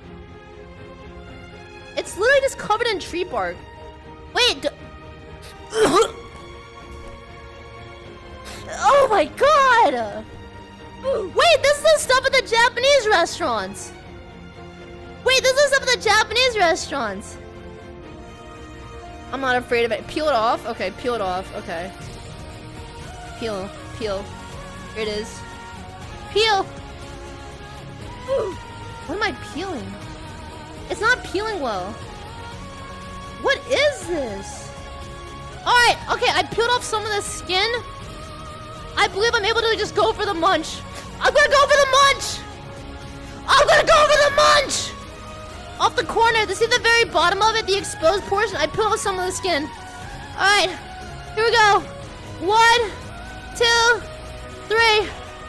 It's literally just covered in tree bark. Wait. D oh my god. Wait, this is the stuff at the Japanese restaurants. Wait, this is the stuff at the Japanese restaurants. I'm not afraid of it. Peel it off. Okay, peel it off. Okay. Peel. Peel. Here it is. Peel. What am I peeling? It's not peeling well. What is this? Alright, okay, I peeled off some of the skin. I believe I'm able to just go for the munch. I'm gonna go for the munch! I'm gonna go for the munch! Off the corner, to see the very bottom of it, the exposed portion, I peeled off some of the skin. Alright, here we go. One, two, three.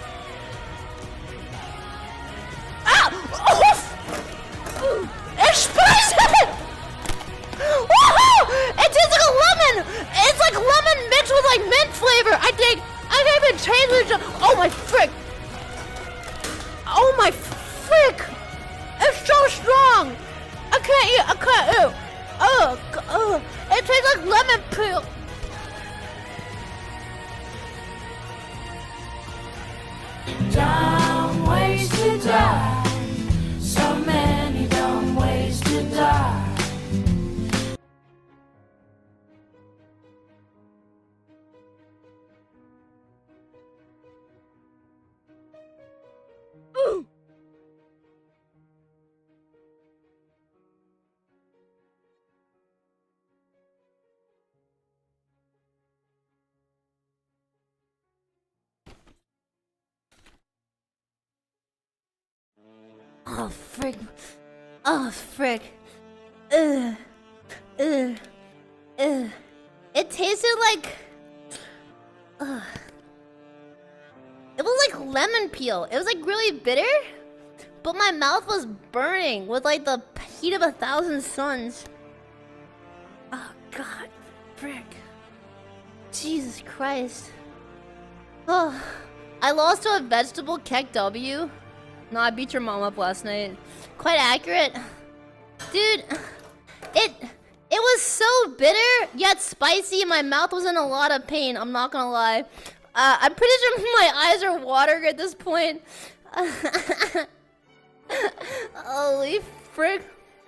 Ah! Oh! It's spicy! Woohoo! It tastes like a lemon! It's like lemon mixed with like mint flavor. I think I can't even change the so, oh my frick! Oh my frick! It's so strong! I can't eat, I can't eat! Oh, oh, it tastes like lemon peel! Dumb ways to die. So many dumb ways to die. Ooh. Oh frick! Oh frick! Ugh! Ugh! Ugh! It tasted like. Ugh. It was like lemon peel. It was like really bitter, but my mouth was burning with like the heat of a thousand suns. Oh god, frick! Jesus Christ! Oh, I lost to a vegetable Keck W. No, I beat your mom up last night. Quite accurate. Dude, it it was so bitter, yet spicy. My mouth was in a lot of pain, I'm not gonna lie. Uh, I'm pretty sure my eyes are watering at this point. Holy frick.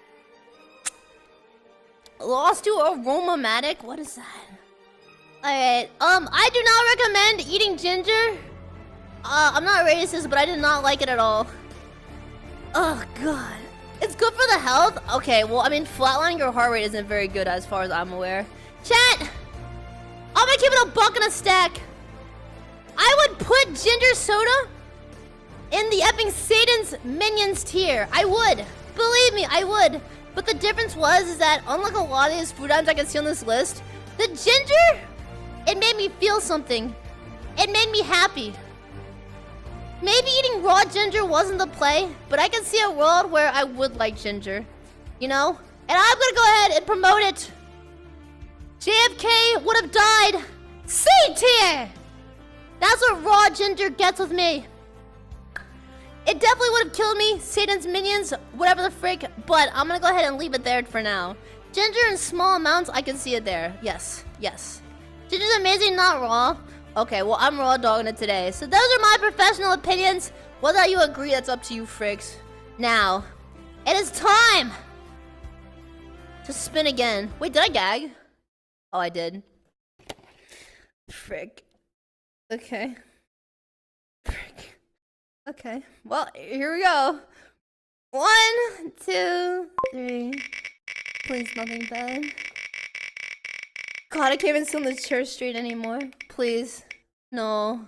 Lost to Aromatic? What is that? Alright, um, I do not recommend eating ginger. Uh, I'm not racist, but I did not like it at all. Oh, God. It's good for the health? Okay, well, I mean, flatlining your heart rate isn't very good as far as I'm aware. Chat! I'm gonna keep it a buck and a stack. I would put ginger soda in the epping Satan's Minions tier. I would. Believe me, I would. But the difference was is that, unlike a lot of these food items I can see on this list, the ginger, it made me feel something. It made me happy. Maybe eating raw ginger wasn't the play, but I can see a world where I would like ginger. You know? And I'm gonna go ahead and promote it. J F K would have died. C tier! That's what raw ginger gets with me. It definitely would have killed me, Satan's Minions, whatever the frick, but I'm gonna go ahead and leave it there for now. Ginger in small amounts, I can see it there. Yes, yes. Ginger's amazing, not raw. Okay, well, I'm raw dogging it today. So those are my professional opinions. Whether you agree, that's up to you, fricks. Now, it is time to spin again. Wait, did I gag? Oh, I did. Frick. Okay. Frick. Okay. Well, here we go. One, two, three. Please, nothing bad. God, I can't even sit on this chair straight anymore. Please. No.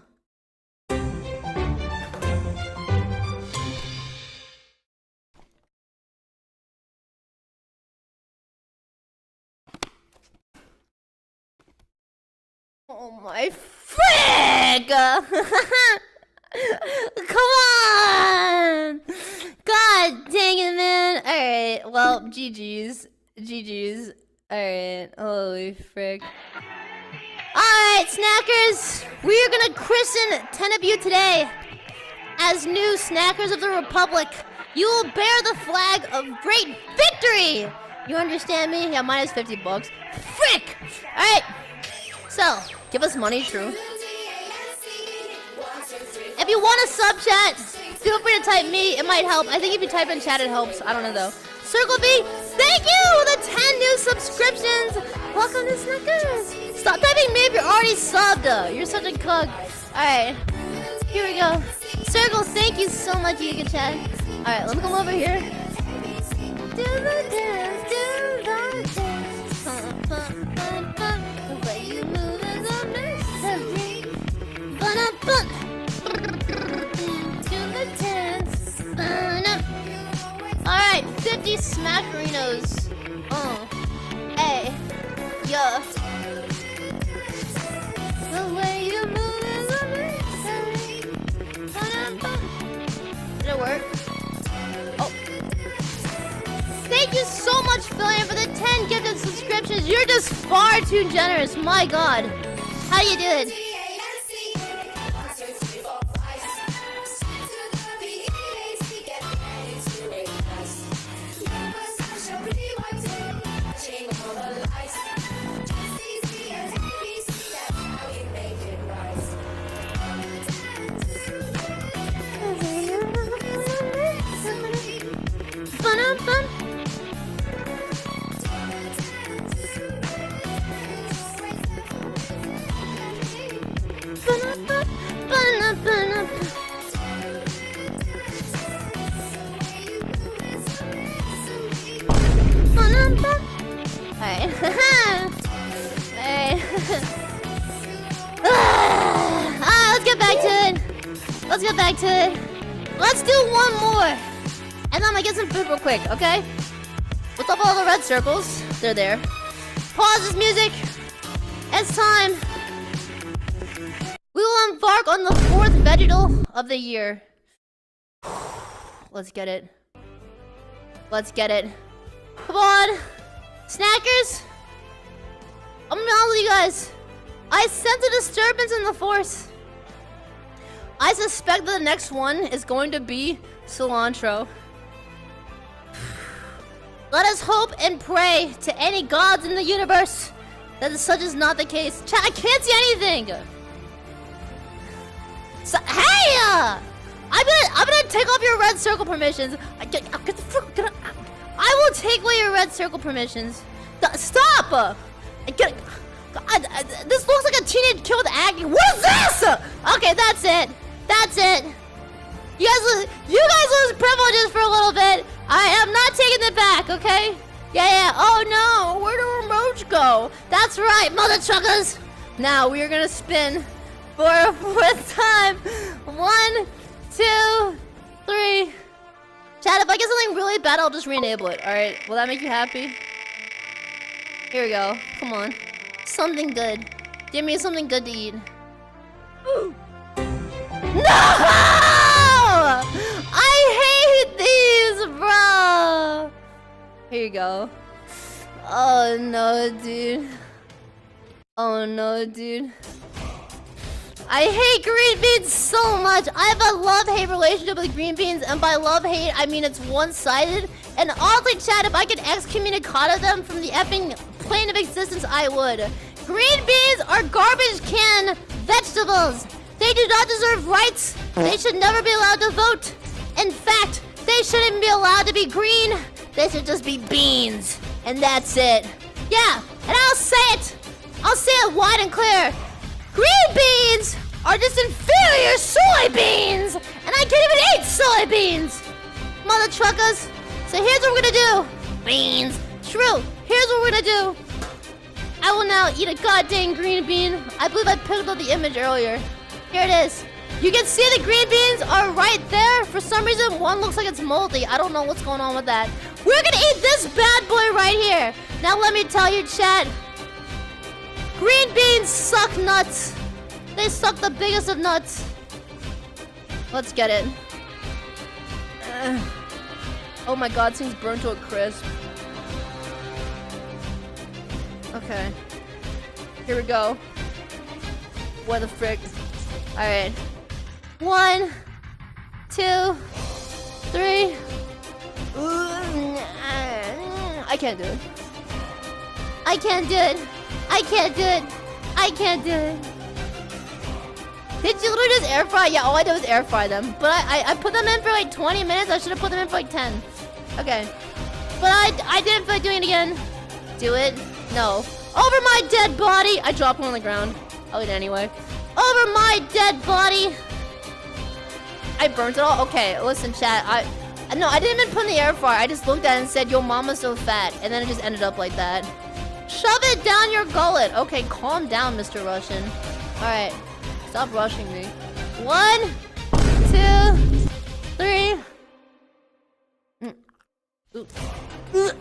Oh my frick! Come on! God dang it, man. Alright, well, G G's. G G's. Alright, holy frick. Alright, snackers! We are gonna christen ten of you today as new snackers of the Republic. You will bear the flag of great victory! You understand me? Yeah, mine is fifty bucks. Frick! Alright, so, give us money, true. If you want a sub chat, feel free to type me, it might help. I think if you type in chat, it helps. I don't know though. Circle B, thank you for the ten new subscriptions. Welcome to Snackers. Stop typing me if you're already subbed. Uh, you're such a cuck. Alright, here we go. Circle, thank you so much, Giga Chat. Alright, let me come over here. Do the dance, do the dance. Fun, fun, fun, fun. The way you move is a mystery. Fun, fun. Do the dance. Fun. Alright, fifty smackerinos. Uh. Hey. Yeah. The way you move is a mystery. Did it work? Oh. Thank you so much, Filian, for the ten gifted subscriptions. You're just far too generous. My God. How you doing? let's get back to it. Let's do one more. And then I'm gonna get some food real quick, okay? What's up all the red circles? They're there. Pause this music. It's time. We will embark on the fourth vegetal of the year. Let's get it. Let's get it. Come on. Snackers. I'm gonna be honest with you guys. I sense a disturbance in the force. I suspect that the next one is going to be cilantro. Let us hope and pray to any gods in the universe that such is not the case. Chat, I can't see anything. So, hey! Uh, I'm gonna, I'm gonna take off your red circle permissions. I, get, I, get the frick, get, I will take away your red circle permissions. Stop! Uh, I get, God, uh, this looks like a teenage kid with acne. What is this? Okay, that's it. That's it. You guys, lose, you guys lose privileges for a little bit. I am not taking it back, okay? Yeah, yeah. Oh no, where do remotes go? That's right, mother truckers. Now we are gonna spin for a fourth time. One, two, three. Chat, if I get something really bad, I'll just re-enable it. All right, will that make you happy? Here we go. Come on, something good. Give me something good to eat. Ooh. No! I hate these, bro. Here you go. Oh no, dude. Oh no, dude. I hate green beans so much. I have a love-hate relationship with green beans, and by love-hate, I mean it's one-sided. And honestly, chat, if I could excommunicado them from the effing plane of existence, I would. Green beans are garbage can vegetables. They do not deserve rights. They should never be allowed to vote. In fact, they shouldn't even be allowed to be green. They should just be beans. And that's it. Yeah, and I'll say it. I'll say it wide and clear. Green beans are just inferior soybeans. And I can't even eat soybeans. Mother truckers. So here's what we're gonna do. Beans. True. Here's what we're gonna do. I will now eat a goddamn green bean. I believe I picked up the image earlier. Here it is. You can see the green beans are right there. For some reason, one looks like it's moldy. I don't know what's going on with that. We're gonna eat this bad boy right here. Now let me tell you, chat. Green beans suck nuts. They suck the biggest of nuts. Let's get it. Uh, oh my god, things burned to a crisp. Okay. Here we go. What the frick? Alright. One, two, three. I can't do it. I can't do it. I can't do it. I can't do it. Did you literally just air fry? Yeah, all I did was air fry them. But I, I, I put them in for like twenty minutes. I should have put them in for like ten. Okay. But I, I didn't feel like doing it again. Do it? No. Over my dead body. I dropped one on the ground. I'll eat it anyway. Over my dead body. I burnt it all. Okay, listen, chat. I no, I didn't even put in the air fryer. I just looked at it and said, "Yo, mama's so fat," and then it just ended up like that. Shove it down your gullet. Okay, calm down, Mister Russian. All right, stop rushing me. One, two, three. Mm. Ooh. Ew!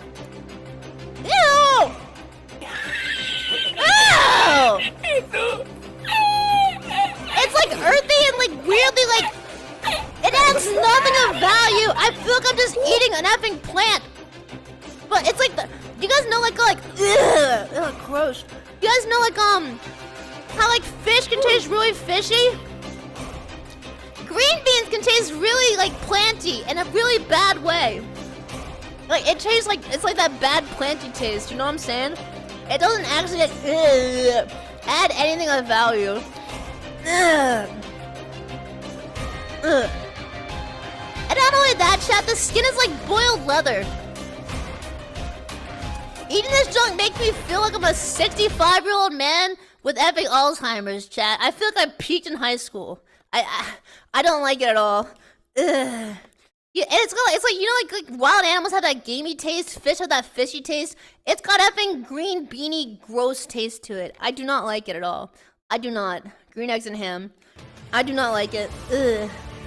Ew! It's like earthy and like weirdly like it adds nothing of value. I feel like I'm just eating an effing plant. But it's like the you guys know like like ugh, ugh gross. You guys know like um how like fish can taste really fishy? Green beans can taste really like planty in a really bad way. Like it tastes like it's like that bad planty taste, you know what I'm saying? It doesn't actually like, ugh, add anything of value. Ugh. Ugh. And not only that, chat, the skin is like boiled leather. Eating this junk makes me feel like I'm a sixty-five year old man with epic Alzheimer's, chat. I feel like I peaked in high school. I I, I don't like it at all. Ugh. Yeah, and it's got like, it's like, you know, like, like wild animals have that gamey taste, fish have that fishy taste. It's got effing green beanie gross taste to it. I do not like it at all. I do not. Green eggs and ham. I do not like it. Ugh.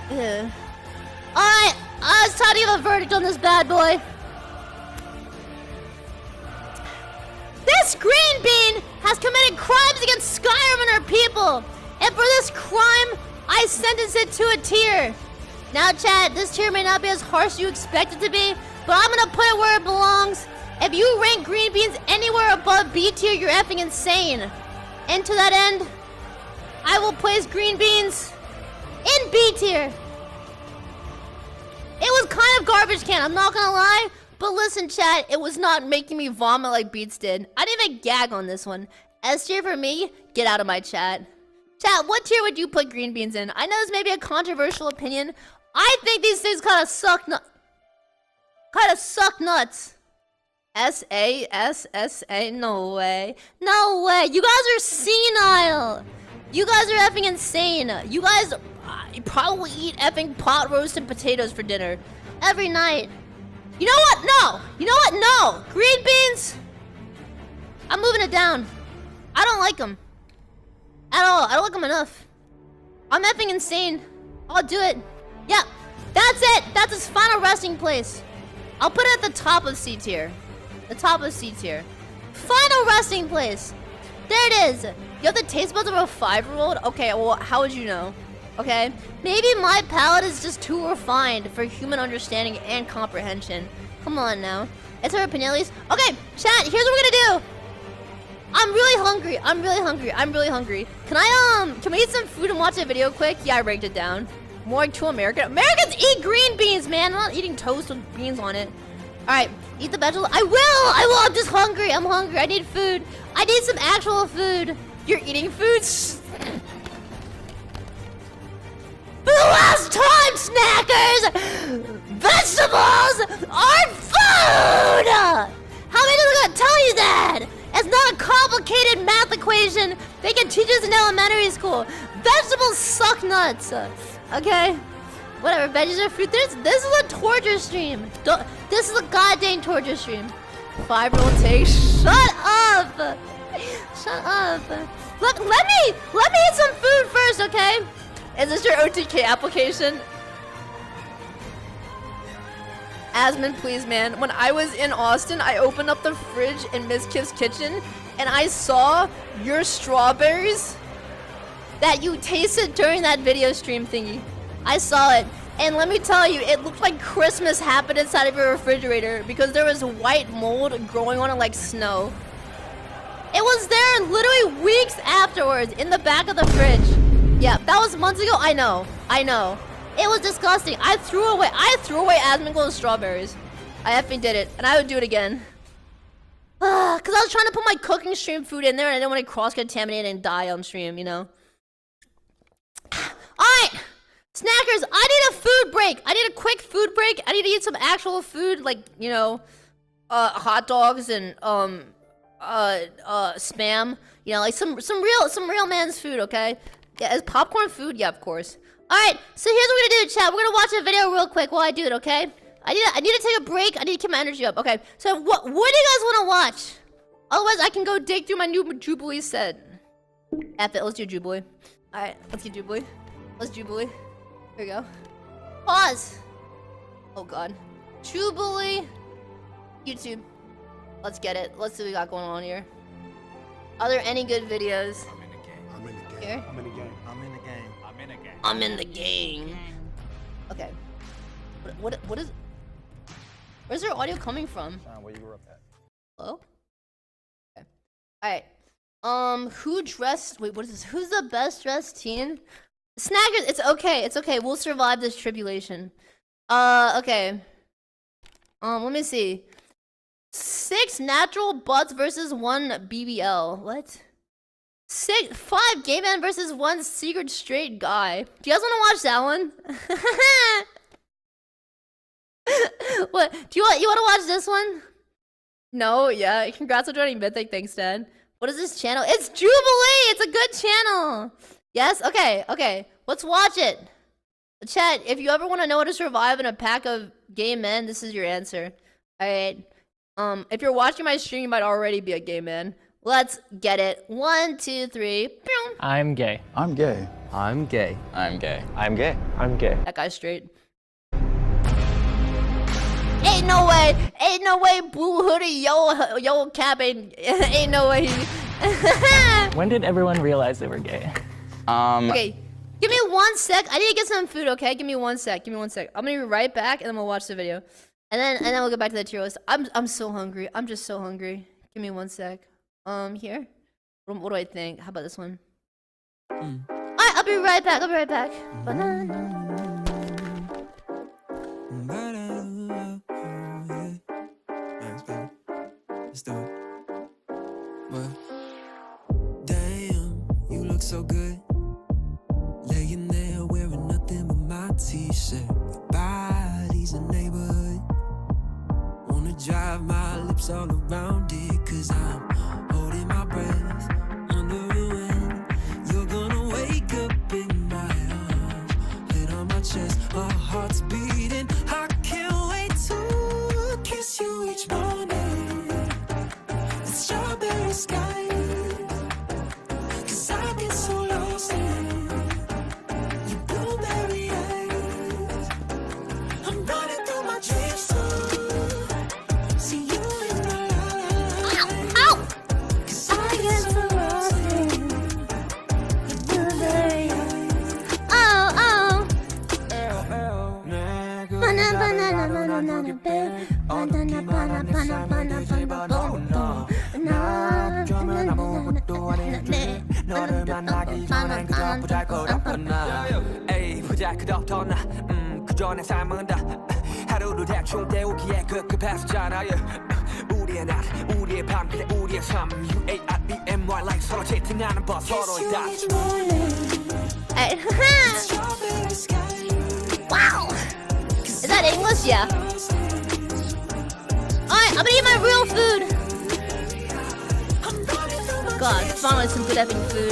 Yeah. Alright, uh, it's time to give a verdict on this bad boy. This green bean has committed crimes against Skyrim and her people. And for this crime, I sentence it to a tier. Now, chat, this tier may not be as harsh as you expect it to be, but I'm gonna put it where it belongs. If you rank green beans anywhere above B tier, you're effing insane. And to that end, I will place green beans in B tier. It was kind of garbage can, I'm not gonna lie. But listen, chat, it was not making me vomit like Beats did. I didn't even gag on this one. S tier for me, get out of my chat. Chat, what tier would you put green beans in? I know this may be a controversial opinion. I think these things kind of suck nut. Kind of suck nuts. S A S S A, no way. No way, you guys are senile. You guys are effing insane. You guys uh, you probably eat effing pot roast and potatoes for dinner. Every night. You know what? No! You know what? No! Green beans! I'm moving it down. I don't like them. At all. I don't like them enough. I'm effing insane. I'll do it. Yep. That's it! That's his final resting place. I'll put it at the top of C tier. The top of C tier. Final resting place. There it is. You have the taste buds of a five-year-old? Okay, well, how would you know? Okay? Maybe my palate is just too refined for human understanding and comprehension. Come on now. It's our opinion at least. Okay, chat, here's what we're gonna do. I'm really hungry. I'm really hungry. I'm really hungry. Can I, um, can we eat some food and watch a video quick? Yeah, I ranked it down. More like to American. Americans eat green beans, man. I'm not eating toast with beans on it. Alright, eat the vegetable. I will! I will! I'm just hungry. I'm hungry. I need food. I need some actual food. You're eating food? For the last time, snackers! Vegetables are food! How many times am I gonna tell you that? It's not a complicated math equation they can teach us in elementary school. Vegetables suck nuts. Okay? Whatever, veggies are food. This, this is a torture stream. Don't, this is a goddamn torture stream. Five-year-old take. Shut up! Shut up. Look, let me, let me eat some food first, okay? Is this your O T K application? Asmon, please, man. When I was in Austin, I opened up the fridge in Miss Kip's kitchen, and I saw your strawberries that you tasted during that video stream thingy. I saw it, and let me tell you, it looked like Christmas happened inside of your refrigerator because there was white mold growing on it like snow. It was there literally weeks afterwards in the back of the fridge. Yeah, that was months ago. I know. I know. It was disgusting. I threw away. I threw away Asmongold's strawberries. I effing did it, and I would do it again. Cause I was trying to put my cooking stream food in there, and I didn't want to cross-contaminate and die on stream. You know. All right, snackers. I need a food break. I need a quick food break. I need to eat some actual food, like you know, uh, hot dogs and um, uh, uh, spam. You know, like some some real some real man's food. Okay. Yeah, is popcorn food? Yeah, of course. Alright, so here's what we're gonna do, chat. We're gonna watch a video real quick while I do it, okay? I need to, I need to take a break. I need to keep my energy up. Okay, so what what do you guys want to watch? Otherwise, I can go dig through my new Jubilee set. F it, let's do Jubilee. Alright, let's get Jubilee. Let's Jubilee. Here we go. Pause. Oh god. Jubilee. YouTube. Let's get it. Let's see what we got going on here. Are there any good videos? I'm in the game. Here? I'm in the game. I'm in the game. I'm in a game. I'm in the game. Okay. What, what, what is... Where's their audio coming from? Sean, where you grew up at? Hello? Okay. Alright. Um, who dressed... Wait, what is this? Who's the best dressed teen? Snackers, it's okay. It's okay. We'll survive this tribulation. Uh, okay. Um, let me see. Six natural butts versus one B B L. What? Six, five gay men versus one secret straight guy. Do you guys want to watch that one? What? Do you want you want to watch this one? No, yeah. Congrats on joining Mythic. Thanks, Dad. What is this channel? It's Jubilee. It's a good channel. Yes. Okay. Okay. Let's watch it. Chat. If you ever want to know how to survive in a pack of gay men, this is your answer. All right. Um. If you're watching my stream, you might already be a gay man. Let's get it. One, two, three. I'm gay. I'm gay. I'm gay. I'm gay. I'm gay. I'm gay. That guy's straight. Ain't no way. Ain't no way. Blue hoodie, yellow, yellow cap. Ain't, ain't no way. When did everyone realize they were gay? Um. Okay. Give me one sec. I need to get some food. Okay. Give me one sec. Give me one sec. I'm gonna be right back, and then we'll watch the video, and then and then we'll get back to the tier list. I'm I'm so hungry. I'm just so hungry. Give me one sec. Um, here. What, what do I think? How about this one? Mm. Alright, I'll be right back. I'll be right back. Banana. Let's do it. Well, damn, you look so good. Laying there wearing nothing but my t-shirt. Your body's a neighborhood. Wanna drive my lips all around it, cause I'm holding my breath under the wind. You're gonna wake up in my arms, head on my chest, our hearts beating. I can't wait to kiss you each morning. The strawberry sky, cause I get so lost in your blueberry eyes. I'm running through my dreams too. See you in my life. Ow! Cause I get so lost in your blueberry eyes. Oh, oh. Banana, banana, banana, bear. Banana, banana, banana, banana, 에이 부자크덕터 나 음, 그저 내 삶은 다 하루를 대충 때우기에 급급했었잖아 우리의 낮 우리의 밤 그래 우리의 삶 U A R E M Y like 서로 채팅하는 법 서로의 다 Wow! Is that English? Yeah. Alright, I'm gonna eat my real food. God, finally some good epic food.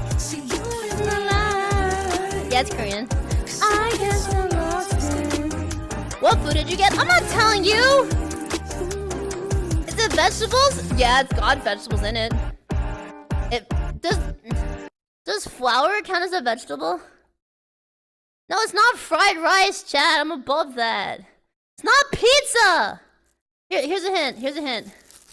Yeah, it's Korean. I guess I lost it. What food did you get? I'm not telling you! Is it vegetables? Yeah, it's got vegetables in it. It does does flour count as a vegetable? No, it's not fried rice, Chad. I'm above that. It's not pizza! Here, here's a hint. Here's a hint.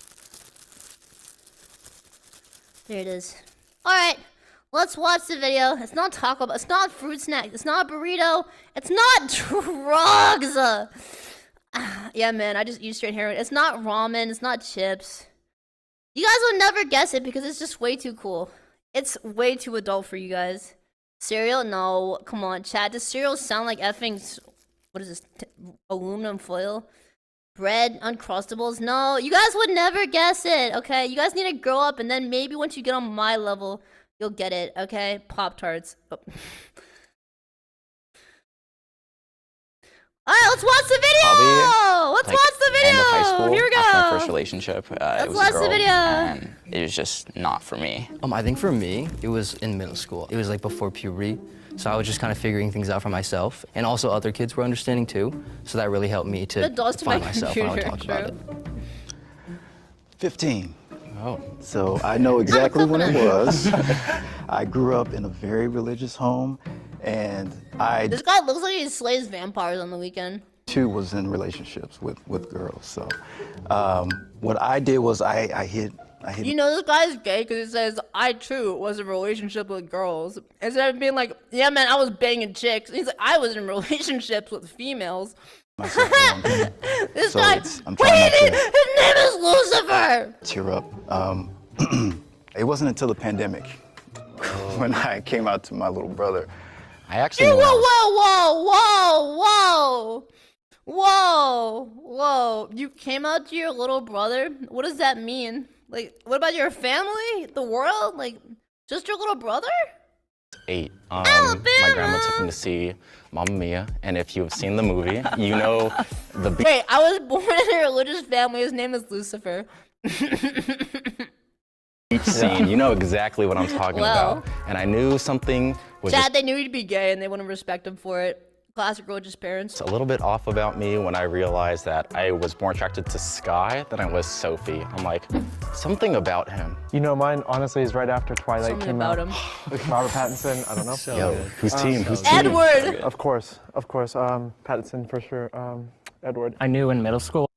There it is. Alright, let's watch the video. It's not Taco Bell. It's not fruit snack. It's not burrito. It's not drugs! Uh, yeah, man, I just eat straight heroin. It's not ramen. It's not chips. You guys would never guess it because it's just way too cool. It's way too adult for you guys. Cereal? No. Come on, chat. Does cereal sound like effing... What is this? T aluminum foil? Bread? Uncrustables? No. You guys would never guess it, okay? You guys need to grow up and then maybe once you get on my level, you'll get it, okay? Pop-Tarts. Oh. Alright, let's watch the video! Probably, let's like, watch the video! End of high school, Here we go! after my first relationship, uh, let's it was watch a girl, the video! and it was just not for me. Um, I think for me, it was in middle school. It was like before puberty, so I was just kind of figuring things out for myself, and also other kids were understanding too, so that really helped me to to find my myself when I would talk computer, about it. fifteen. Oh. So I know exactly when it was. I grew up in a very religious home, and I This guy looks like he slays vampires on the weekend. too was in relationships with, with girls. So um, what I did was I, I hid I hid You know this guy's gay because he says, I too was in a relationship with girls. Instead of being like, yeah man, I was banging chicks. He's like, I was in relationships with females. This so guy, it's- I'm what trying do you not mean? His name is Lucifer! tear up. Um, it wasn't until the pandemic when I came out to my little brother. I actually Hey, knew when I whoa, was- whoa, whoa, whoa, whoa, whoa! You came out to your little brother? What does that mean? Like, what about your family? The world? Like, just your little brother? eight. Um, my grandma took me to see Mamma Mia, and if you've seen the movie, you know the beat Wait, I was born in a religious family. His name is Lucifer. scene. You know exactly what I'm talking Well. about. And I knew something was Chad, just they knew he'd be gay and they wouldn't respect him for it. Classic religious parents. It's a little bit off about me when I realized that I was more attracted to Sky than I was Sophie. I'm like, something about him. You know, mine honestly is right after Twilight Something came about out. him. With Robert Pattinson, I don't know. So Yo, good. whose team? Um, whose team? Edward. Of course, of course. Um, Pattinson for sure. Um, Edward. I knew in middle school.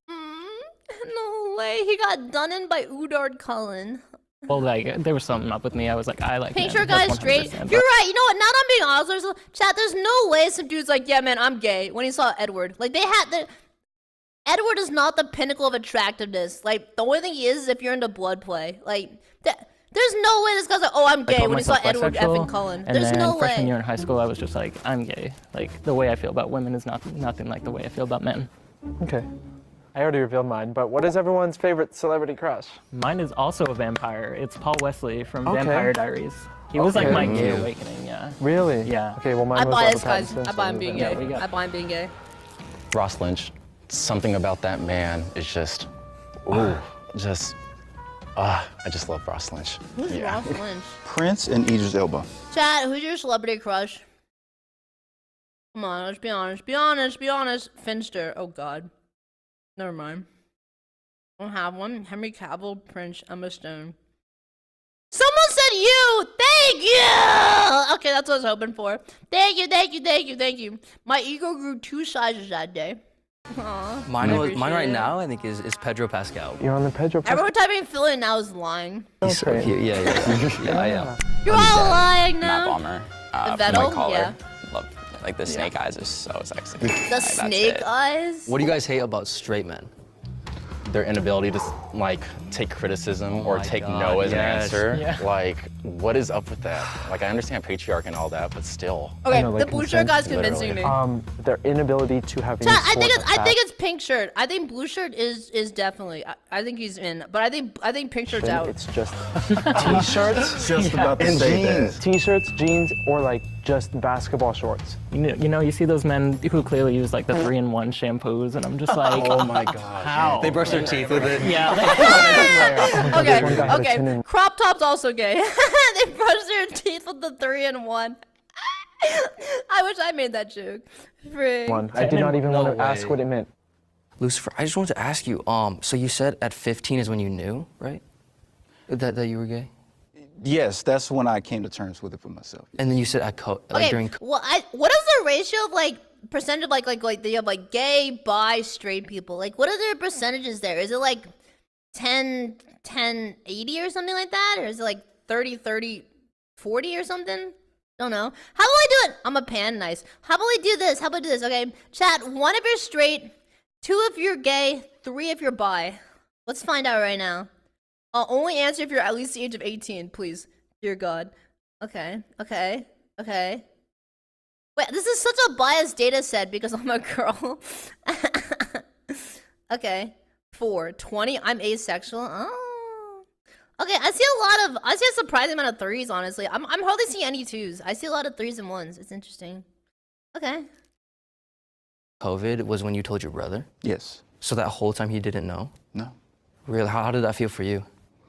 No way, he got done in by Udard Cullen. Well, like there was something up with me. I was like, I like. Pink him. shirt guy That's straight. one hundred percent, You're but- right. You know what? Now that I'm being honest, there's a, chat. There's no way some dude's like, yeah, man, I'm gay. When he saw Edward, like they had the. Edward is not the pinnacle of attractiveness. Like the only thing he is is if you're into blood play. Like th there's no way this guy's like, oh, I'm I gay called when he saw myself Edward bisexual, effing Cullen. And There's then no freshman way. year in high school, I was just like, I'm gay. Like the way I feel about women is not nothing like the way I feel about men. Okay. I already revealed mine, but what is everyone's favorite celebrity crush? Mine is also a vampire. It's Paul Wesley from Okay. Vampire Diaries. He was like Okay. my gay Mm. awakening, yeah. Really? Yeah. Okay, well mine I was buy Robert this guys. Pattinson, I buy him so- being Yeah, gay. we got- I buy him being gay. Ross Lynch. Something about that man is just, ooh, just, ah, I just love Ross Lynch. Who's Yeah. Ross Lynch? Prince and Idris Elba. Chat, who's your celebrity crush? Come on, let's be honest. Be honest, be honest. Finster. Oh god. Never mind. I don't have one. Henry Cavill, Prince, Emma Stone. Someone said you! Thank you! Okay, that's what I was hoping for. Thank you, thank you, thank you, thank you. My ego grew two sizes that day. Aww. Mine, I was, mine right appreciate it. now, I think, is, is Pedro Pascal. You're on the Pedro Pascal. Everyone typing Filian now is lying. He's so cute. Yeah, yeah, yeah, I am. You're all lying Matt now. Bomber. Uh, The from my Vettel? collar. Yeah. Love, like the snake eyes are so sexy. The Like, that's snake it. eyes? What do you guys hate about straight men? Their inability to like take criticism or my take God, no as yes. an answer. Yeah. Like, what is up with that? Like, I understand patriarch and all that, but still. Okay, I know, the like, blue shirt consent, guy's convincing me. Um, their inability to have Chat, any I think sort it's of I think it's pink shirt. I think blue shirt is is definitely. I, I think he's in, but I think I think pink shirt's passion. out. It's just t-shirts, Just about to and say jeans, that. t-shirts, jeans, or like just basketball shorts. You know, you know, you see those men who clearly use like the three in one shampoos, and I'm just like, Oh my gosh. how? They brush their teeth with it. Yeah. Okay, one guy had a okay. tin in- Crop top's also gay. They brush their teeth with the three in one. I wish I made that joke. Frick. One. I did not even No want to ask way. what it meant. Lucifer, I just wanted to ask you, um, so you said at fifteen is when you knew, right? That, that you were gay? Yes, that's when I came to terms with it for myself. And then you said at co- like Okay, during co- well, I, what is the ratio of like percentage of like like like they have like gay, bi, straight people? Like, what are their percentages there? Is it like ten, ten, eighty or something like that, or is it like thirty, thirty, forty or something? Don't know. How about I do it? I'm a pan, nice. How about we do this? How about I do this? Okay, chat. One if you're straight, two if you're gay, three if you're bi. Let's find out right now. I'll only answer if you're at least the age of eighteen, please. Dear God. Okay, okay, okay. Wait, this is such a biased data set because I'm a girl. Okay, four, twenty, I'm asexual. Oh. Okay, I see a lot of, I see a surprising amount of threes, honestly. I'm, I'm hardly seeing any twos. I see a lot of threes and ones. It's interesting. Okay. COVID was when you told your brother? Yes. So that whole time he didn't know? No. Really? How, how did that feel for you?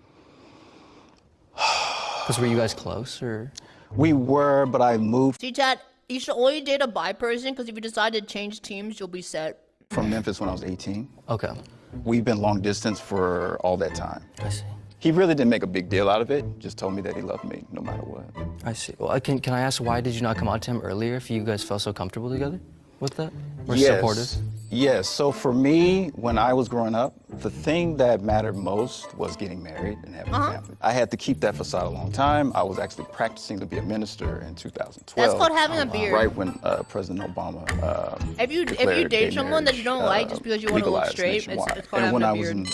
Because were you guys close, or? We were, but I moved See, chat, you should only date a bi person because if you decide to change teams, you'll be set. from Memphis when I was eighteen. Okay. We've been long distance for all that time. I see. He really didn't make a big deal out of it, just told me that he loved me no matter what. I see. Well, I can, can I ask why did you not come out to him earlier if you guys felt so comfortable together with that? Or yes. supportive? Yes. So for me, when I was growing up, the thing that mattered most was getting married and having Uh-huh. a family. I had to keep that facade a long time. I was actually practicing to be a minister in two thousand twelve. That's called having a beard. Right when uh, President Obama um, If you if you declared date gay someone that you don't marriage, like just because you want to look legalized straight, it's, nationwide. it's called And when I having a was beard. in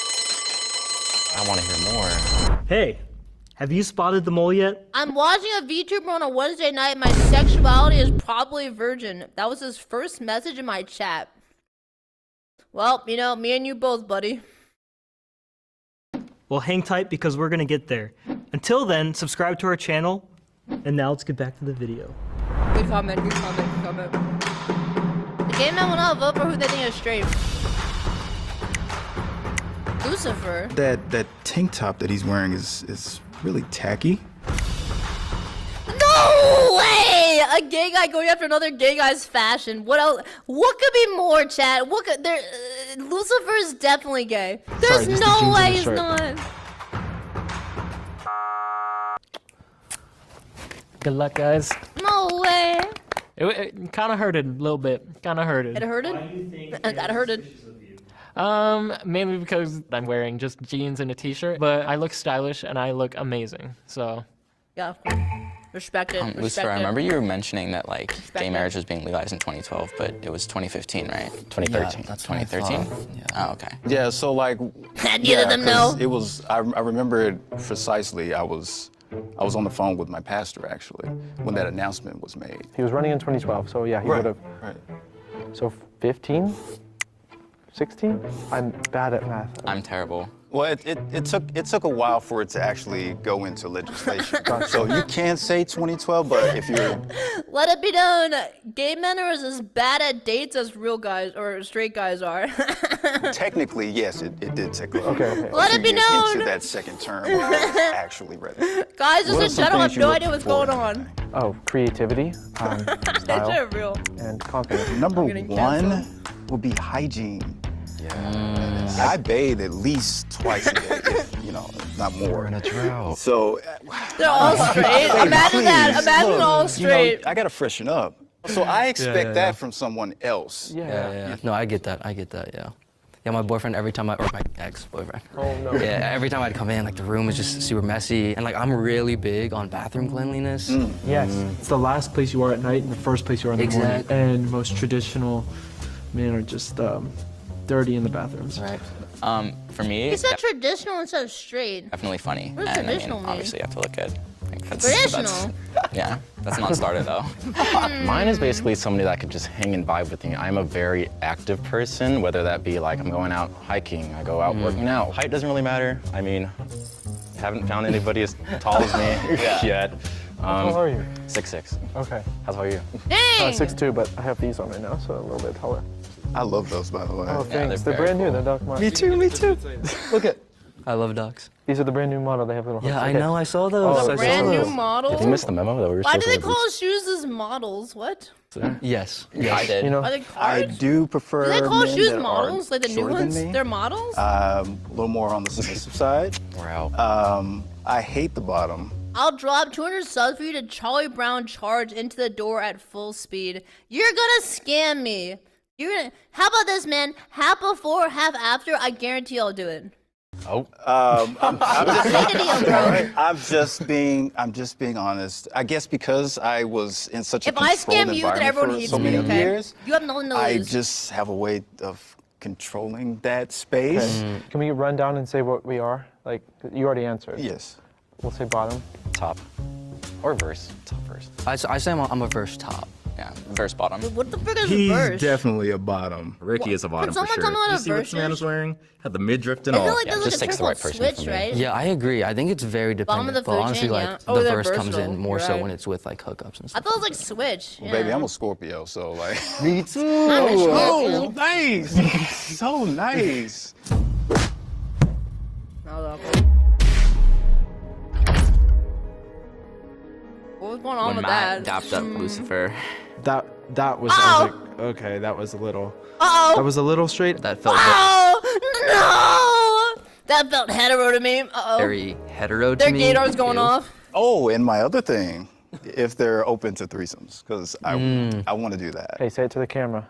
I want to hear more. Hey, have you spotted the mole yet? I'm watching a VTuber on a Wednesday night. My sexuality is probably a virgin. That was his first message in my chat. Well, you know, me and you both, buddy. Well, hang tight because we're gonna get there. Until then, subscribe to our channel. And now let's get back to the video. Good comment, good comment, good comment. The game man will not vote for who they think is straight. Lucifer. that that tank top that he's wearing is is really tacky. No way! A a gay guy going after another gay guy's fashion. What else? What could be more, Chad? What could there? Uh, Lucifer is definitely gay. There's Sorry, no the way the he's shirt. not. Good luck, guys. No way. It, it kind of hurted a little bit. Kind of hurted. It hurted. That hurted. Um, mainly because I'm wearing just jeans and a t-shirt, but I look stylish and I look amazing. So. Yeah. Respect it. Um, Respect Lucifer, I it. remember you were mentioning that like Respect gay it. marriage was being legalized in twenty twelve, but it was twenty fifteen, right? twenty thirteen. Yeah, that's twenty thirteen. Yeah. Oh, okay. Yeah, so like, Neither yeah, of them 'cause know. It was. I, I remember it precisely. I was, I was on the phone with my pastor actually when that announcement was made. He was running in twenty twelve, so yeah, he Right, would have. right. So fifteen? sixteen? I'm bad at math. I'm terrible. Well, it, it, it took it took a while for it to actually go into legislation. So you can say twenty twelve, but if you're Let it be known, gay men are as bad at dates as real guys or straight guys are. technically, yes, it, it did take a Okay, okay. Let it be few years known. into that second term where I was actually ready. Guys, What just are in some general, I things have you no look idea what's for going in on. Oh, creativity, um, That's style, real. and confidence. Number getting one canceled. would be hygiene. Yeah. I bathe at least twice a day, if, you know, not more. in a drought. So They're all straight. Imagine that. please, Imagine look, all you know, straight. I gotta freshen up. So I expect yeah, that yeah. from someone else. Yeah. Yeah, yeah. No, I get that. I get that. Yeah. Yeah, my boyfriend every time I or my ex-boyfriend. Oh no. Yeah, every time I'd come in, like the room is just super messy, and like I'm really big on bathroom cleanliness. Yes. It's the last place you are at night and the first place you are in the Exactly. morning. And most traditional men are just um, dirty in the bathrooms. Right. Um, for me, He said traditional instead of straight. definitely funny. What does and traditional I mean, mean? obviously you have to look good. I think that's, Traditional? That's, yeah, that's not started though. Mine is basically somebody that could just hang and vibe with me. I'm a very active person, whether that be like I'm going out hiking, I go out working out. Height doesn't really matter. I mean, haven't found anybody as tall as me yet. How tall are you? Six six. Okay. How tall are you? Dang! Uh, six two, but I have these on right now, so a little bit taller. I love those, by the way. Oh, thanks. they're they're very brand new. cool. They're Doc Martens. Me too. Me too. Look at. I love ducks. These are the brand new model. They have little. Yeah, hooks. I Okay. know. I saw those. Oh, I saw Brand new those. model? Did you miss the memo that we were Why do supposed they to call shoes as models? What? Yes. Yeah, I did. You know. Are they I cars? do prefer Do they call men shoes that models? are Like the new shorter than ones? me. They're models? Um, a little more on the submissive side. We're out. Um, I hate the bottom. I'll drop two hundred subs for you to Charlie Brown charge into the door at full speed. You're gonna scam me. You're gonna. How about this, man? Half before, half after. I guarantee I'll do it. Oh. Um, I'm, I'm, Make a deal, bro. I'm just being, I'm just being honest. I guess because I was in such a If I controlled scam you, then environment everyone for hates so me. many Okay. years, You have nothing to I lose. just have a way of controlling that space. Okay. Can we run down and say what we are? Like, you already answered. Yes. We'll say bottom. Top. Or verse. Top verse. I, s- I say I'm a, I'm a verse top. Yeah, verse bottom. What the frick is He's a verse? definitely a bottom. Ricky What? is a bottom Can for someone sure. tell me what you a see what verse this man is? is wearing? Had the midriff and I all. feel like Yeah, there's just like a takes term the right called person for switch, me. right? Yeah, I agree. I think it's very Bottom of dependent. the But food honestly, chain, like yeah. Oh, the they're verse comes versatile. in more You're so right. when it's with like hookups and I stuff. thought it was like switch. Well, baby, yeah. I'm a Scorpio, so like. Me too. I'm a Oh, Scorpio. nice. So nice. That was awkward. What was going on When with Matt that? dapped up Lucifer. That that was, I Oh! was like, okay, that was a little. Uh-oh. That was a little straight. That felt Oh no! That felt hetero to me. Uh-oh. very hetero to Their me. gaydars going Ew. off. Oh, and my other thing, if they're open to threesomes, because I, Mm. I want to do that. Hey, say it to the camera.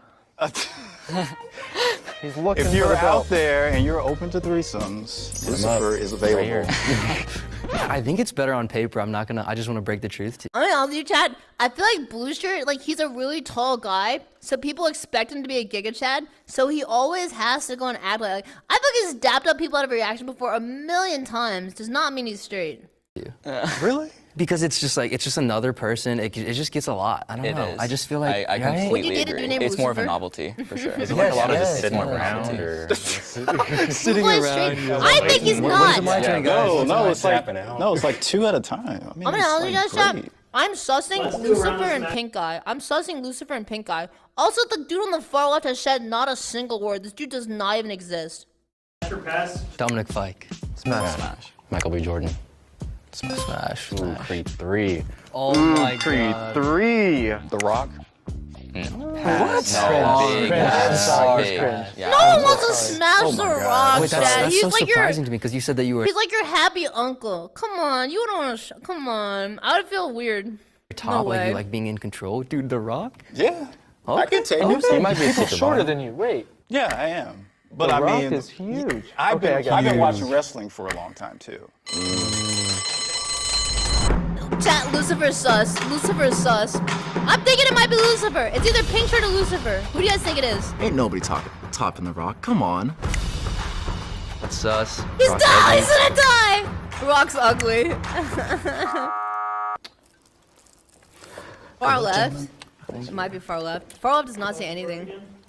He's looking If for you're the out belt. there and you're open to threesomes, Lucifer is available. I think it's better on paper. I'm not gonna. I just want to break the truth to you. I mean, I'll do Chad. I feel like Blue Shirt, like he's a really tall guy, so people expect him to be a Giga Chad. So he always has to go and act like. I feel like he's dapped up people out of reaction before a million times. Does not mean he's straight. Really? Because it's just like it's just another person. It, it just gets a lot. I don't It know. is. I just feel like I, I right? completely Would you date a agree. dude named It's more of a Lucifer? novelty, for sure. Is it like a lot of Yes, just sitting yes. around or sitting Boy, around. straight- I think he's What- not. What is my turn, guys? No, What's no, my it's like tapping out? no, it's like two at a time. I mean, I'm gonna it's tell you like guys, Chad. great. I'm sussing Lucifer and Pink Guy. I'm sussing Lucifer and Pink Guy. Also, the dude on the far left has said not a single word. This dude does not even exist. Dominic Fike. Smash. Smash. Michael B. Jordan. Smash. Ooh, Creed three. Oh Mm, my Creed God. three. The Rock. What? No, big ass. Big. Yeah, No I'm one so wants to sorry. smash Oh the my God. rock, Wait, that's, Chad. that's He's so like your, surprising to me because you said that you were he's like your happy uncle. Come on, you don't want to. Sh come on, I would feel weird. top, no like way. you like being in control. Dude, The Rock? Yeah. Okay. I can take okay. him. He might be a People super shorter body. than you. Wait. Yeah, I am. But The I Rock mean, is huge. I've Okay, been I get I've been it. watching wrestling for a long time too. Chat, Lucifer sus. Lucifer sus. I'm thinking it might be Lucifer. It's either Pink Shirt or Lucifer. Who do you guys think it is? Ain't nobody talking topping The Rock. Come on. That's sus. He's Rock's done. ugly. He's gonna die. Rock's ugly. Far left. It might be far left. Far left does not say anything.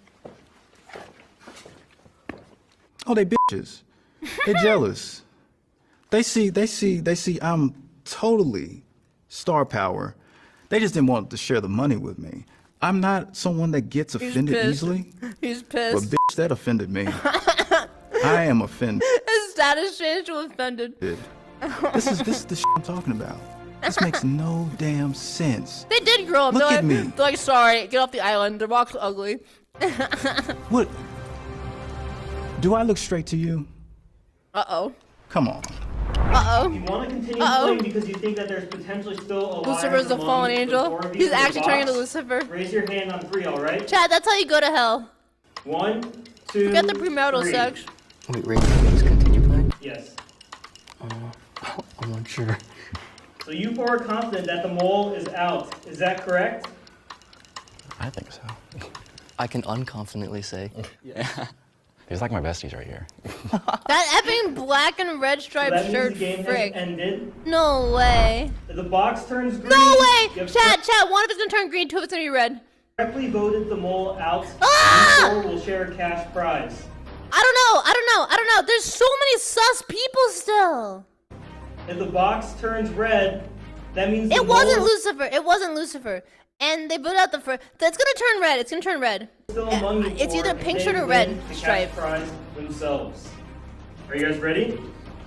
Oh, they bitches. They jealous. They see, they see, they see I'm totally star power. They just didn't want to share the money with me. I'm not someone that gets offended pissed. easily. He's But pissed. bitch, that offended me. I am offended. His status changed to offended. This is this is the shit I'm talking about. This makes no damn sense. They did grow up. Look they're at like, me. They're like, sorry, get off the island. The rock's ugly. What? Do I look straight to you? Uh-oh. Come on. Uh-oh. You want to continue Uh-oh. playing because you think that there's potentially still a Lucifer's the fallen angel. He's actually turning into Lucifer. Raise your hand on three, all right? Chad, that's how you go to hell. One, two, Forget the premarital three. sex. Wait, Ray, can we just continue playing? Yes. Uh, I'm not sure. So you four are confident that the mole is out. Is that correct? I think so. I can unconfidently say. Yeah. These like my besties right here. That effing black and red So striped that means shirt the game frick. has ended. No way. The box turns green. No way! You have Chad, Chad, one of it's gonna turn green, two of it's gonna be red. correctly voted the mole out. Ah! You four will share a cash prize. I don't know, I don't know, I don't know. There's so many sus people still. If the box turns red, that means the It wasn't mole Lucifer. It wasn't Lucifer. And they put out the first. It's gonna turn red. It's gonna turn red. is still among you It's four, either and pink they shirt or win red the cash stripe. prize themselves. Are you guys ready?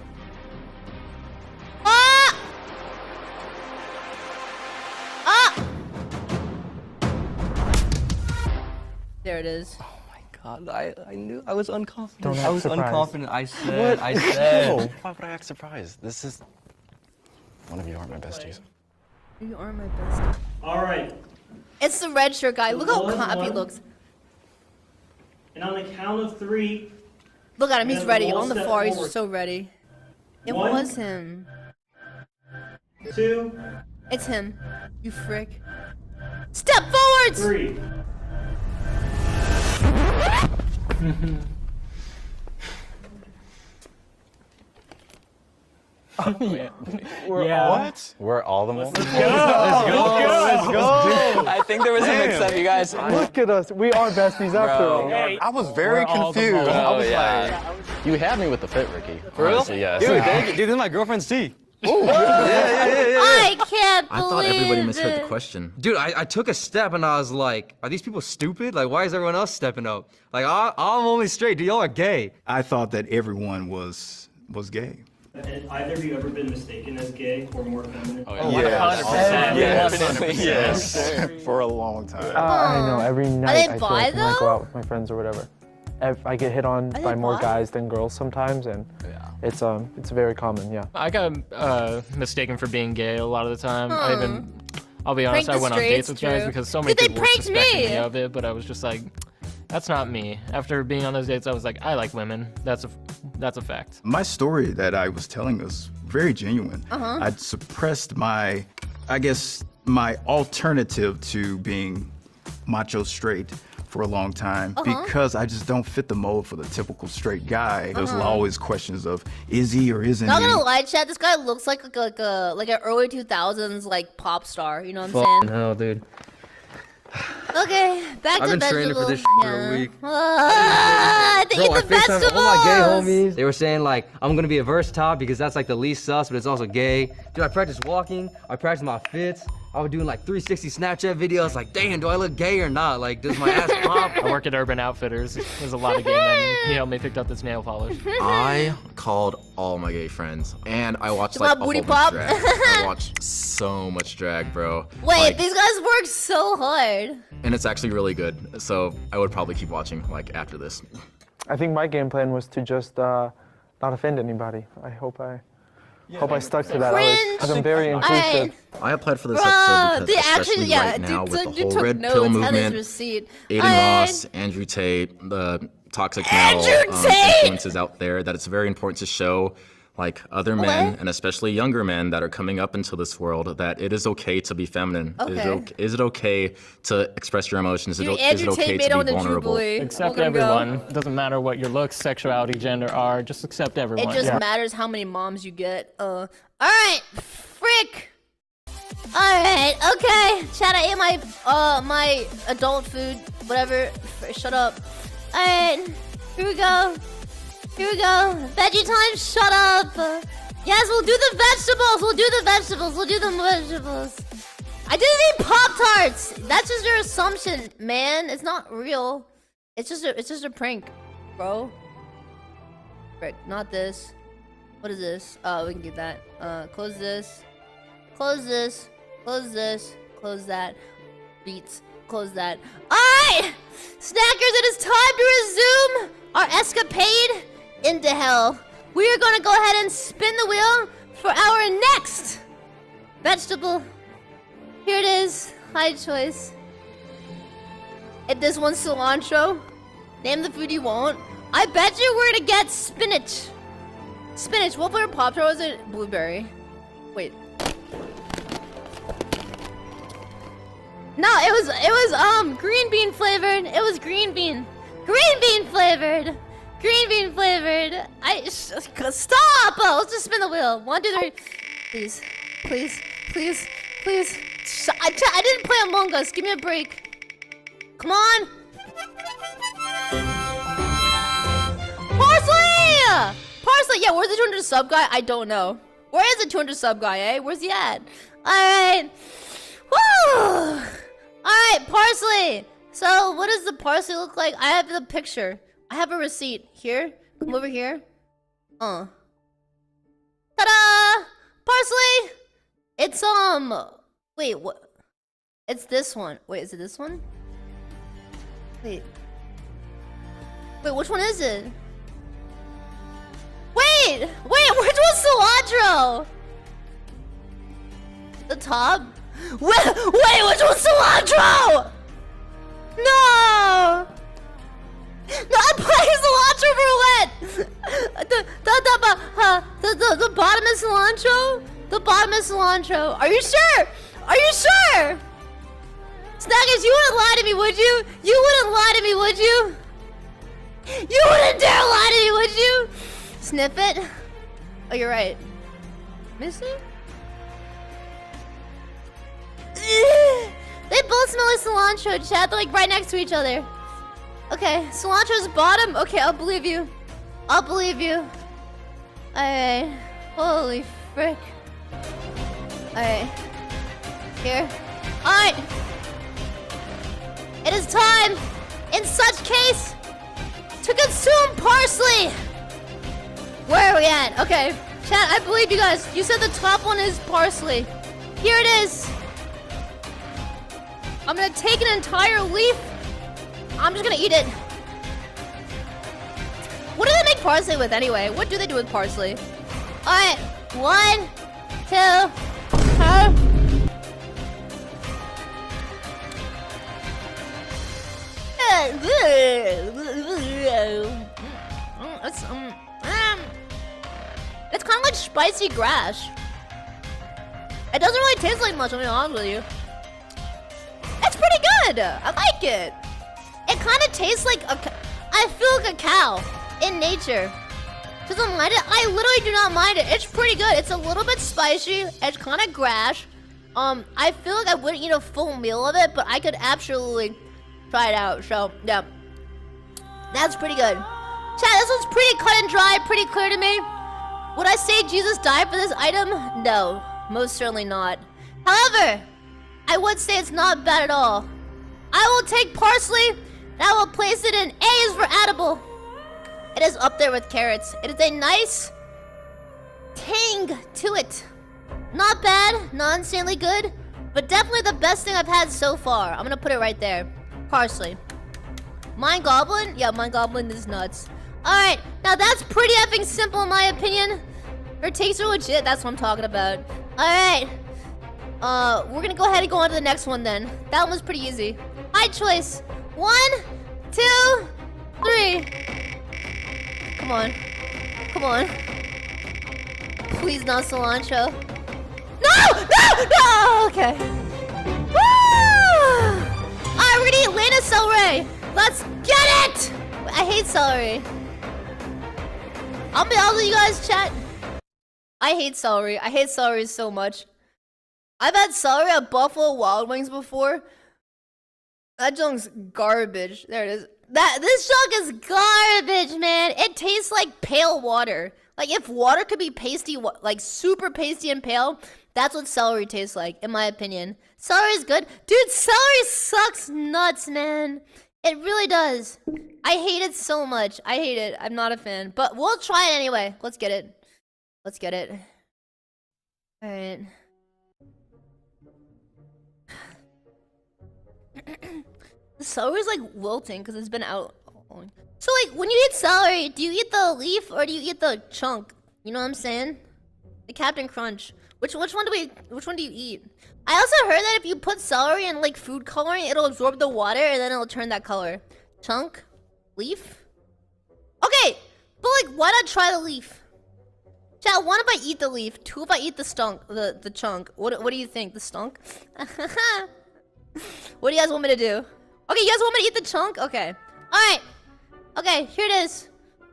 Ah! Ah! There it is. Oh my God, I, I knew I was unconfident. Don't I act was surprised. unconfident. I said, What? I said. No. Why would I act surprised? This is one of you aren't my besties. You are my best. All right. It's the red shirt guy. Look how One, happy he one. looks. And on the count of three, Look at him. He's And ready. we'll On the step far, he's forward. so ready. It One. was him. two, It's him. You frick. Step forwards! three. We're Yeah. all- What? We're all the moles? Let's go. Let's go. Let's go. I think there was a mix-up, you guys. Look at us. We are besties after all. I was very We're all the confused. moles. I Oh, was yeah. You had me with the fit, Ricky. For real? Honestly, yes. Dude, thank you. Dude, this is my girlfriend's tea. I can't believe I thought everybody misheard it. the question. Dude, I, I took a step and I was like, are these people stupid? Like, why is everyone else stepping up? Like, I, I'm only straight. Dude, y'all are gay. I thought that everyone was was gay. And either of you ever been mistaken as gay or more feminine? Oh, yeah. one hundred percent. Yes. Definitely. Yes. For a long time. Uh, I know. Every night they I feel bi, like when I go though? out with my friends or whatever, ev- I get hit on Are by they more bi? guys than girls sometimes, and it's um it's very common. Yeah. I got uh, mistaken for being gay a lot of the time. I Hmm. even, I'll be honest, Prank I the went on dates straights, with guys true. because so many Dude, they people were pranked suspecting me. me of it, but I was just like, that's not me. After being on those dates, I was like, I like women. That's a, that's a fact. My story that I was telling was very genuine. Uh-huh. I'd suppressed my, I guess, my alternative to being macho straight for a long time Uh-huh. because I just don't fit the mold for the typical straight guy. There's Uh-huh. always questions of, is he or isn't Not he? gonna lie, Chad, this guy looks like a, like a like an early two thousands like pop star. You know what I'm Fucking saying? hell, dude. Okay, back I've to been training for vegetables. this shit for a Yeah. week. Ah, they Bro, eat I the FaceTimed vegetables. all my gay homies. They were saying like, I'm gonna be a versatile because that's like the least sus, but it's also gay. Dude, I practice walking. I practice my fits. I was doing like three sixty Snapchat videos. Like, damn, do I look gay or not? Like, does my ass pop? I work at Urban Outfitters. There's a lot of gay men. He helped me pick up this nail polish. I called all my gay friends, and I watched like Come a on, whole booty bunch pop. of drag. I watched so much drag, bro. Wait, Like, these guys work so hard. and it's actually really good. So I would probably keep watching like after this. I think my game plan was to just uh, not offend anybody. I hope I hope I stuck to that. Because I'm very inclusive. I applied for this Bro, episode they because especially actually- yeah, right now dude, with so the you whole took red notes, pill had his movement, receipt. Aiden Alright. Ross, Andrew Tate, the toxic male Andrew um, Tate! influences out there, that it's very important to show like other men What? and especially younger men that are coming up into this world that it is okay to be feminine. Is, it Okay. okay, is it okay to express your emotions? Is Dude, it, is it Andrew okay Tate made to on be the vulnerable? Jubilee. Accept Welcome, go. everyone. Doesn't matter what your looks, sexuality, gender are. Just accept everyone. It just matters how many moms you get. Uh, alright, frick. Alright, okay. Chat, I ate my, uh, my adult food, whatever. Shut up. Alright, here we go. Here we go. Veggie time, shut up. Uh, yes, we'll do the vegetables. We'll do the vegetables. We'll do the vegetables. I didn't eat Pop-Tarts. That's just your assumption, man. It's not real. It's just a, it's just a prank, bro. Frick, not this. What is this? Oh, we can get that. Uh, close this. Close this. Close this. Close that. Beats. Close that. Alright! Snackers, it is time to resume our escapade into hell. We are gonna go ahead and spin the wheel for our next vegetable. Here it is. High choice. If this one's cilantro, name the food you want. I bet you we're gonna get spinach. Spinach. What flavor Pop-Tart was it? Blueberry. Wait. No, it was it was um green bean flavored. It was green bean. Green bean flavored. Green bean flavored. I sh stop. Oh, let's just spin the wheel. One, two, three. Please, please, please, please. Sh I, I didn't play Among Us. Give me a break. Come on. Parsley! Parsley. Yeah, where's the two hundred sub guy? I don't know. Where is the two hundred sub guy? Eh? Where's he at? All right. Woo! Alright, parsley! So, what does the parsley look like? I have the picture. I have a receipt. Here. Come over here. Uh. Ta-da! Parsley! It's, um... Wait, what? It's this one. Wait, is it this one? Wait. Wait, which one is it? Wait! Wait, which one's cilantro? The top? Wait, wait, which one's cilantro? No! No, I'm playing cilantro roulette! The, the, the, uh, the, the, the bottom is cilantro? The bottom is cilantro. Are you sure? Are you sure? Snaggers, you wouldn't lie to me, would you? You wouldn't lie to me, would you? You wouldn't dare lie to me, would you? Sniff it. Oh, you're right. Missing? They both smell like cilantro, chat. They're like right next to each other. Okay, cilantro's bottom. Okay, I'll believe you. I'll believe you. Alright. Holy frick. Alright. Here. Alright. It is time, in such case, to consume parsley. Where are we at? Okay. Chat, I believe you guys. You said the top one is parsley. Here it is. I'm gonna take an entire leaf. I'm just gonna eat it. What do they make parsley with anyway? What do they do with parsley? Alright, one, two, three. It's, um, um, it's kind of like spicy grass. It doesn't really taste like much, I'm being honest with you. It's pretty good. I like it. It kind of tastes like a. I feel like a cow in nature. Doesn't mind it. I literally do not mind it. It's pretty good. It's a little bit spicy. It's kind of grass. Um, I feel like I wouldn't eat a full meal of it, but I could absolutely try it out. So yeah, that's pretty good. Chat, this one's pretty cut and dry, pretty clear to me. Would I say Jesus died for this item? No, most certainly not. However, I would say it's not bad at all. I will take parsley, and I will place it in A's for edible. It is up there with carrots. It is a nice tang to it. Not bad, not insanely good, but definitely the best thing I've had so far. I'm gonna put it right there. Parsley. Mind Goblin? Yeah, Mind Goblin is nuts. Alright, now that's pretty effing simple in my opinion. Her takes are legit, that's what I'm talking about. Alright. Uh, we're gonna go ahead and go on to the next one then. That one was pretty easy. High choice. One, two, three. Come on. Come on. Please not cilantro. No! No! No! Okay. Woo! Alright, we're gonna eat Lena celery. Let's get it! I hate celery. I'll be honest with you guys, chat. I hate celery. I hate celery so much. I've had celery at Buffalo Wild Wings before. That junk's garbage. There it is. That this junk is garbage, man. It tastes like pale water. Like if water could be pasty, like super pasty and pale, that's what celery tastes like, in my opinion. Celery is good. Dude, celery sucks nuts, man. It really does. I hate it so much. I hate it. I'm not a fan. But we'll try it anyway. Let's get it. Let's get it. Alright. The celery's like wilting because it's been out. So like when you eat celery, do you eat the leaf or do you eat the chunk? You know what I'm saying? The Captain Crunch. Which which one do we which one do you eat? I also heard that if you put celery in like food coloring, it'll absorb the water and then it'll turn that color. Chunk? Leaf? Okay, but like why not try the leaf? Chat, one if I eat the leaf, two if I eat the stunk the, the chunk. What what do you think? The stunk? What do you guys want me to do? Okay, you guys want me to eat the chunk? Okay. Alright. Okay, here it is.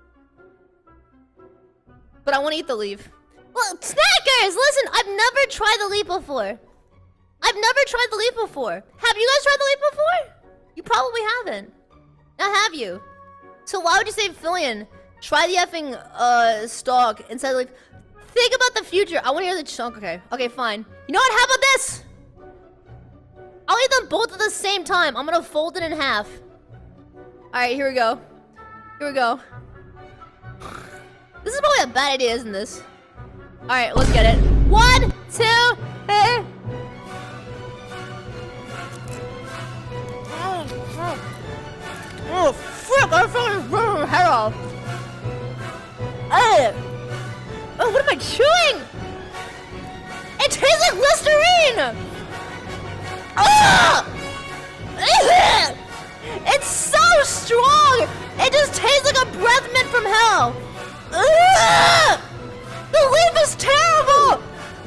But I want to eat the leaf. Well, snackers, listen, I've never tried the leaf before. I've never tried the leaf before. Have you guys tried the leaf before? You probably haven't. Now have you? So why would you say, Filian, try the effing uh, stalk instead of leaf? Think about the future. I want to hear the chunk. Okay, okay, fine. You know what? How about this? I'll eat them both at the same time. I'm gonna fold it in half. Alright, here we go. Here we go. This is probably a bad idea, isn't this? Alright, let's get it. One, two, three. Oh, frick! I fucking burned my head off. Hey! Oh, what am I chewing? It tastes like Listerine! Ah! It's so strong! It just tastes like a breath mint from hell! Ah! The leaf is terrible!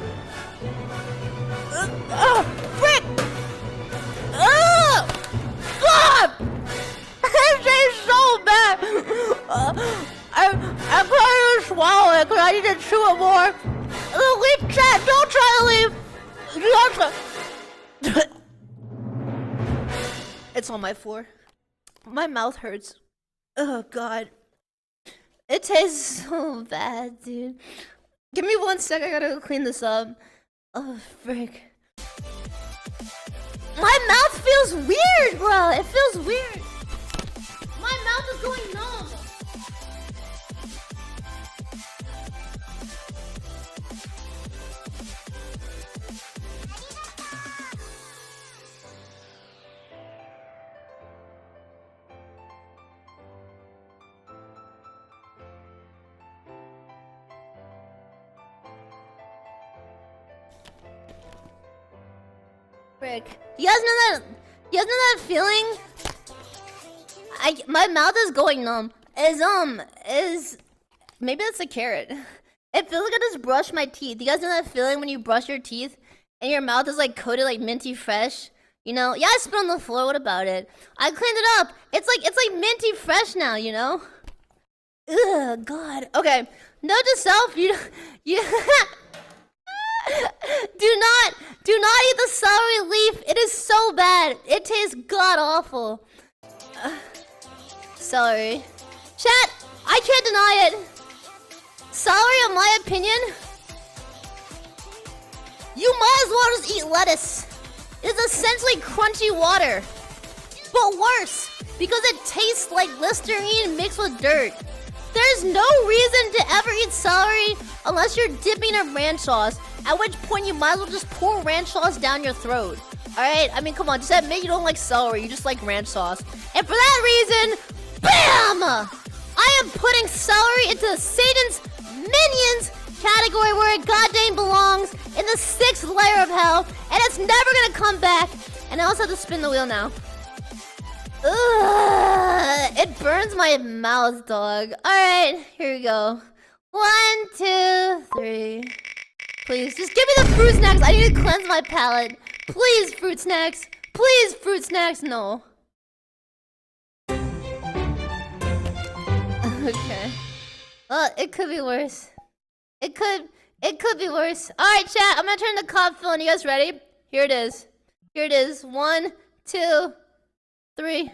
Ah, frick! Ah! God! It tastes so bad! Uh, I, I'm trying to swallow it because I need to chew it more. The leaf chat, don't try the leaf! Don't try. It's on my floor. My mouth hurts. Oh god. It tastes so bad, dude. Give me one sec, I gotta go clean this up. Oh, frick. My mouth feels weird, bro. It feels weird. My mouth is going numb. Frick. You guys know that? You guys know that feeling? I my mouth is going numb. Is um is maybe that's a carrot. It feels like I just brushed my teeth. You guys know that feeling when you brush your teeth and your mouth is like coated like minty fresh? You know? Yeah, I spit on the floor. What about it? I cleaned it up. It's like it's like minty fresh now. You know? Ugh, God. Okay. Note to self. You you. Do not, do not eat the celery leaf. It is so bad. It tastes god awful. Uh, celery. Chat, I can't deny it. Celery, in my opinion, you might as well just eat lettuce. is essentially crunchy water. But worse, because it tastes like Listerine mixed with dirt. There's no reason to ever eat celery unless you're dipping in ranch sauce, at which point you might as well just pour ranch sauce down your throat. Alright? I mean, come on, just admit you don't like celery, you just like ranch sauce. And for that reason, BAM! I am putting celery into Satan's minions category where it goddamn belongs, in the sixth layer of hell, and it's never gonna come back. And I also have to spin the wheel now. Ugh, it burns my mouth, dog. Alright, here we go. One, two, three. Please, just give me the fruit snacks. I need to cleanse my palate. Please, fruit snacks. Please, fruit snacks. No. Okay. Uh, it could be worse. It could, it could be worse. Alright, chat, I'm gonna turn the cop phone. You guys ready? Here it is. Here it is. One, two, three.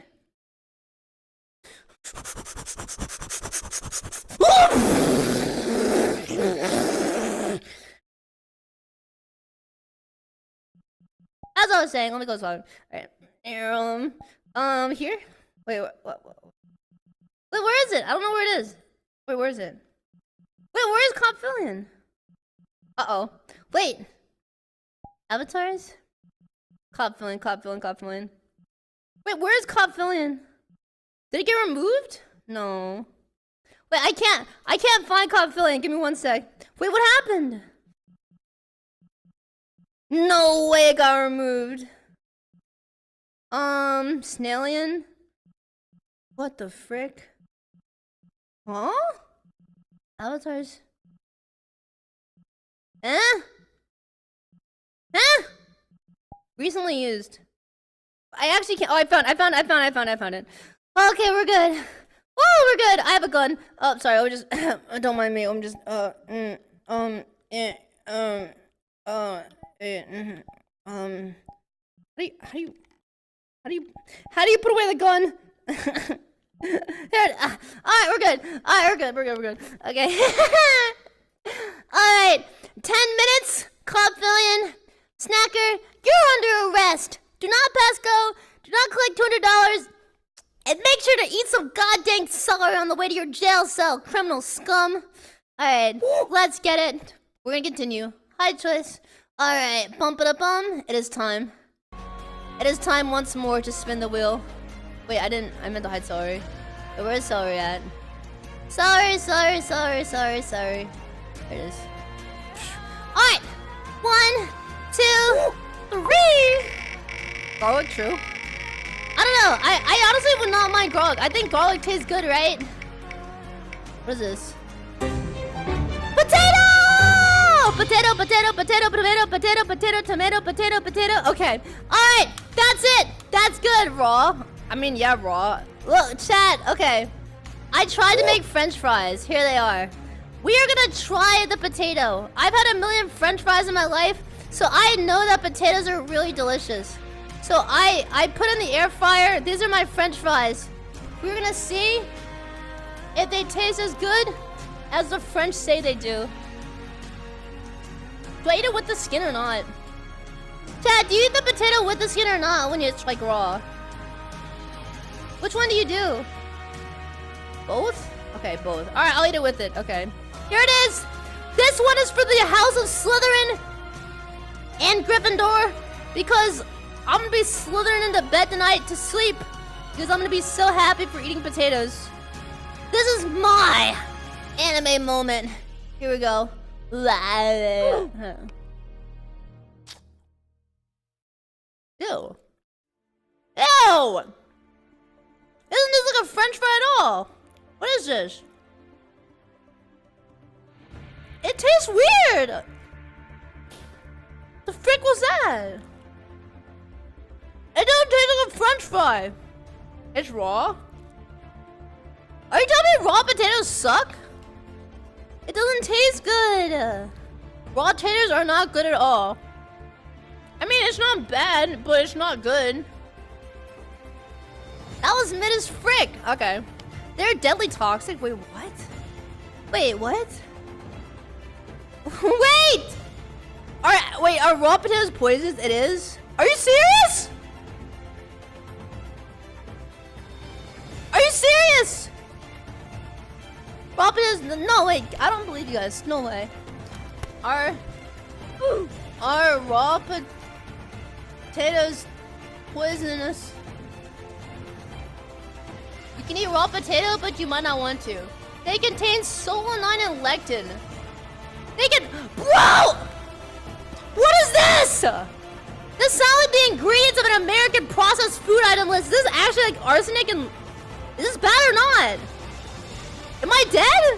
As I was saying, let me go slow. Alright. Um, um, here? Wait, what, what, what? Wait, where is it? I don't know where it is. Wait, where is it? Wait, where is Cop Filian? Uh-oh. Wait. Avatars? Cop Filian, Cop Filian, Cop Filian. Wait, where is Cop Filian? Did it get removed? No. Wait, I can't. I can't find Cop Filian. Give me one sec. Wait, what happened? No way it got removed. Um, Snailian? What the frick? Huh? Avatars? Eh? Eh? Recently used. I actually can't. Oh, I found. I found. I found. I found. I found it. Okay, we're good. Oh, we're good. I have a gun. Oh, sorry. I'm just. Don't mind me. I'm just. Uh. Mm, um. Eh, um. Uh. Eh, mm, um. How do you? How do you? How do you? How do you put away the gun? Here, uh, alright, we're good. Alright, we're good. We're good. We're good. Okay. Alright. Ten minutes. Cop Filian. Snacker, you're under arrest. Do not pass go. Do not collect two hundred dollars. And make sure to eat some goddamn celery on the way to your jail cell, criminal scum. Alright, let's get it. We're gonna continue. Hi, Choice. Alright, bump it up on. It is time. It is time once more to spin the wheel. Wait, I didn't. I meant to hide celery. Wait, where's celery at? Celery, celery, celery, celery, celery. There it is. Alright! One, two, three! Garlic, true. I don't know. I, I honestly would not mind garlic. I think garlic tastes good, right? What is this? Potato! Potato, potato, potato, potato, potato, potato, tomato, potato, potato. Okay. Alright. That's it. That's good, raw. I mean, yeah, raw. Look, chat. Okay. I tried to make french fries. Here they are. We are gonna try the potato. I've had a million french fries in my life, so I know that potatoes are really delicious. So I, I put in the air fryer. These are my french fries. We're gonna see if they taste as good as the French say they do. Do I eat it with the skin or not? Chad, do you eat the potato with the skin or not when it's like raw? Which one do you do? Both? Okay, both. Alright, I'll eat it with it. Okay. Here it is! This one is for the House of Slytherin and Gryffindor, because I'm gonna be slithering into bed tonight to sleep, because I'm gonna be so happy for eating potatoes. This is my anime moment. Here we go. Ew. Ew. Isn't this like a french fry at all? What is this? It tastes weird! The frick was that? It doesn't taste like a french fry. It's raw? Are you telling me raw potatoes suck? It doesn't taste good. Raw potatoes are not good at all. I mean, it's not bad, but it's not good. That was mid as frick. Okay. They're deadly toxic. Wait, what? Wait, what? Wait! Are, wait, are raw potatoes poisonous? It is? Are Are you serious? Are you serious? Raw potatoes? No, wait. I don't believe you guys. No way. Are are raw potatoes poisonous? You can eat raw potato, but you might not want to. They contain solanine and lectin. They can, bro! What is this? This sounds like the ingredients of an American processed food item list. Is this actually like arsenic and... Is this bad or not? Am I dead?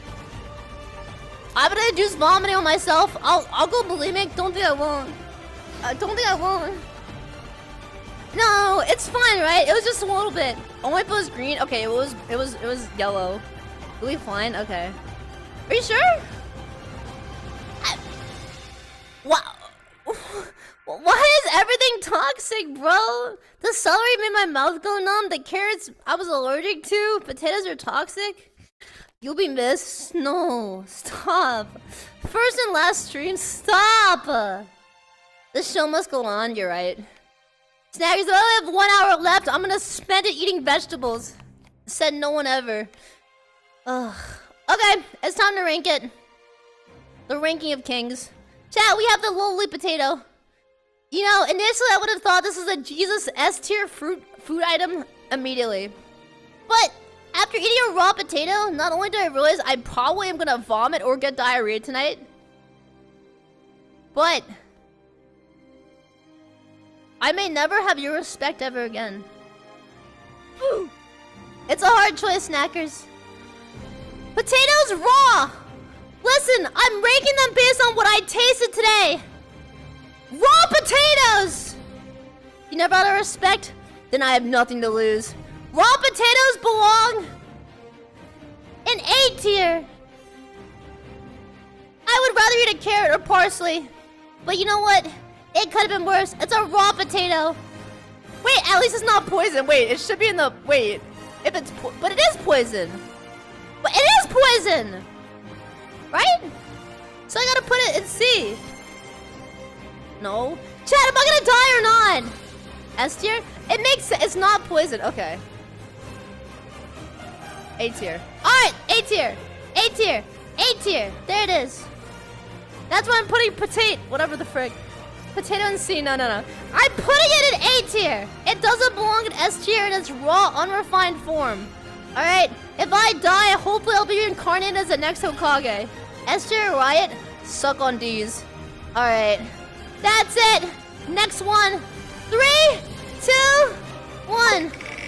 I'm gonna induce vomiting on myself. I'll I'll go bulimic. Don't think I won't. I don't think I won't. No, it's fine, right? It was just a little bit. Oh, my was green. Okay, it was it was it was yellow. Will we fine? Okay. Are you sure? I... Wow. Why is everything toxic, bro? The celery made my mouth go numb. The carrots I was allergic to. Potatoes are toxic. You'll be missed. No, stop. First and last stream, stop. The show must go on. You're right. Snackers, I only have one hour left. I'm gonna spend it eating vegetables. Said no one ever. Ugh. Okay, it's time to rank it. The ranking of kings. Chat, we have the lowly potato. You know, initially I would have thought this was a Jesus S tier fruit food item immediately. But after eating a raw potato, not only do I realize I probably am gonna vomit or get diarrhea tonight, but I may never have your respect ever again. It's a hard choice, snackers. Potatoes raw! Listen, I'm ranking them based on what I tasted today. Raw potatoes! You never out of respect? Then I have nothing to lose. Raw potatoes belong in A tier. I would rather eat a carrot or parsley. But you know what? It could have been worse. It's a raw potato. Wait, at least it's not poison. Wait, it should be in the... Wait. If it's... Po but it is poison. But it is poison! Right? So I gotta put it in C. No. Chat, am I gonna die or not? S tier? It makes sense. It's not poison. Okay. A tier. Alright, A tier. A tier. A tier. There it is. That's why I'm putting potato... Whatever the frick. Potato in C. No, no, no. I'm putting it in A tier. It doesn't belong in S tier in its raw, unrefined form. Alright. If I die, hopefully I'll be reincarnated as the next Hokage. S tier Riot, suck on D's. Alright. That's it. Next one. Three, two, one.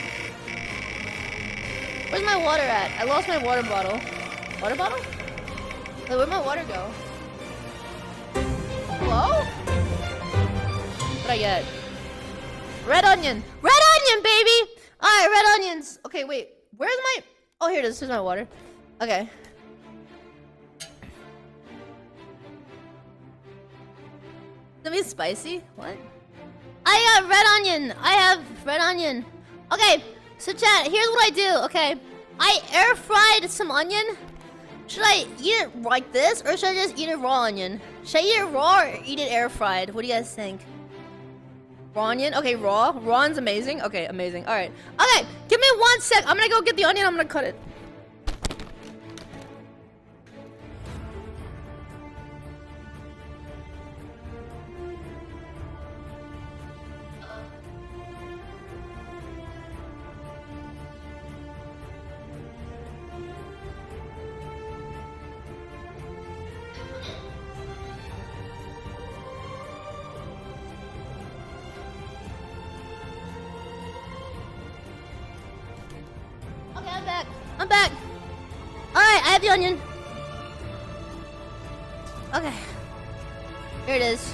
Where's my water at? I lost my water bottle. Water bottle? Wait, where'd my water go? Hello? What'd I get? Red onion. Red onion, baby! Alright, red onions. Okay, wait. Where's my... Oh, here it is. Here's my water. Okay. That means spicy? What? I got red onion. I have red onion. Okay, so chat, here's what I do. Okay, I air fried some onion. Should I eat it like this, or should I just eat it raw onion? Should I eat it raw or eat it air fried? What do you guys think? Raw onion? Okay, raw. Raw's amazing. Okay, amazing. All right. Okay, give me one sec. I'm gonna go get the onion. I'm gonna cut it. I'm back. Alright, I have the onion. Okay. Here it is.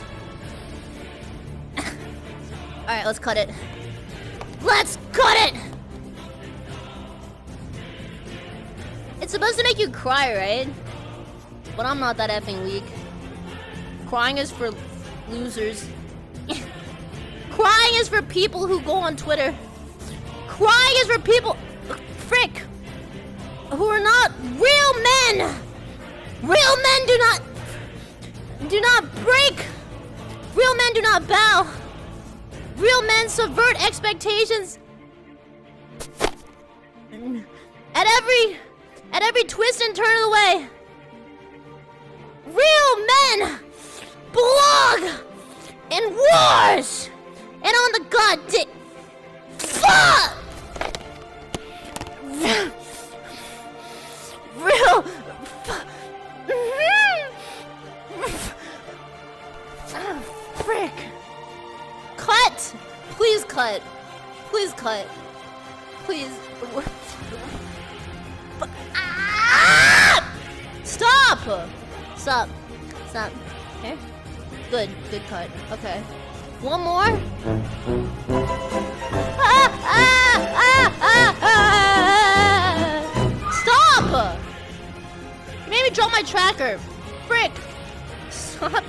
Alright, let's cut it. Let's cut it! It's supposed to make you cry, right? But I'm not that effing weak. Crying is for losers. Crying is for people who go on Twitter. Crying is for people... Frick! Who are not real men! Real men do not... Do not break! Real men do not bow! Real men subvert expectations. At every, at every twist and turn of the way. Real men belong in wars and on the goddamn fuck. Real. Frick. Cut! Please cut. Please cut. Please. Ah! Stop! Stop. Stop. Okay. Good. Good cut. Okay. One more. Ah, ah, ah, ah, ah. Stop! You made me drop my tracker. Frick. Stop.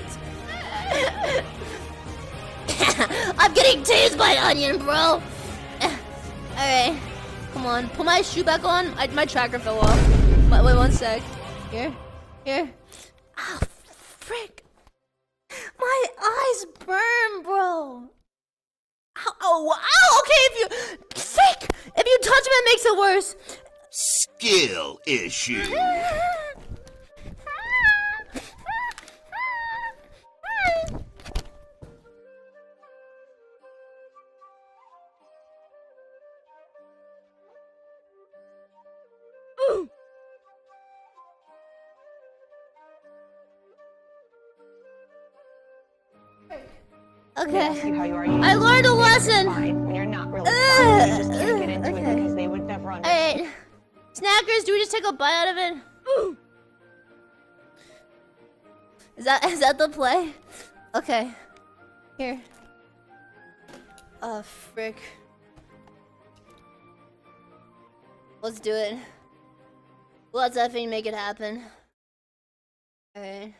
I'm getting teased by Onion, bro. Alright. Come on. Put my shoe back on. I, my tracker fell off. Wait, wait one sec. Here. Here. Ah, oh, frick. My eyes burn, bro. Ow, oh, ow, okay, if you... Frick! If you touch me, it makes it worse. Skill issue. Okay. You how you are, you I learned a lesson. Fine. When you're not really fine, you just can't get into okay. it because they would never understand. Alright. Snackers, do we just take a bite out of it? Is that is that the play? Okay. Here. Oh frick. Let's do it. Let's effing make it happen. Alright.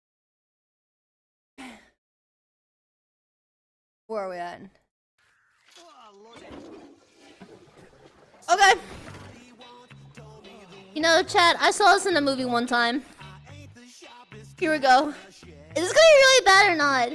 Where are we at? Okay. You know, chat, I saw this in a movie one time. Here we go. Is this gonna be really bad or not?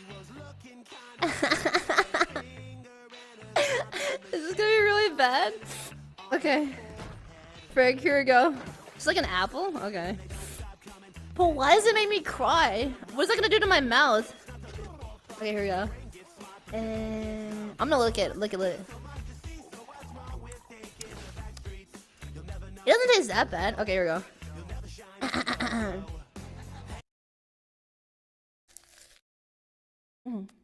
Is this gonna be really bad? Okay. Frick, here we go. It's like an apple? Okay. But why does it make me cry? What is that gonna do to my mouth? Okay, here we go. And I'm gonna look at look at it. It doesn't taste that bad. Okay, here we go. mm.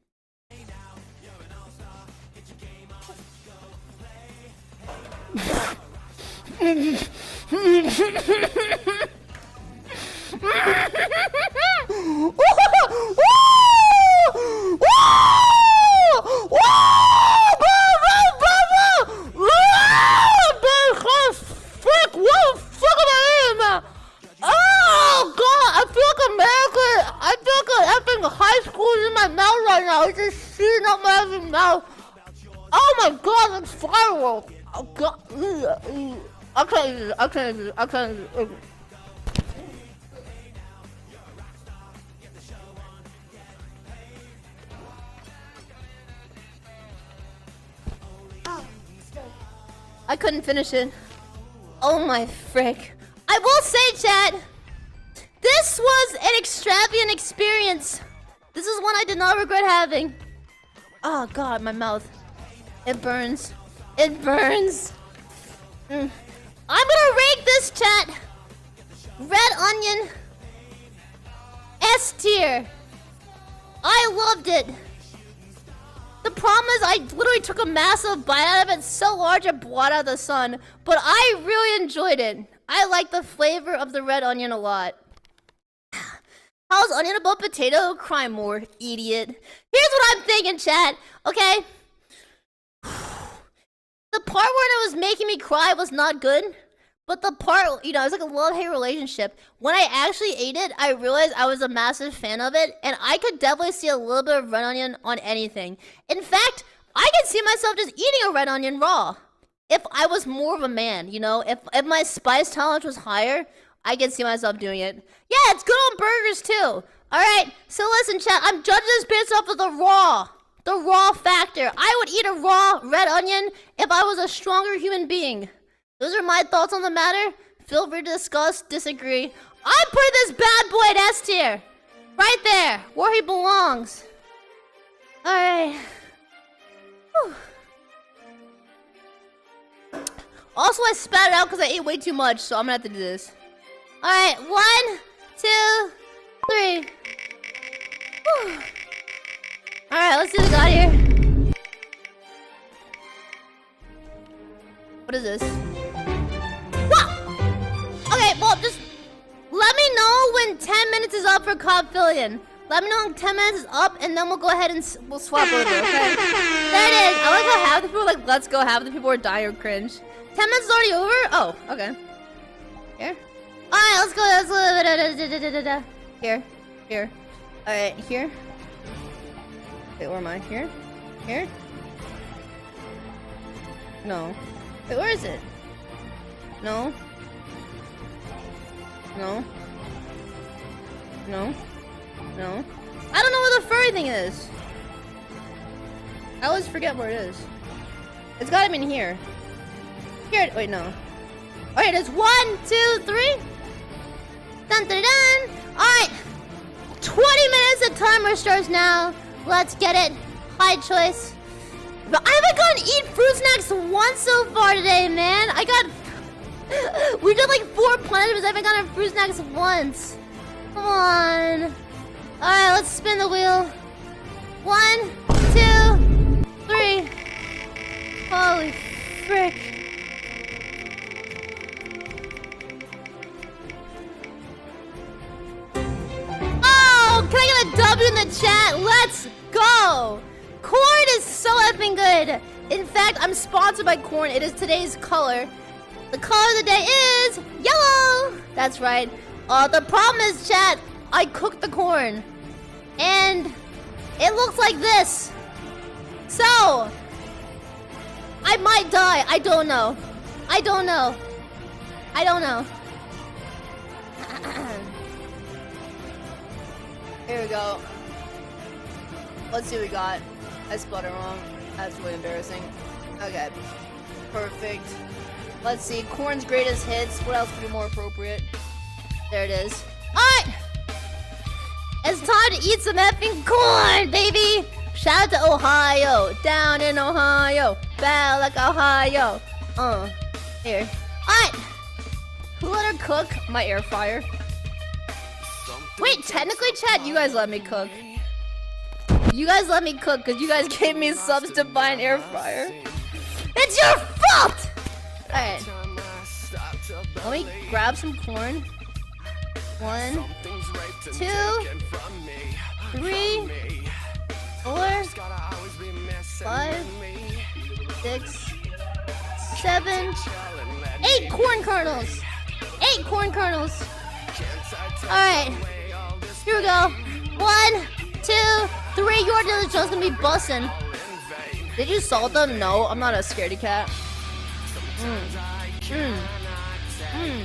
Oh god, I feel like America. I feel like effing high school is in my mouth right now. It's just shooting up my effing mouth. Oh my god, that's firework. Oh god, I can't. I can't. I can't. I couldn't finish it. Oh my frick. I will say, chat, this was an extravagant experience. This is one I did not regret having. Oh god, my mouth. It burns. It burns. Mm. I'm gonna rate this, chat. Red Onion. S tier. I loved it. The problem is I literally took a massive bite out of it, so large it blotted out the sun. But I really enjoyed it. I like the flavor of the red onion a lot. How's onion above potato? Cry more, idiot. Here's what I'm thinking, chat. Okay? The part where it was making me cry was not good. But the part, you know, it was like a love-hate relationship. When I actually ate it, I realized I was a massive fan of it. And I could definitely see a little bit of red onion on anything. In fact, I could see myself just eating a red onion raw. If I was more of a man, you know? If, if my spice tolerance was higher, I could see myself doing it. Yeah, it's good on burgers too. Alright, so listen, chat. I'm judging this based off of the raw. the raw factor. I would eat a raw red onion if I was a stronger human being. Those are my thoughts on the matter. Feel free to discuss, disagree. I put this bad boy in S tier. Right there, where he belongs. Alright. Also, I spat it out because I ate way too much, so I'm gonna have to do this. Alright, one, two, three. Whew. Alright, let's see what we got here. What is this? What? Okay, well, just let me know when ten minutes is up for Cobb Filian. Let me know when ten minutes is up, and then we'll go ahead and s we'll swap over, okay? There it is. I like how half the people are like, let's go, half the people are dying or cringe. ten minutes is already over? Oh, okay. Here? Alright, let's go, let's go. Here, here. Alright, here. Wait, where am I? Here? Here? No. Wait, where is it? No. No. No. No. I don't know where the furry thing is. I always forget where it is. It's gotta be in here. Here, wait, no. Alright, it's one, two, three. Dun dun dun. Alright. twenty minutes, the timer starts now. Let's get it. High choice. But I haven't gotten eat fruit snacks once so far today, man. I got... we did like four punishments. I haven't gotten fruit snacks once. Come on. Alright, let's spin the wheel. One, two, three. Holy frick. Oh, can I get a W in the chat? Let's go! Corn is so effing good. In fact, I'm sponsored by corn. It is today's color. The color of the day is yellow. That's right. Uh, the problem is, chat, I cooked the corn. And it looks like this. So, I might die. I don't know. I don't know. I don't know. Here we go. Let's see what we got. I spelled it wrong. That's really embarrassing. Okay. Perfect. Let's see. Corn's greatest hits. What else would be more appropriate? There it is. Alright! It's time to eat some effing corn, baby! Shout out to Ohio. Down in Ohio. Bad like Ohio. Uh. Here. Alright! Who let her cook? My air fryer. Wait, technically, chat, you guys let me cook. You guys let me cook because you guys gave me subs to buy an air fryer. It's your fault! Alright. Let me grab some corn. One, two, three, four, five, six, seven, eight corn kernels. Eight corn kernels. Alright. Here we go. One, two, three. Your diligence gonna be bussin'. Did you salt them? No, I'm not a scaredy cat. Mm. Mm. Mm.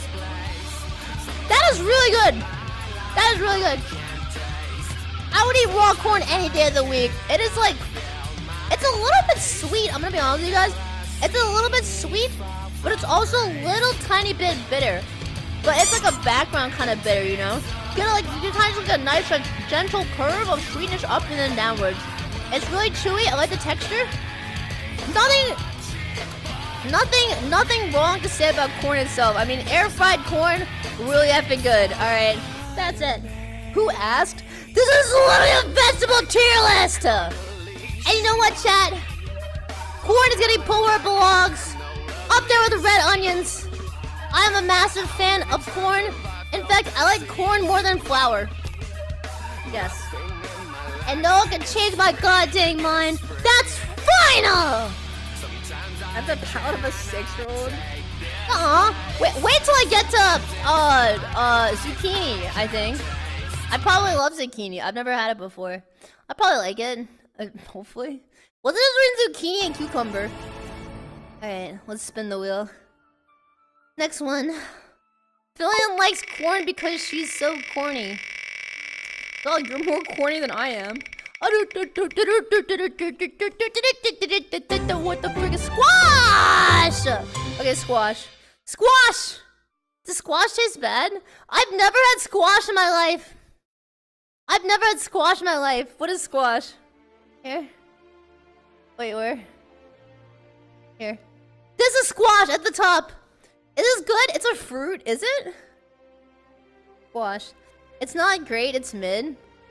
That is really good. That is really good. I would eat raw corn any day of the week. It is like, it's a little bit sweet. I'm gonna be honest with you guys. It's a little bit sweet, but it's also a little tiny bit bitter. But it's like a background kind of bitter, you know? You know, like, you kind of like a nice, like, gentle curve of sweetness up and then downwards. It's really chewy. I like the texture. Nothing, nothing, nothing wrong to say about corn itself. I mean, air fried corn, really effing good. All right, that's it. Who asked? This is literally a vegetable tier list. And you know what, chat? Corn is gonna put where it belongs. Up there with the red onions. I am a massive fan of corn. In fact, I like corn more than flour. Yes. And no one can change my goddamn mind. That's final! That's the power of a six-year-old. Uh-uh. Wait, wait till I get to, uh, uh, zucchini, I think. I probably love zucchini. I've never had it before. I probably like it. Uh, hopefully. What's the difference between zucchini and cucumber? Alright, let's spin the wheel. Next one. Filian likes corn because she's so corny. Oh, you're more corny than I am. What the frick is squash? Okay, squash. Squash! Does squash taste bad? I've never had squash in my life. I've never had squash in my life. What is squash? Here. Wait, where? Here. This is squash at the top. Is this good? It's a fruit, is it? Squash. It's not great, it's mid.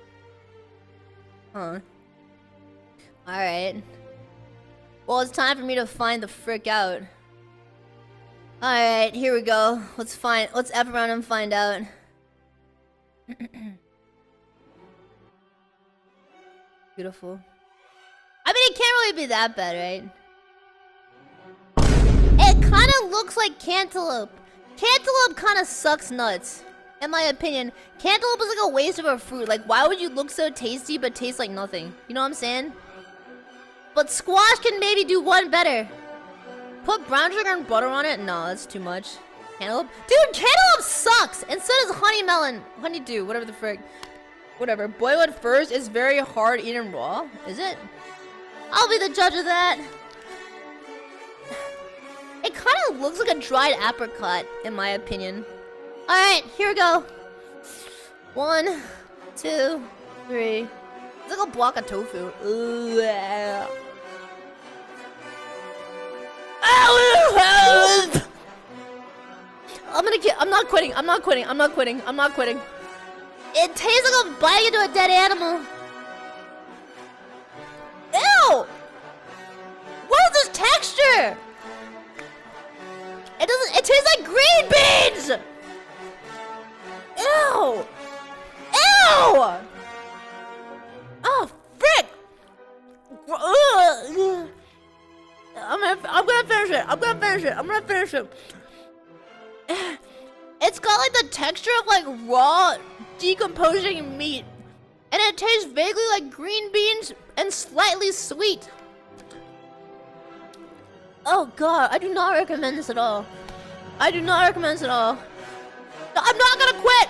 Huh. Alright. Well, it's time for me to find the frick out. Alright, here we go. Let's find let's F around and find out. Beautiful. I mean, it can't really be that bad, right? It kind of looks like cantaloupe. Cantaloupe kind of sucks nuts, in my opinion. Cantaloupe is like a waste of a fruit. Like, why would you look so tasty but taste like nothing? You know what I'm saying? But squash can maybe do one better. Put brown sugar and butter on it? No, that's too much. Cantaloupe? Dude, cantaloupe sucks! And so does honey melon. Honeydew, whatever the frick. Whatever. Boil it first. It's very hard eaten raw. Is it? I'll be the judge of that. It kind of looks like a dried apricot, in my opinion. Alright, here we go. One, two, three. It's like a block of tofu. Ooh, yeah. I'm gonna get. I'm not quitting. I'm not quitting. I'm not quitting. I'm not quitting. It tastes like a bite into a dead animal. Ew! What is this texture? It doesn't. It tastes like green beans. Ew! Ew! Oh frick! Ugh. I'm gonna. I'm gonna finish it. I'm gonna finish it. I'm gonna finish it. It's got like the texture of like raw, decomposing meat, and it tastes vaguely like green beans and slightly sweet. Oh god, I do not recommend this at all. I do not recommend this at all. I'm not gonna quit.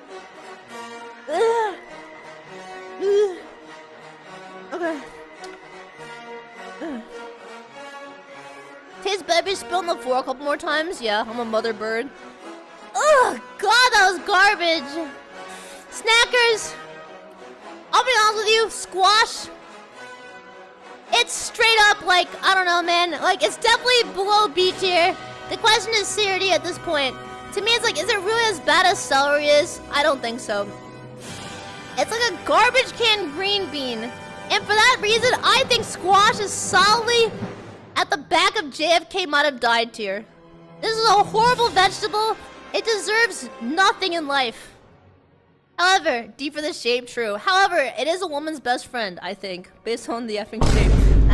Ugh. Ugh. Okay. Ugh. Tastes better if you spill on the floor a couple more times. Yeah, I'm a mother bird. Oh god, that was garbage. Snackers. I'll be honest with you, squash. It's straight up like, I don't know, man. Like, it's definitely below B tier. The question is serity at this point. To me, it's like, is it really as bad as celery is? I don't think so. It's like a garbage can green bean. And for that reason, I think squash is solidly at the back of J F K might have died tier. This is a horrible vegetable. It deserves nothing in life. However, D for the shape, true. However, it is a woman's best friend, I think, based on the effing shape.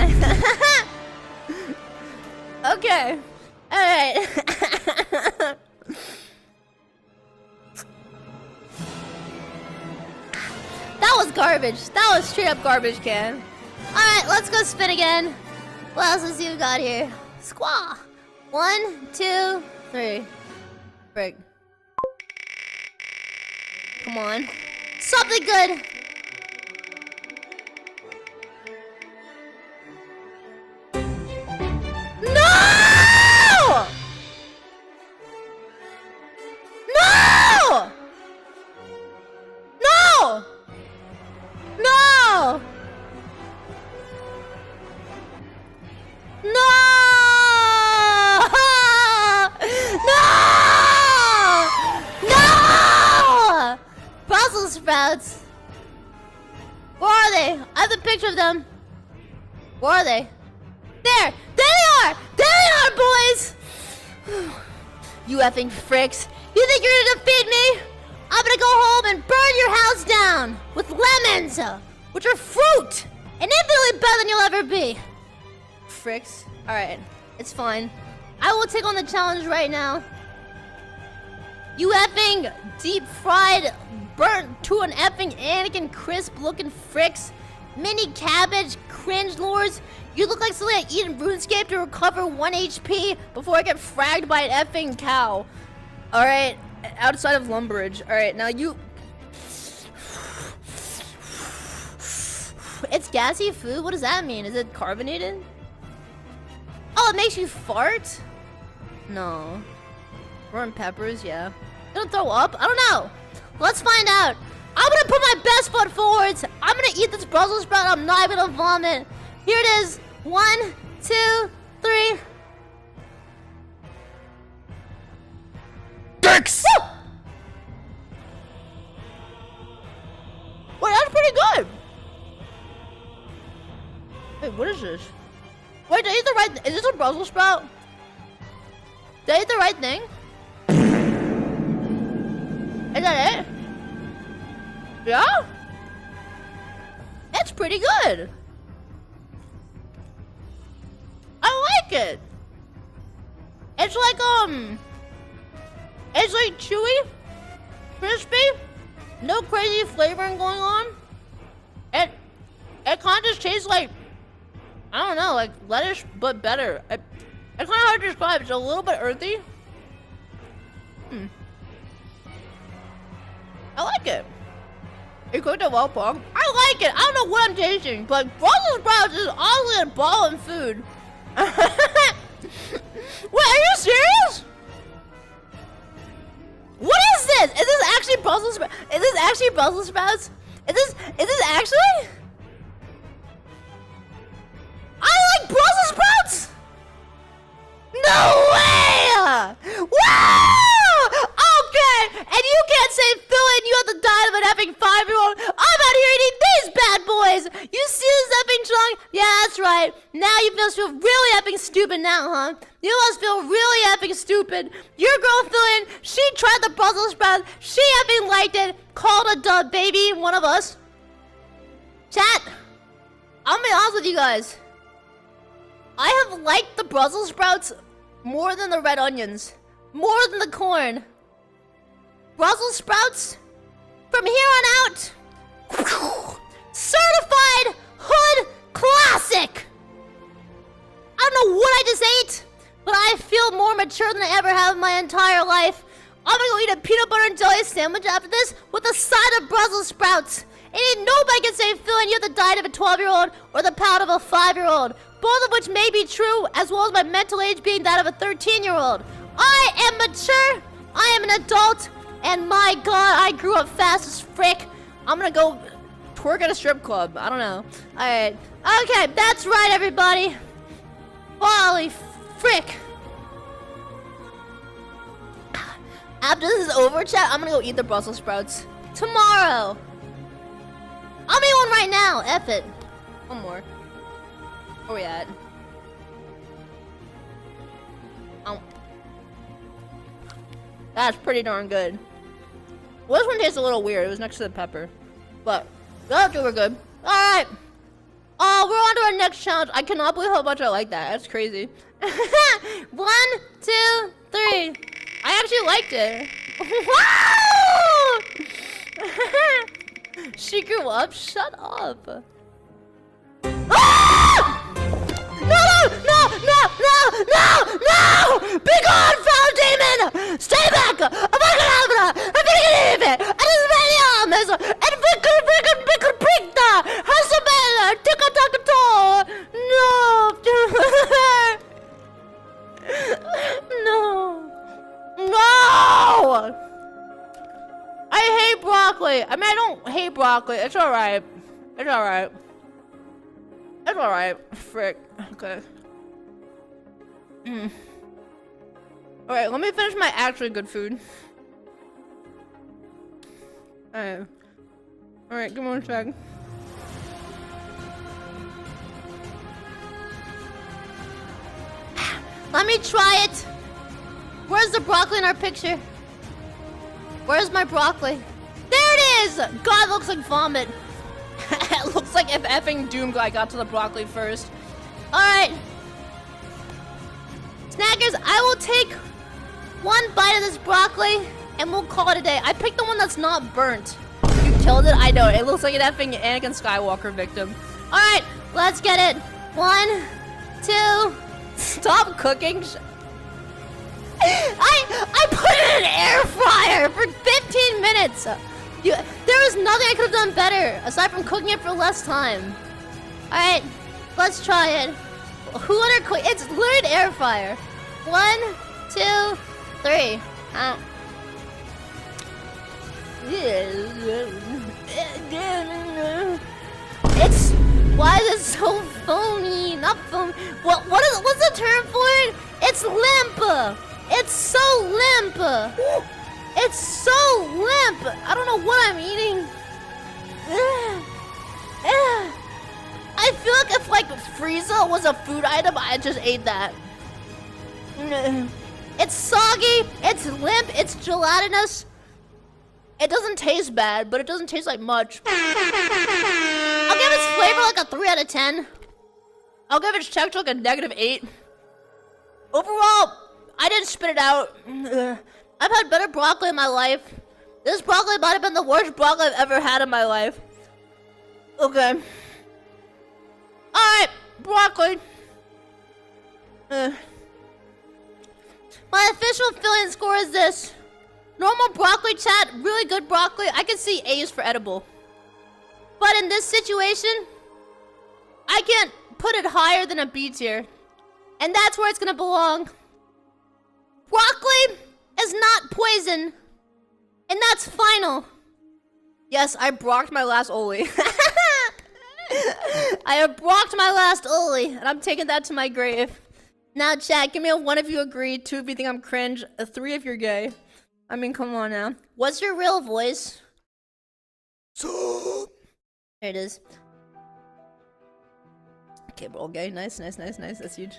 Okay. Alright. That was garbage. That was straight up garbage can. Alright, let's go spin again. What else is you got here? Squaw. One, two, three. Frick. Come on. Something good. No! No! No! No! No! No! No! Brussels sprouts. Where are they? I have a picture of them. Where are they? There! There they are! There they are, boys! You effing fricks. You think you're gonna defeat me? I'm gonna go home and burn your house down with lemons, which are fruit, and infinitely better than you'll ever be. Fricks. Alright, it's fine. I will take on the challenge right now. You effing deep fried, burnt to an effing Anakin crisp looking fricks. Mini cabbage cringe lords. You look like something I eat in RuneScape to recover one H P before I get fragged by an effing cow. Alright, outside of Lumberage. Alright, now you... It's gassy food? What does that mean? Is it carbonated? Oh, it makes you fart? No. Burnt peppers, yeah. Gonna throw up? I don't know. Let's find out. I'm gonna put my best foot forward. I'm gonna eat this Brussels sprout. I'm not gonna vomit. Here it is. One, two, three. Dicks! Woo! Wait, that's pretty good. Wait, what is this? Wait, did I eat the right? Is this a Brussels sprout? Did I eat the right thing? Is that it? Yeah? It's pretty good. I like it. It's like, um... It's like chewy, crispy, no crazy flavoring going on. It, it kind of just tastes like, I don't know, like lettuce, but better. It, it's kind of hard to describe. It's a little bit earthy. Hmm. I like it. You cooked it well, Pog. I like it. I don't know what I'm tasting, but Brussels sprouts is honestly a ball of food. Wait, are you serious? What is this? Is this actually Brussels sprouts? Is this actually Brussels sprouts? Is this is this actually? I like Brussels sprouts? No way! Wow! Okay! And you can't say, Filian, you have the diet of an effing five-year-old. I'm out here eating these bad boys! You see this effing chunk? Yeah, that's right. Now you must feel really effing stupid now, huh? You must feel really effing stupid. Your girl, Filian, she tried the Brussels sprouts. She effing liked it. Called a dub, baby. One of us. Chat. I'm gonna be honest with you guys. I have liked the Brussels sprouts more than the red onions. More than the corn. Brussels sprouts, from here on out, certified hood classic. I don't know what I just ate, but I feel more mature than I ever have in my entire life. I'm gonna go eat a peanut butter and jelly sandwich after this with a side of Brussels sprouts. And ain't nobody can say, Filian, you have the diet of a twelve-year-old or the pound of a five-year-old. Both of which may be true, as well as my mental age being that of a thirteen-year-old. I am mature, I am an adult, and my god, I grew up fast as frick. I'm gonna go twerk at a strip club. I don't know. Alright. Okay, that's right, everybody. Holy frick. After this is over, chat, I'm gonna go eat the Brussels sprouts. Tomorrow. I'll make one right now. F it. One more. Where we at? Oh. That's pretty darn good. Well, this one tastes a little weird. It was next to the pepper. But the other two were good. Alright. Oh, we're on to our next challenge. I cannot believe how much I like that. That's crazy. One, two, three. I actually liked it. Wow! She grew up? Shut up. Ah! No, no, no, no, no, no! Be gone, foul demon! Stay back! I'm not gonna have it! I'm gonna get it! I just made the arms! And we could, we could, we could break the Hasabella! Tick a tack a toe! No! No! No! I hate broccoli! I mean, I don't hate broccoli. It's alright. It's alright. It's alright. Frick. Okay. Mm. Alright, let me finish my actually good food. Alright. Alright, give me one sec. Let me try it! Where's the broccoli in our picture? Where's my broccoli? There it is! God, it looks like vomit. It looks like if effing Doom guy got to the broccoli first. Alright. Snackers, I will take one bite of this broccoli and we'll call it a day. I picked the one that's not burnt. You killed it? I know. It looks like an effing Anakin Skywalker victim. Alright, let's get it. One, two, stop cooking. I I put it in an air fryer for fifteen minutes. You, there was nothing I could have done better aside from cooking it for less time. Alright, let's try it. Who ordered quick? It's literally an air fryer. One, two, three. Uh. It's why is it so phony? Not phony. What what is what's the term for it? It's limp. It's so limp. It's so limp. I don't know what I'm eating. I feel like if like Frieza was a food item, I just ate that. It's soggy. It's limp. It's gelatinous. It doesn't taste bad, but it doesn't taste like much. I'll give its flavor like a three out of ten. I'll give its texture like a negative eight. Overall, I didn't spit it out. I've had better broccoli in my life. This broccoli might have been the worst broccoli I've ever had in my life. Okay. Alright, broccoli. Uh. My official Filian score is this. Normal broccoli, chat, really good broccoli. I can see A's for edible. But in this situation, I can't put it higher than a B tier. And that's where it's gonna belong. Broccoli is not poison. And that's final. Yes, I brocked my last Oli. I have brocked my last Oli, and I'm taking that to my grave. Now, chat, give me a one if you agree, two if you think I'm cringe, a three if you're gay. I mean, come on now. What's your real voice? There it is. Okay, we're all gay. Nice, nice, nice, nice. That's huge.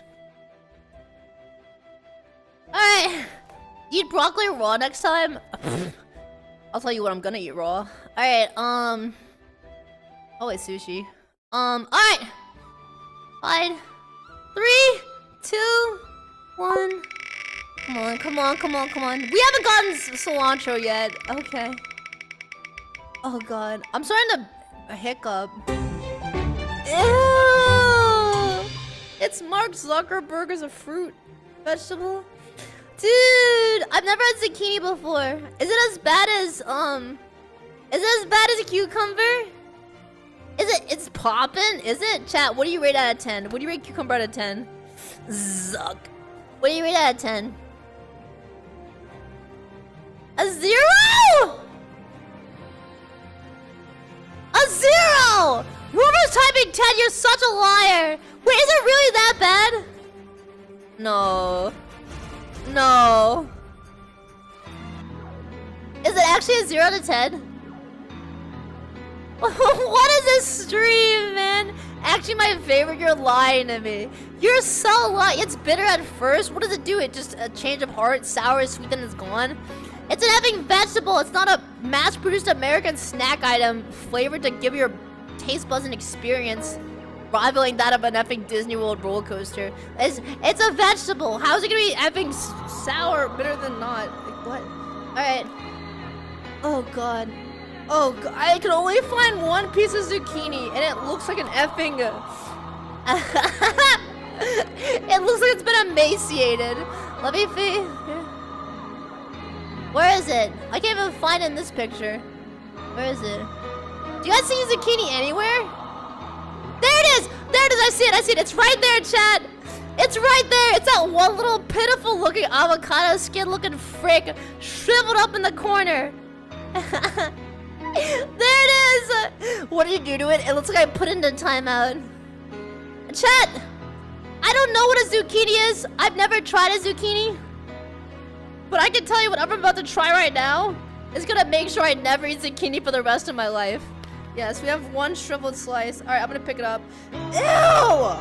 Alright. Eat broccoli raw next time? I'll tell you what I'm gonna eat raw. Alright, um... oh wait, sushi. Um, alright! Fine. Three, two, one... Come on, come on, come on, come on. We haven't gotten cilantro yet. Okay. Oh god. I'm starting to hiccup. Ew! It's Mark Zuckerberg as a fruit vegetable. Dude, I've never had zucchini before. Is it as bad as, um... Is it as bad as a cucumber? Is it, it's poppin'? Is it? Chat, what do you rate out of ten? What do you rate cucumber out of ten? Zuck. What do you rate out of ten? A zero? A zero! Whoever's typing ten, you're such a liar! Wait, is it really that bad? No. No. Is it actually a zero out of ten? What is this stream, man? Actually, my favorite, you're lying to me. You're so lying. It's bitter at first. What does it do? It just a change of heart, sour, sweet, then it's gone. It's an effing vegetable. It's not a mass-produced American snack item flavored to give your taste buds an experience rivaling that of an effing Disney World roller coaster. It's, it's a vegetable. How is it gonna be effing sour, bitter than not? Like, what? Alright. Oh, God. Oh, God. I can only find one piece of zucchini, and it looks like an effing... it looks like it's been emaciated. Let me see. Where is it? I can't even find it in this picture. Where is it? Do you guys see zucchini anywhere? There it is! There it is! I see it! I see it! It's right there, chat! It's right there! It's that one little pitiful looking avocado skin looking frick shriveled up in the corner. There it is! What did you do to it? It looks like I put it into timeout. Chat! I don't know what a zucchini is. I've never tried a zucchini. But I can tell you what I'm about to try right now is gonna make sure I never eat zucchini for the rest of my life. Yes, we have one shriveled slice. Alright, I'm gonna pick it up. Ew!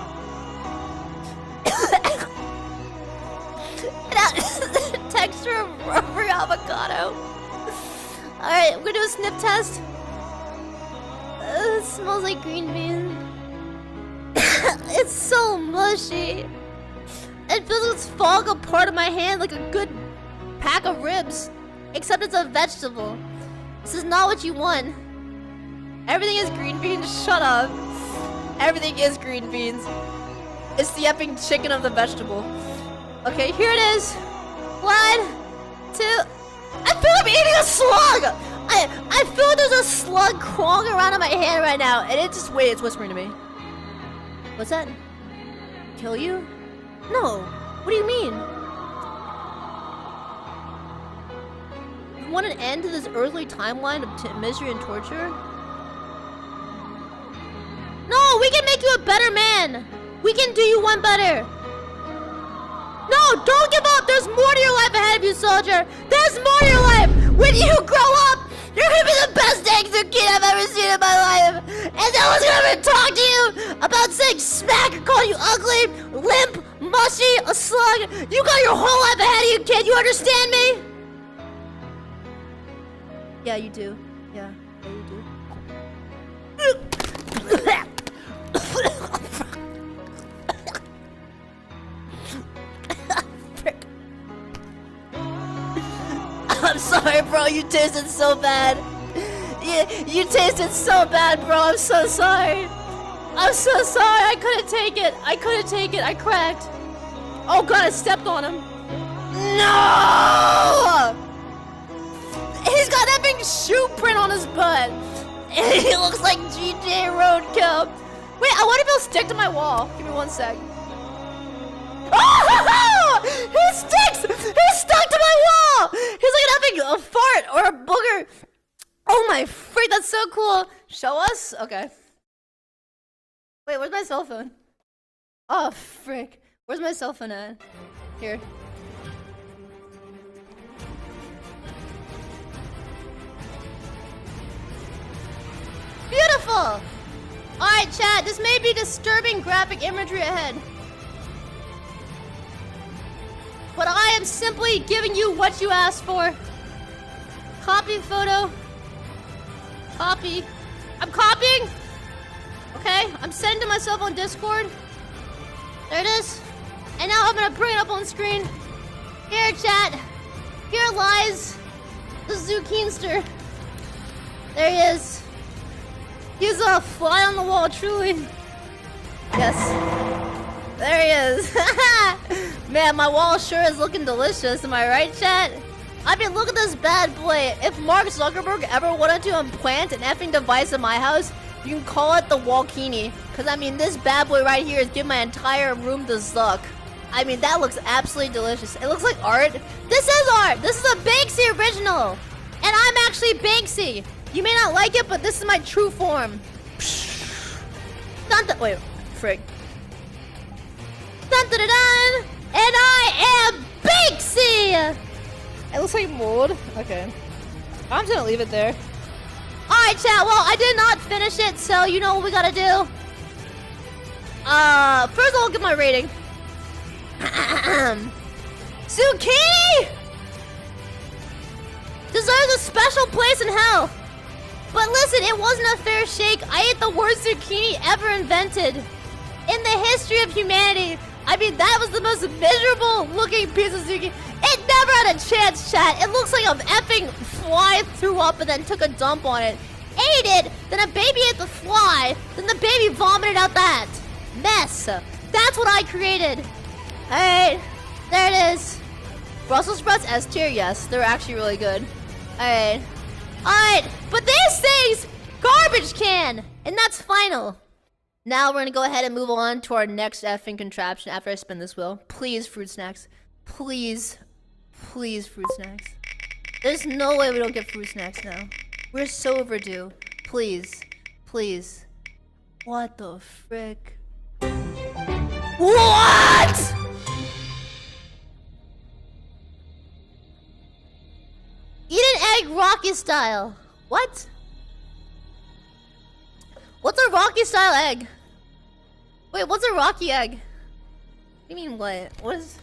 Texture of rubbery avocado. Alright, we're gonna do a sniff test. Uh, it smells like green beans. It's so mushy. It feels like it's falling apart in my hand like a good pack of ribs. Except it's a vegetable. This is not what you want. Everything is green beans. Shut up. Everything is green beans. It's the effing chicken of the vegetable. Okay, here it is. One, two. I feel like I'm eating a slug! I I feel like there's a slug crawling around in my hand right now, and it just wait, it's whispering to me. What's that? Kill you? No. What do you mean? You want an end to this earthly timeline of t misery and torture? No, we can make you a better man. We can do you one better. No, don't give up. There's more to your life ahead of you, soldier. There's more to your life. When you grow up, you're gonna be the best gangster kid I've ever seen in my life. And no one's gonna ever talk to you about saying smack or calling you ugly, limp, mushy, a slug. You got your whole life ahead of you, kid. You understand me? Yeah, you do. Yeah, yeah you do. I'm sorry, bro. You tasted so bad. You, you tasted so bad, bro. I'm so sorry. I'm so sorry. I couldn't take it. I couldn't take it. I cracked. Oh god, I stepped on him. No! He's got that big shoe print on his butt. He looks like G J Roadkill. Wait, I wonder if he'll stick to my wall. Give me one sec. Oh! He sticks! He's stuck to my wall! He's like having a fart or a booger. Oh my freak, that's so cool. Show us? Okay. Wait, where's my cell phone? Oh, frick. Where's my cell phone at? Here. Beautiful! Alright, chat, this may be disturbing graphic imagery ahead. But I am simply giving you what you asked for. Copy photo. Copy. I'm copying! Okay, I'm sending to myself on Discord. There it is. And now I'm gonna bring it up on screen. Here, chat. Here lies the Zuccheenster. There he is. He's a fly on the wall, truly. Yes. There he is. Man, my wall sure is looking delicious. Am I right, chat? I mean, look at this bad boy. If Mark Zuckerberg ever wanted to implant an effing device in my house, you can call it the Walkini. Because, I mean, this bad boy right here is giving my entire room the zuck. I mean, that looks absolutely delicious. It looks like art. This is art. This is a Banksy original. And I'm actually Banksy. You may not like it, but this is my true form. Dun -dun Wait, frig. Dun -dun -dun -dun. And I am Banksy! It looks like mold. Okay. I'm just gonna leave it there. Alright, chat. Well, I did not finish it, so you know what we gotta do. Uh, first I'll give my rating. Zucchini! Deserves a special place in hell. But listen, it wasn't a fair shake. I ate the worst zucchini ever invented. In the history of humanity. I mean, that was the most miserable looking piece of zucchini. It never had a chance, chat. It looks like an effing fly threw up and then took a dump on it. Ate it, then a baby ate the fly, then the baby vomited out that mess. That's what I created. Alright, there it is. Brussels sprouts S tier, yes. They're actually really good. Alright. Alright, but this thing's garbage can! And that's final. Now we're gonna go ahead and move on to our next effing contraption after I spin this wheel. Please, fruit snacks. Please, please, fruit snacks. There's no way we don't get fruit snacks now. We're so overdue. Please, please. What the frick? What?! Eat an egg Rocky style. What? What's a Rocky style egg? Wait, what's a Rocky egg? What do you mean what? What is...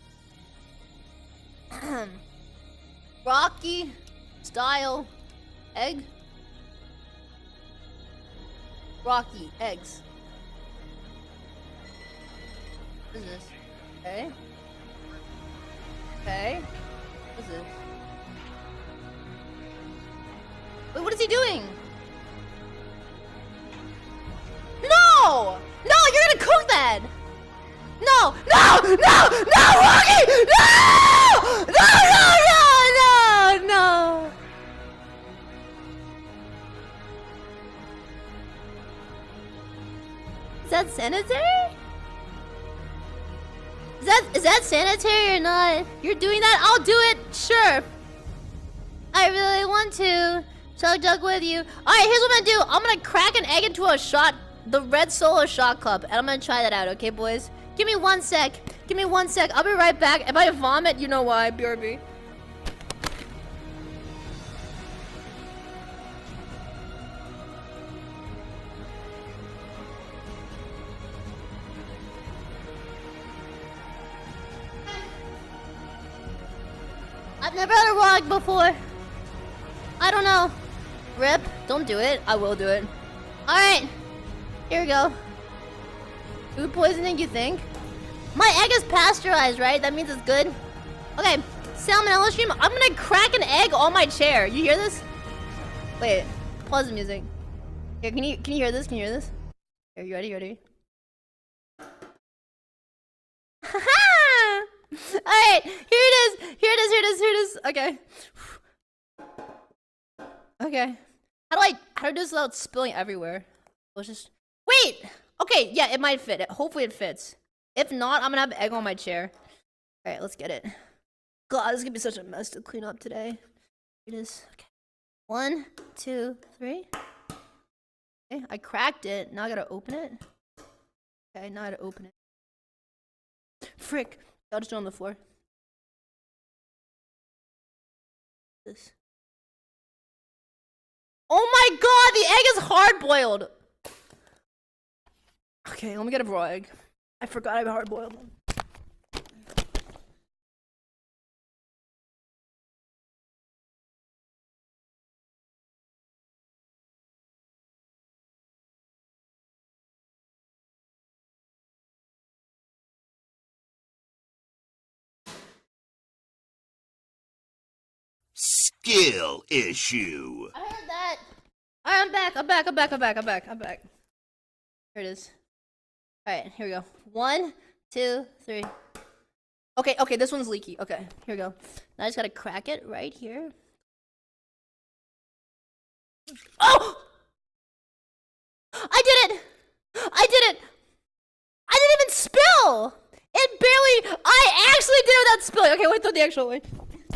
Rocky style egg? Rocky eggs. What is this? Okay. Okay. What is this? Wait, what is he doing? No! No, you're gonna cook that! No! No! No! No, Rocky! No! No, no, no, no, no! Is that sanitary? that is that sanitary or not? You're doing that? I'll do it. Sure. I really want to chug jug with you. All right, here's what I'm gonna do. I'm gonna crack an egg into a shot, the red solo shot cup, and I'm gonna try that out. Okay, boys. Give me one sec. Give me one sec. I'll be right back. If I vomit, you know why. B R B. I've never had a rog before. I don't know. Rip. Don't do it. I will do it. Alright. Here we go. Food poisoning, you think? My egg is pasteurized, right? That means it's good. Okay. Salmonella stream. I'm gonna crack an egg on my chair. You hear this? Wait. Pause the music. Here, can you can you hear this? Can you hear this? Here, you ready? You ready? Haha! Alright, here it is. Here it is, here it is, here it is. Okay. Okay. How do I how do I do this without spilling everywhere? Let's just wait! Okay, yeah, it might fit. Hopefully it fits. If not, I'm gonna have egg on my chair. Alright, let's get it. God, this is gonna be such a mess to clean up today. Here it is. Okay. One, two, three. Okay, I cracked it. Now I gotta open it. Okay, now I gotta open it. Frick. I'll just do it on the floor. This. Oh my god, the egg is hard boiled. Okay, let me get a raw egg. I forgot I have hard boiled one. Skill issue. I heard that. Alright, I'm back. I'm back. I'm back. I'm back. I'm back. I'm back. Here it is. Alright, here we go. One, two, three. Okay, okay, this one's leaky. Okay, here we go. Now I just gotta crack it right here. Oh! I did it! I did it! I didn't even spill! It barely... I actually did it without spilling. Okay, wait, throw the actual way.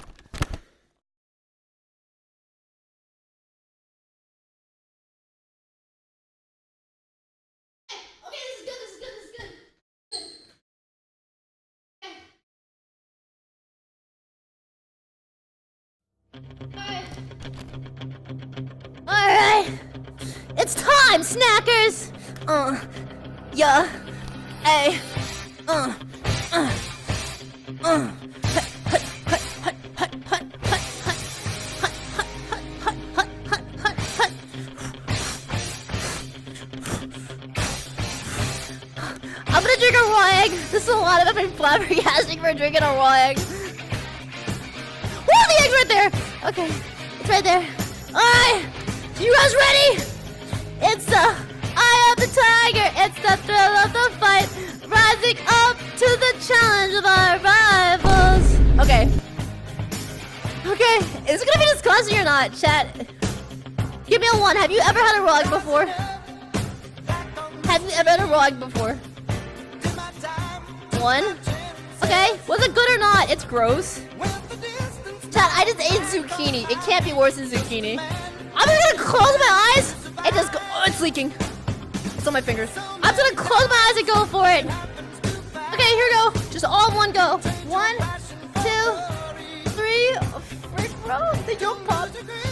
Alright! It's time, snackers! Uh, yeah. Hey. Uh, uh, uh. I'm gonna drink a raw egg. This is a lot of I've been flabbergasting for drinking a raw egg. Whoa, the egg's right there! Okay, it's right there. Alright! You guys ready? It's the eye of the tiger. It's the thrill of the fight. Rising up to the challenge of our rivals. Okay. Okay. Is it gonna be disgusting or not, chat? Give me a one. Have you ever had a raw egg before? Have you ever had a raw egg before? One. Okay. Was it good or not? It's gross. Chat, I just ate zucchini. It can't be worse than zucchini. I'm just gonna close my eyes and just go. Oh, it's leaking. It's on my fingers. I'm just gonna close my eyes and go for it. Okay, here we go. Just all in one go. One, two, three. Oh, frick, bro. The yolk pop.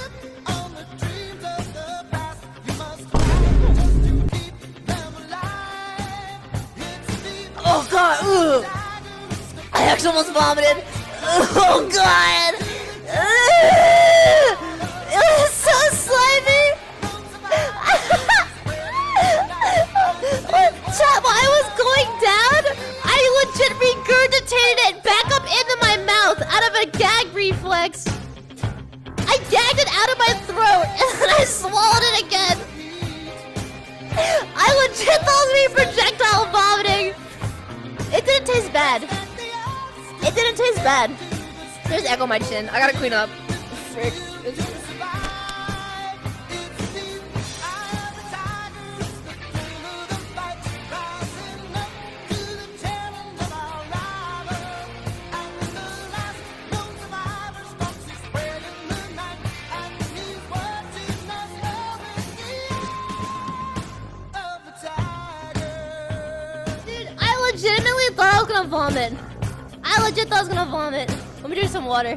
Oh god. Ugh. I actually almost vomited. Oh god. Ugh. It was so slimy! Chat, while I was going down, I legit regurgitated it back up into my mouth out of a gag reflex. I gagged it out of my throat and then I swallowed it again. I legit thought it was me projectile vomiting. It didn't taste bad. It didn't taste bad. There's egg on my chin. I gotta clean up. Frick. gonna vomit. I legit thought I was gonna vomit. Let me drink some water.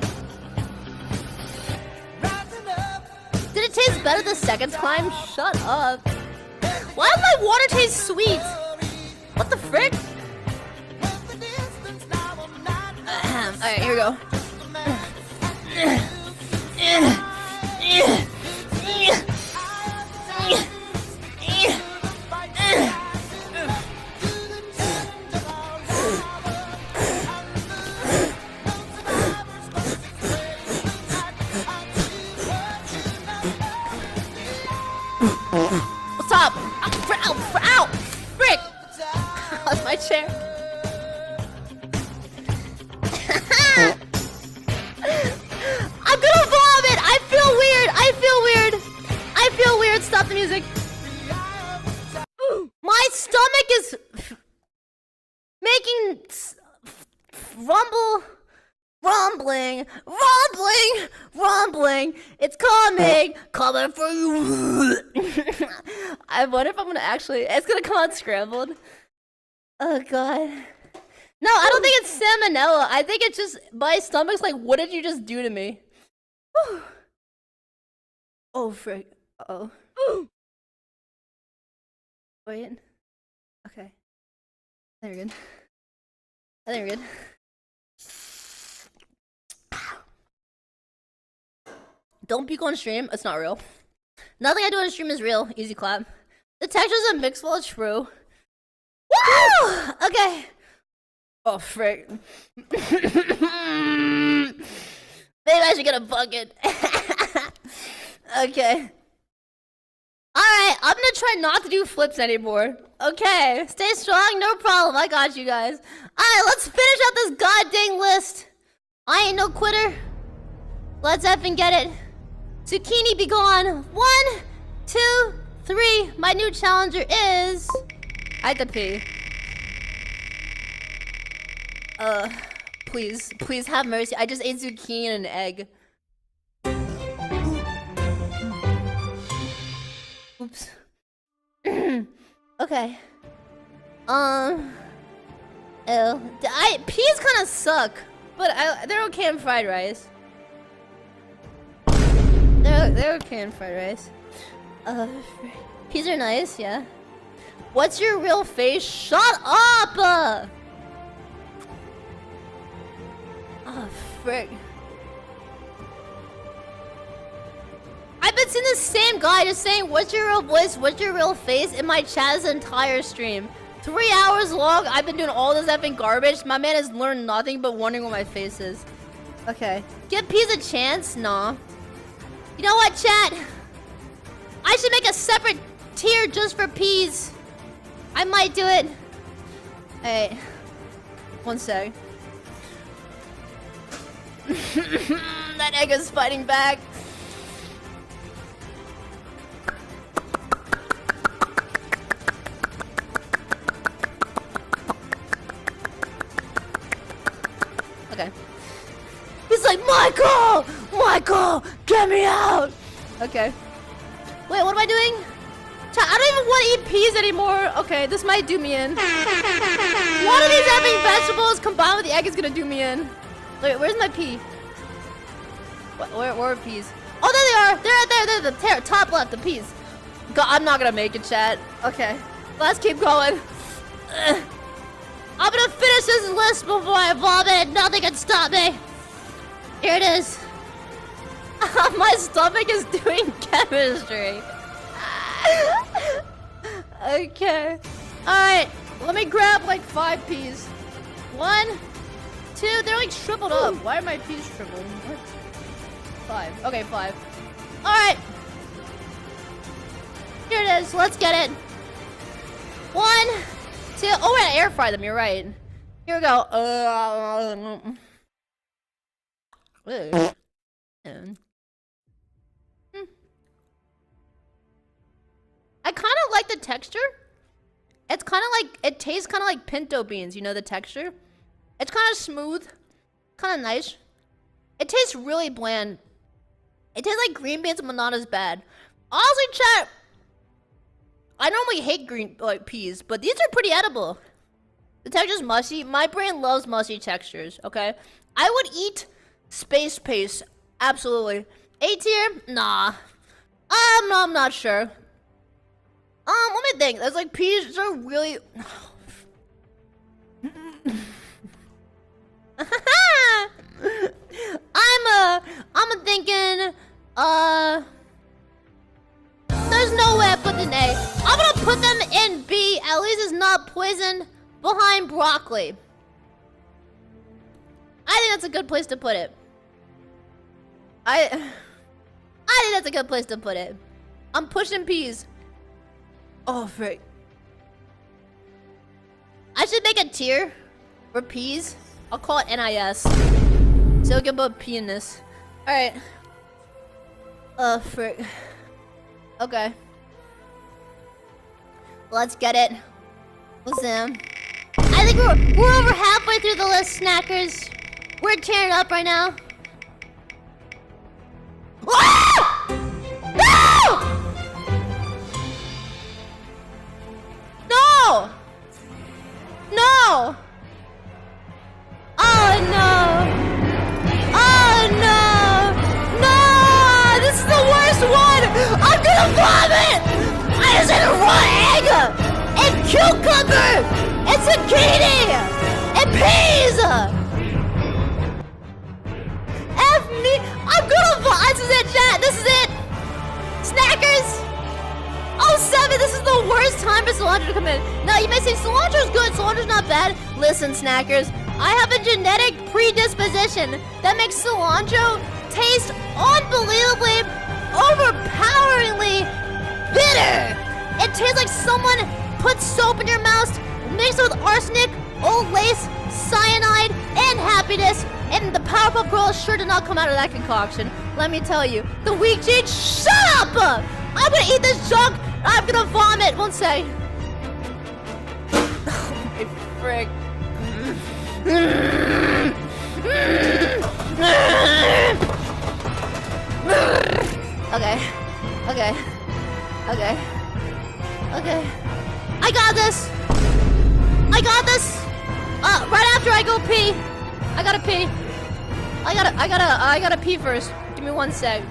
Did it taste better the second time? Shut up. Why does my water taste sweet? What the frick? Alright, here we go. What's up? Ow, ow, ow, frick! That's my chair. I'm gonna vomit! I feel weird! I feel weird! I feel weird! Stop the music. My stomach is making rumble, rumbling, rumbling, rumbling. It's coming, coming for you. I wonder if I'm gonna actually. It's gonna come out scrambled. Oh god. No, I don't think it's salmonella. I think it's just my stomach's like, what did you just do to me? Whew. Oh frick. Uh oh. Wait. Okay. I think we're good. I think we're good. Don't peek on stream. It's not real. Nothing I do on stream is real. Easy clap. The textures are mixed while it's true. Woo! Okay. Oh frick. Maybe I should get a bucket. Okay. Alright, I'm gonna try not to do flips anymore. Okay, stay strong, no problem. I got you guys. Alright, let's finish out this goddamn list. I ain't no quitter. Let's effing get it. Zucchini be gone. One, two, three. My new challenger is... I have to pee. Uh, please, please have mercy. I just ate zucchini and an egg. Oops. Okay. Um. Ew. I peas kind of suck, but I, they're okay in fried rice. They're they're okay in fried rice. Uh, peas are nice, yeah. What's your real face? Shut up! Uh. Oh frick. I've been seeing the same guy just saying, what's your real voice, what's your real face in my chat's entire stream. Three hours long, I've been doing all this effing garbage. My man has learned nothing but wondering what my face is. Okay. Give peas a chance? Nah. You know what, chat? I should make a separate tier just for peas. I might do it. Hey. One sec. That egg is fighting back. Okay. He's like, Michael! Michael! Get me out! Okay. Wait, what am I doing? I don't even want to eat peas anymore. Okay, this might do me in. One of these effing vegetables combined with the egg is gonna do me in. Wait, where's my pea? What, where, where are peas? Oh, there they are! They're right there, they're the ter top left, the peas. God, I'm not gonna make it, chat. Okay, let's keep going. Ugh. I'm gonna finish this list before I vomit. Nothing can stop me. Here it is. My stomach is doing chemistry. Okay. Alright, let me grab like five peas. One, two, they're like shriveled up. Why are my peas shriveled? What? Five. Okay, five. Alright. Here it is. Let's get it. One, two. Oh, wait, I air fry them. You're right. Here we go. Uh, uh, I kind of like the texture. It's kind of like, it tastes kind of like pinto beans, you know, the texture. It's kind of smooth, kind of nice. It tastes really bland. It tastes like green beans, but not as bad. Honestly, chat, I normally hate green like peas, but these are pretty edible. The texture's mushy. My brain loves mushy textures, okay? I would eat space paste. Absolutely. A tier? Nah. Um, no, I'm not sure. Um, let me think. There's like peas are really... I'm uh I'm thinking uh there's no way I put in A. I'm gonna put them in B. At least it's not poison behind broccoli. I think that's a good place to put it. I I think that's a good place to put it. I'm pushing peas. Oh frick. I should make a tier for peas. I'll call it N I S. So I can put P in this. Alright. Oh frick. Okay. Let's get it. Listen. I think we're we're over halfway through the list, snackers. We're tearing up right now. Ah! No! No! No! Oh no! Oh no! No! This is the worst one! I'm gonna vomit! I just ate a raw egg! And cucumber! And zucchini! And peas! F me! I'm gonna vomit! This is it, chat! This is it! Snackers! Oh seven, this is the worst time for cilantro to come in. Now you may say cilantro's good, cilantro's not bad. Listen, snackers, I have a genetic predisposition that makes cilantro taste unbelievably, overpoweringly bitter. It tastes like someone put soap in your mouth, mixed it with arsenic, old lace, cyanide, and happiness. And the Powerpuff Girls sure did not come out of that concoction. Let me tell you, the weak gene, shut up! I'm gonna eat this junk. I'm gonna vomit. One sec. Oh my frick. Okay. Okay. Okay. Okay. I got this. I got this. Uh, right after I go pee. I gotta pee. I gotta. I gotta. I gotta pee first. Give me one sec.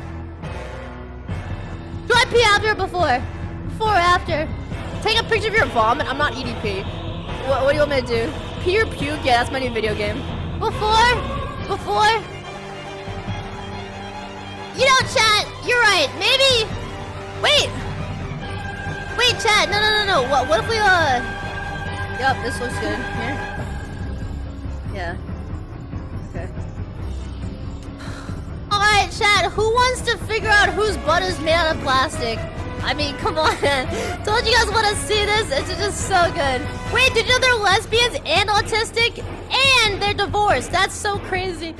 Do I pee after or before? Before or after? Take a picture of your vomit. I'm not eating pee. What, what do you want me to do? Pee or puke? Yeah, that's my new video game. Before? Before? You know, chat, you're right. Maybe... Wait. Wait, chat. No, no, no, no. What, what if we, uh... Yup, this looks good. Here. Yeah. Okay. Alright, chat, who wants to figure out whose butt is made out of plastic? I mean, come on. Told you guys want to see this. It's just so good. Wait, did you know they're lesbians and autistic? And they're divorced. That's so crazy.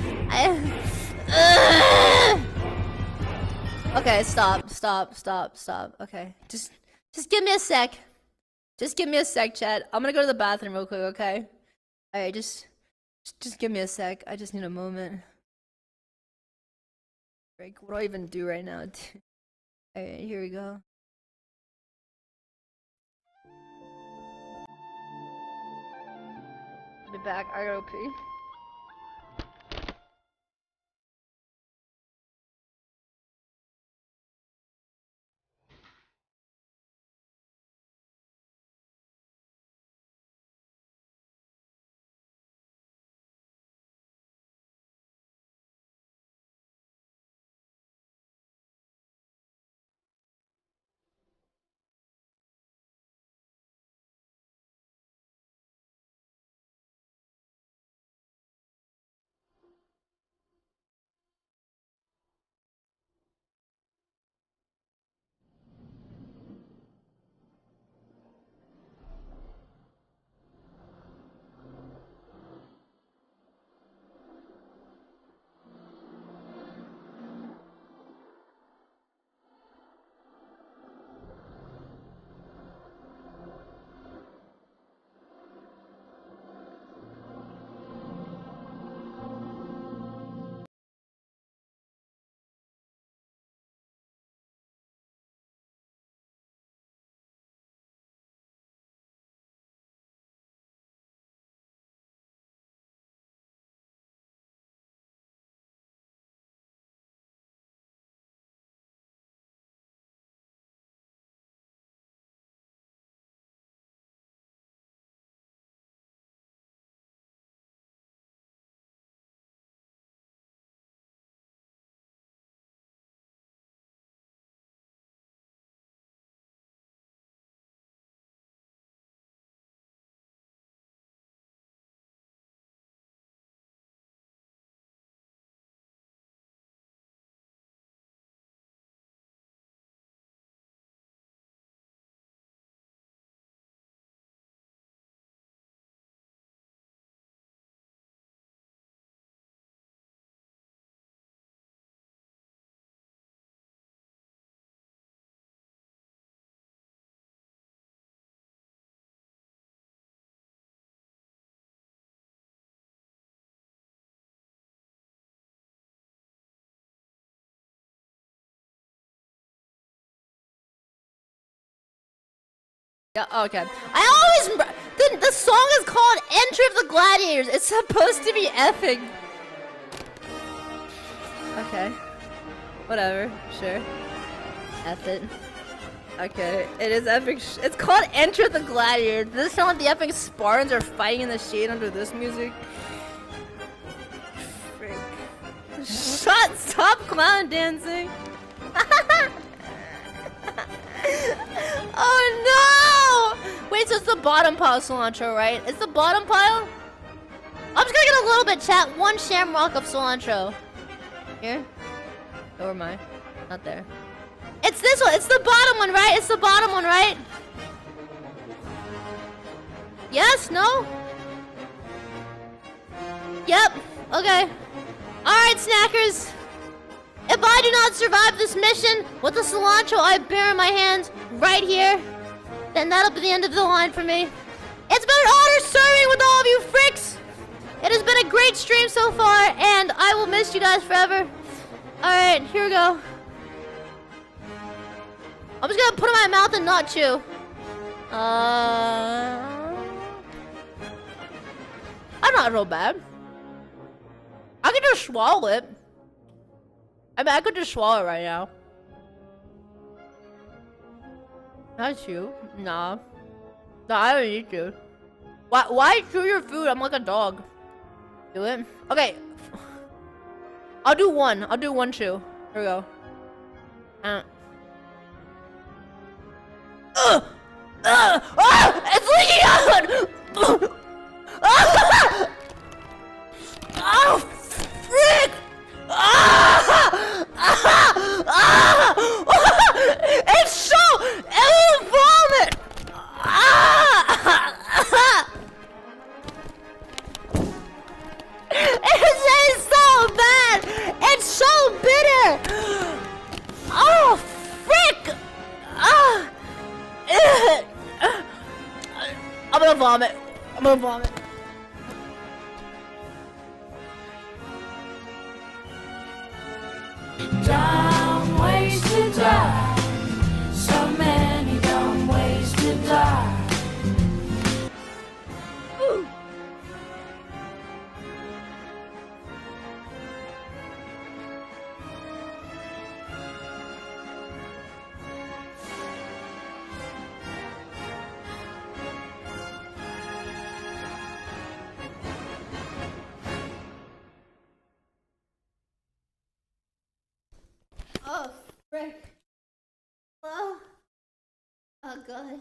I... Okay, stop, stop, stop, stop. Okay, just, just give me a sec. Just give me a sec, chat. I'm gonna go to the bathroom real quick, okay? Alright, just, just give me a sec. I just need a moment. Like, what do I even do right now? Alright, here we go. I'll be back. I gotta pee. Yeah, okay. I always... The, the song is called Enter of the Gladiators. It's supposed to be effing. Okay. Whatever. Sure. F it. Okay. It is epic. Sh it's called Enter the Gladiators. Does this sound like the epic Spartans are fighting in the shade under this music? Frick. Shut! Stop clown dancing! Oh no! Wait, so it's the bottom pile cilantro, right? It's the bottom pile? I'm just gonna get a little bit, chat. One shamrock of cilantro. Here? Or am I? Not there. It's this one. It's the bottom one, right? It's the bottom one, right? Yes? No? Yep. Okay. Alright, snackers. If I do not survive this mission with the cilantro I bear in my hands right here, then that'll be the end of the line for me. It's been an honor serving with all of you fricks. It has been a great stream so far, and I will miss you guys forever. Alright, here we go. I'm just gonna put it in my mouth and not chew. Uh... I'm not real bad. I can just swallow it. I mean, I could just swallow it right now. Not you. Nah. Nah, I don't need to. Why, why chew your food? I'm like a dog. Do it. Okay. I'll do one. I'll do one chew. Here we go. Uh. Ugh! Ugh! Ah! It's leaking out! Ah! Oh, frick! Ah! Ah! Ah! It's so... It will vomit! Ah! It's so bad! It's so bitter! Oh, frick! Ah! I'm gonna vomit. I'm gonna vomit. Dumb ways to die. So many dumb ways to die. Ooh. Oh, frick. Oh. Oh, God.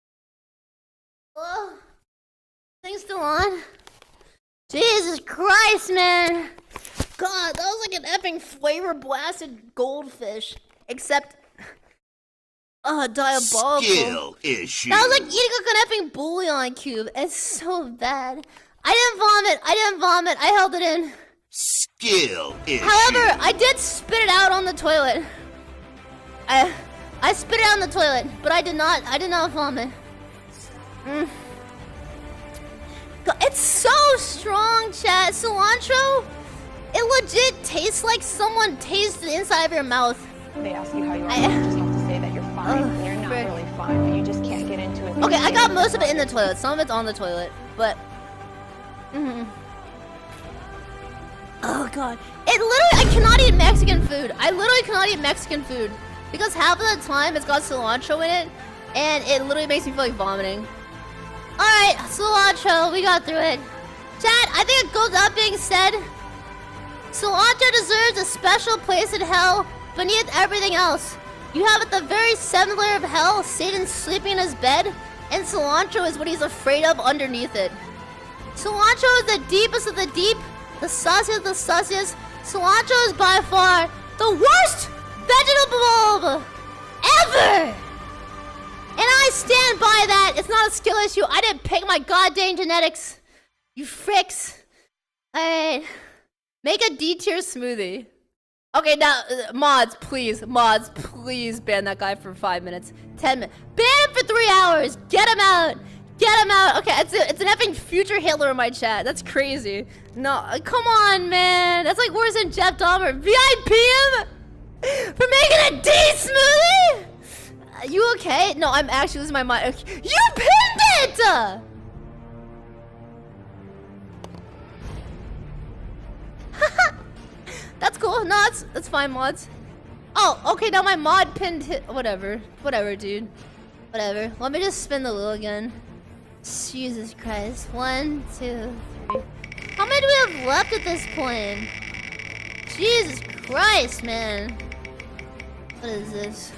Oh. Thing's still on? Jesus Christ, man. God, that was like an effing flavor blasted goldfish. Except... Oh, diabolical. Skill issue. That was like eating like an effing bouillon cube. It's so bad. I didn't vomit. I didn't vomit. I held it in. Skill issue. However, I did spit it out on the toilet. I I spit it out on the toilet, but I did not I did not vomit. Mm. God, it's so strong, chat. Cilantro, it legit tastes like someone tastes the inside of your mouth. They ask you how you are, I, you just have to say that you're fine, and you're not frick. really fine, but you just can't get into it. Okay, I got most of it in the toilet. Some of it's on the toilet, but... Mm-hmm. Oh, God. It literally... I cannot eat Mexican food. I literally cannot eat Mexican food. Because half of the time, it's got cilantro in it, and it literally makes me feel like vomiting. Alright, cilantro. We got through it. Chat, I think it goes up being said. Cilantro deserves a special place in hell beneath everything else. You have at the very seventh layer of hell, Satan sleeping in his bed, and cilantro is what he's afraid of underneath it. Cilantro is the deepest of the deep, the sussiest of the sussiest. Cilantro is by far the worst vegetable ever! And I stand by that. It's not a skill issue. I didn't pick my goddamn genetics. You fricks. Alright. Make a D tier smoothie. Okay, now, uh, mods, please. Mods, please ban that guy for five minutes. Ten minutes. Ban him for three hours. Get him out. Get him out. Okay, it's, a, it's an effing future Hitler in my chat. That's crazy. No, uh, come on, man. That's like worse than Jeff Dahmer. V I P him for making a D smoothie? You okay? No, I'm actually losing my mind. Okay. You pinned it! That's cool. No, that's, that's fine, mods. Oh, okay, now my mod pinned hit. Whatever. Whatever, dude. Whatever. Let me just spin the wheel again. Jesus Christ. One, two, three. How many do we have left at this point? Jesus Christ, man. What is this?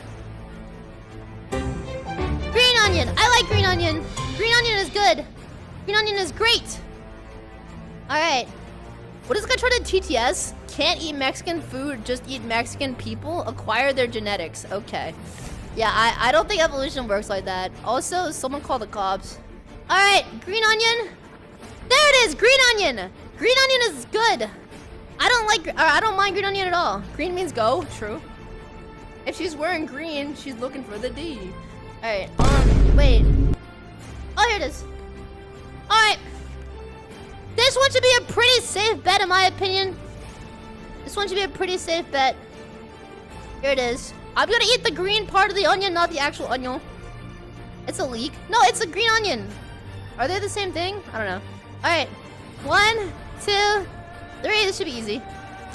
Green onion. I like green onion. Green onion is good. Green onion is great. Alright. What is this guy trying to T T S? Can't eat Mexican food, just eat Mexican people? Acquire their genetics. Okay. Yeah, I, I don't think evolution works like that. Also, someone call the cops. Alright, green onion. There it is, green onion. Green onion is good. I don't like, or I don't mind green onion at all. Green means go, true. If she's wearing green, she's looking for the D. Alright, um, wait. Oh, here it is. Alright. This one should be a pretty safe bet in my opinion. This one should be a pretty safe bet. Here it is. I'm gonna eat the green part of the onion, not the actual onion. It's a leek. No, it's a green onion. Are they the same thing? I don't know. Alright. One, two, three. This should be easy.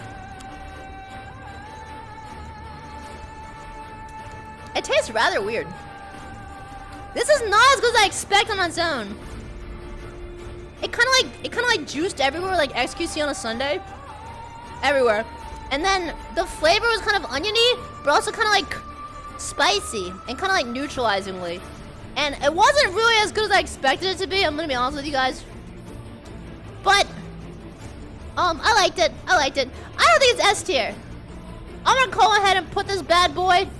It tastes rather weird. This is not as good as I expect on its own. It kind of like it kind of like juiced everywhere, like X Q C on a Sunday. Everywhere. And then the flavor was kind of oniony, but also kind of like spicy and kind of like neutralizingly. And it wasn't really as good as I expected it to be, I'm gonna be honest with you guys. But, um, I liked it. I liked it. I don't think it's S tier. I'm gonna go ahead and put this bad boy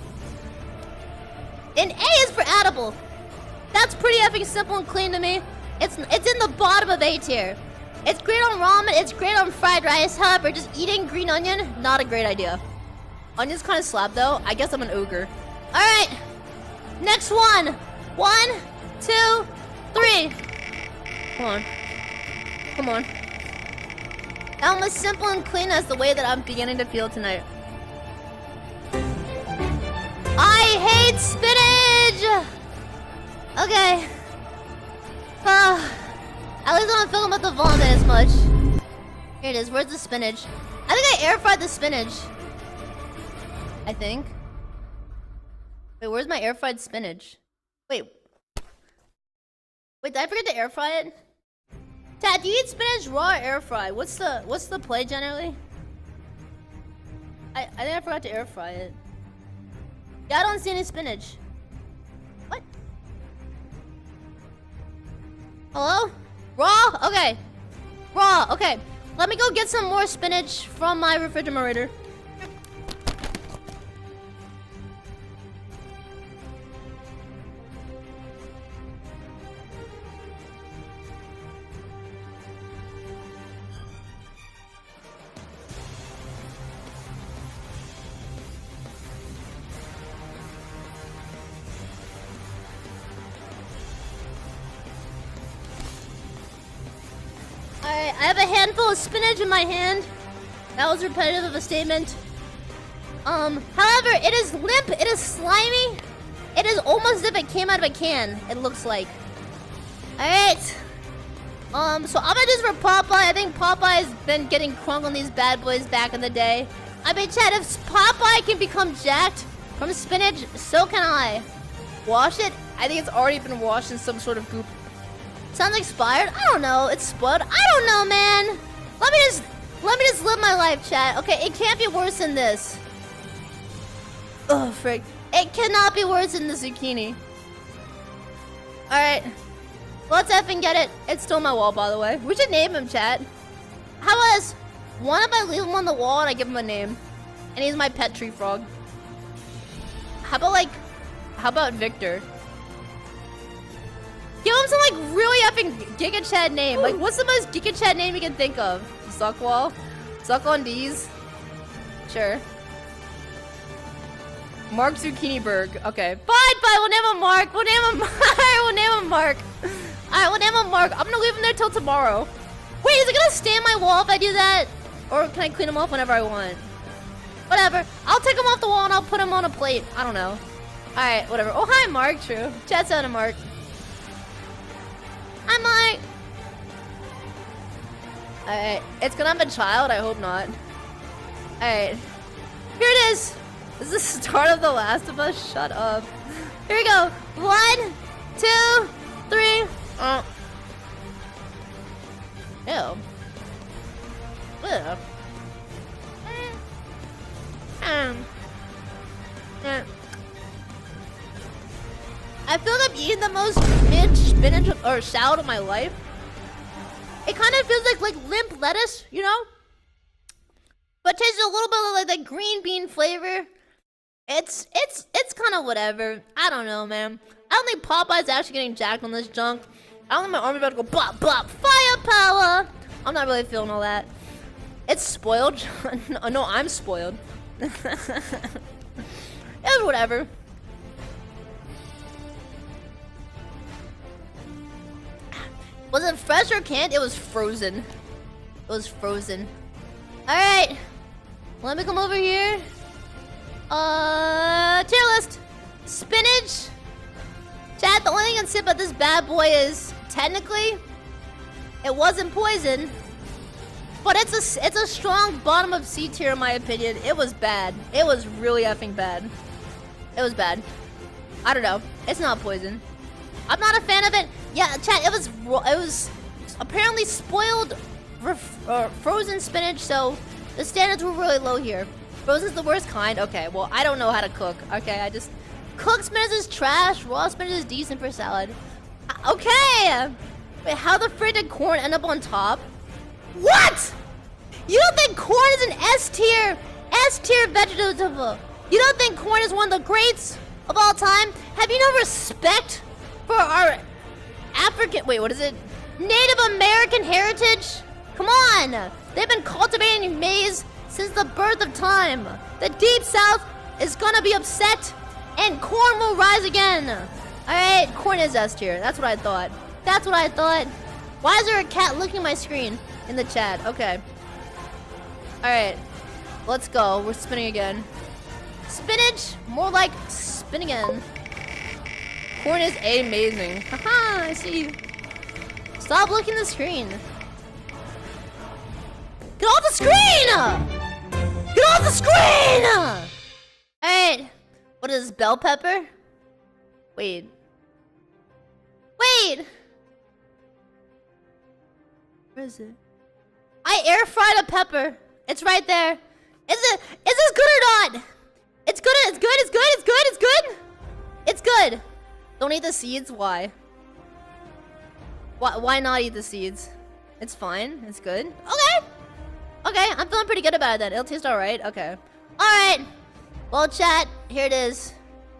in A is for edible. That's pretty effing simple and clean to me. It's it's in the bottom of A tier. It's great on ramen, it's great on fried rice. However, just eating green onion, not a great idea. Onion's kind of slab though. I guess I'm an ogre. Alright. Next one. One, two, three. Come on. Come on. That one was simple and clean as the way that I'm beginning to feel tonight. I hate spinach! Okay. Uh, at least I don't feel about the vomit as much. Here it is. Where's the spinach? I think I air fried the spinach. I think. Wait, where's my air fried spinach? Wait. Wait, did I forget to air fry it? Dad, do you eat spinach raw or air fry? What's the what's the play generally? I I think I forgot to air fry it. Yeah, I don't see any spinach. What? Hello? Raw? Okay. Raw, okay. Let me go get some more spinach from my refrigerator. Alright, I have a handful of spinach in my hand. That was repetitive of a statement. Um, however, it is limp, it is slimy. It is almost as if it came out of a can, it looks like. Alright. Um, so I'm gonna do this for Popeye. I think Popeye's been getting crunk on these bad boys back in the day. I mean, Chad, if Popeye can become jacked from spinach, so can I. Wash it? I think it's already been washed in some sort of goop. Sounds expired? I don't know. It's spud. I don't know, man. Let me just let me just live my life, chat. Okay, it can't be worse than this. Oh, frick. It cannot be worse than the zucchini. Alright. Let's effing get it. It's still on my wall, by the way. We should name him, chat. How about this? One if I leave him on the wall and I give him a name. And he's my pet tree frog. How about like how about Victor? Give him some like really effing Giga Chad name. Like, what's the most Giga Chad name you can think of? Suckwall? Suck on D's? Sure. Mark Zucchiniberg. Okay. Fine, fine. We'll name him Mark. We'll name him. Alright, we'll name him Mark. Alright, we'll name him Mark. I'm gonna leave him there till tomorrow. Wait, is it gonna stay on my wall if I do that? Or can I clean him off whenever I want? Whatever. I'll take him off the wall and I'll put him on a plate. I don't know. Alright, whatever. Oh, hi, Mark. True. Chat's out of Mark. Hi, Mark. Alright. It's gonna have a child? I hope not. Alright. Here it is. This is the start of The Last of Us. Shut up. Here we go. One, two, three. Uh. Ew. Ew. Um. Yeah. I feel like I'm eating the most mid spinach or salad of my life. It kind of feels like like limp lettuce, you know? But tastes a little bit of like the green bean flavor. It's it's it's kind of whatever. I don't know, man. I don't think Popeye's actually getting jacked on this junk. I don't think my arm is about to go bop bop firepower. I'm not really feeling all that. It's spoiled. no, no, I'm spoiled. It was whatever. Was it fresh or canned? It was frozen. It was frozen. Alright. Let me come over here. Uh, tier list. Spinach. Chat, the only thing I can say about this bad boy is, technically, it wasn't poison. But it's a, it's a strong bottom of C tier in my opinion. It was bad. It was really effing bad. It was bad. I don't know. It's not poison. I'm not a fan of it. Yeah, chat, it was it was apparently spoiled uh, frozen spinach, so the standards were really low here. Frozen's the worst kind? Okay, well, I don't know how to cook. Okay, I just... Cooked spinach is trash, raw spinach is decent for salad. Uh, okay! Wait, how the frick did corn end up on top? What?! You don't think corn is an S tier, S tier vegetable? You don't think corn is one of the greats of all time? Have you no respect for our African, wait, what is it? Native American heritage? Come on! They've been cultivating maize since the birth of time. The Deep South is gonna be upset, and corn will rise again. Alright, corn is S tier. That's what I thought. That's what I thought. Why is there a cat looking at my screen in the chat? Okay. Alright. Let's go. We're spinning again. Spinach? More like spin again. Corn is amazing. Haha, I see you. Stop looking at the screen. Get off the screen! Get off the screen! Alright. What is this, bell pepper? Wait. Wait! Where is it? I air fried a pepper. It's right there. Is it? Is this good or not? It's good. It's good. It's good. It's good. It's good. It's good. Don't eat the seeds. Why? Why? Why not eat the seeds? It's fine. It's good. Okay. Okay. I'm feeling pretty good about it then. It'll taste all right. Okay. All right. Well, chat. Here it is.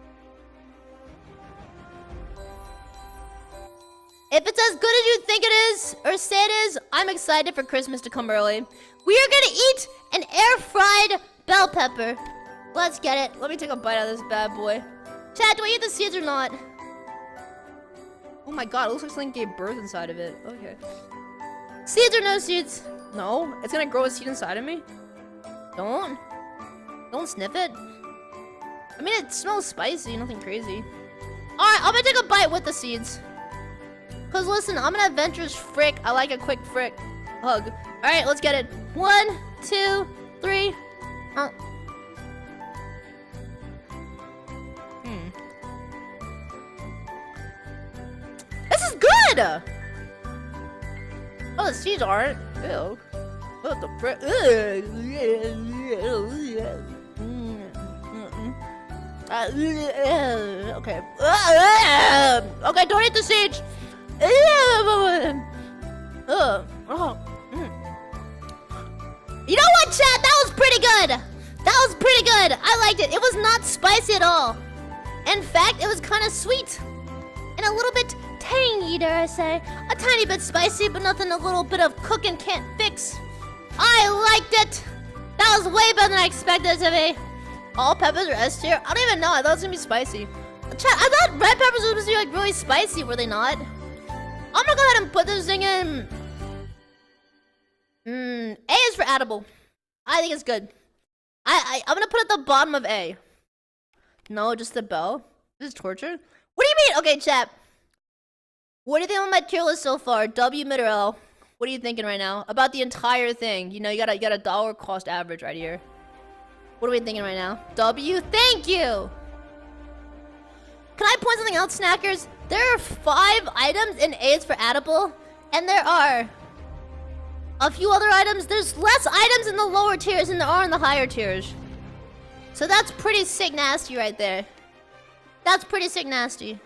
If it's as good as you think it is, or say it is, I'm excited for Christmas to come early. We are gonna eat an air-fried bell pepper. Let's get it. Let me take a bite out of this bad boy. Chat, do I eat the seeds or not? Oh my god, it looks like something gave birth inside of it. Okay. Seeds or no seeds? No, it's gonna grow a seed inside of me. Don't. Don't sniff it. I mean, it smells spicy, nothing crazy. Alright, I'm gonna take a bite with the seeds. Cause listen, I'm an adventurous frick. I like a quick frick hug. Alright, let's get it. One, two, three. Uh. Hmm. This is good! Oh, the seeds aren't. Ew. What the frick? Uh, okay. Okay, don't eat the seeds. Uh, oh. Mm. You know what, chat? That was pretty good. That was pretty good. I liked it. It was not spicy at all. In fact, it was kind of sweet and a little bit tangy, dare I say. A tiny bit spicy, but nothing a little bit of cooking can't fix. I liked it. That was way better than I expected it to be. All peppers are S tier. I don't even know. I thought it was gonna be spicy. Chat, I thought red peppers were supposed to be like really spicy. Were they not? I'm gonna go ahead and put this thing in. Mm, A is for edible. I think it's good. I, I I'm gonna put it at the bottom of A. No, just the bell. This is torture? What do you mean? Okay, chat. What do you think of my tier list so far? W, mid, or L? What are you thinking right now? About the entire thing. You know, you got a, you got a dollar cost average right here. What are we thinking right now? W? Thank you! Can I point something out, Snackers? There are five items in A's for Adable, and there are a few other items. There's less items in the lower tiers than there are in the higher tiers. So that's pretty sick nasty right there. That's pretty sick nasty.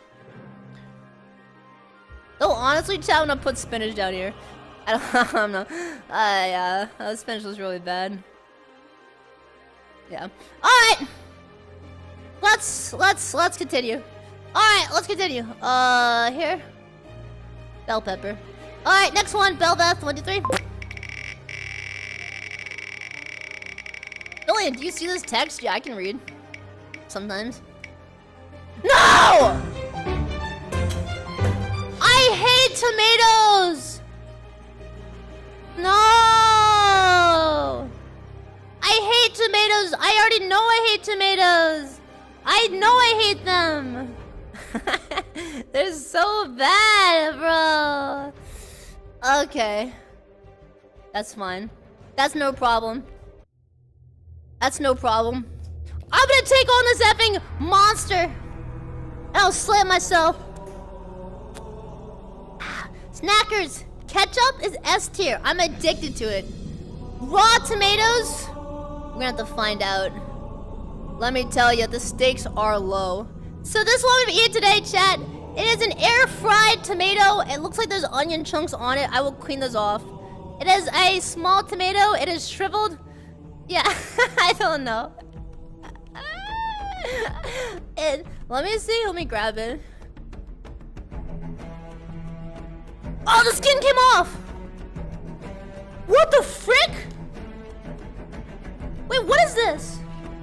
Though honestly, chat, I'm gonna put spinach down here. I don't, I don't know. Uh, yeah, uh, spinach was really bad. Yeah. All right. Let's let's let's continue. All right, let's continue. Uh, here. Bell pepper. All right, next one. Bell Beth. One, two, three. Filian, do you see this text? Yeah, I can read. Sometimes. No! I hate tomatoes! No! I hate tomatoes! I already know I hate tomatoes! I know I hate them! They're so bad, bro! Okay. That's fine. That's no problem. That's no problem. I'm gonna take on this effing monster! And I'll slay it myself. Snackers! Ketchup is S tier. I'm addicted to it. Raw tomatoes? We're gonna have to find out. Let me tell you, the stakes are low. So this one we've eaten today, chat, it is an air-fried tomato. It looks like there's onion chunks on it. I will clean those off. It is a small tomato. It is shriveled. Yeah, I don't know. It, let me see. Let me grab it. Oh, the skin came off! What the frick? Wait, what is this?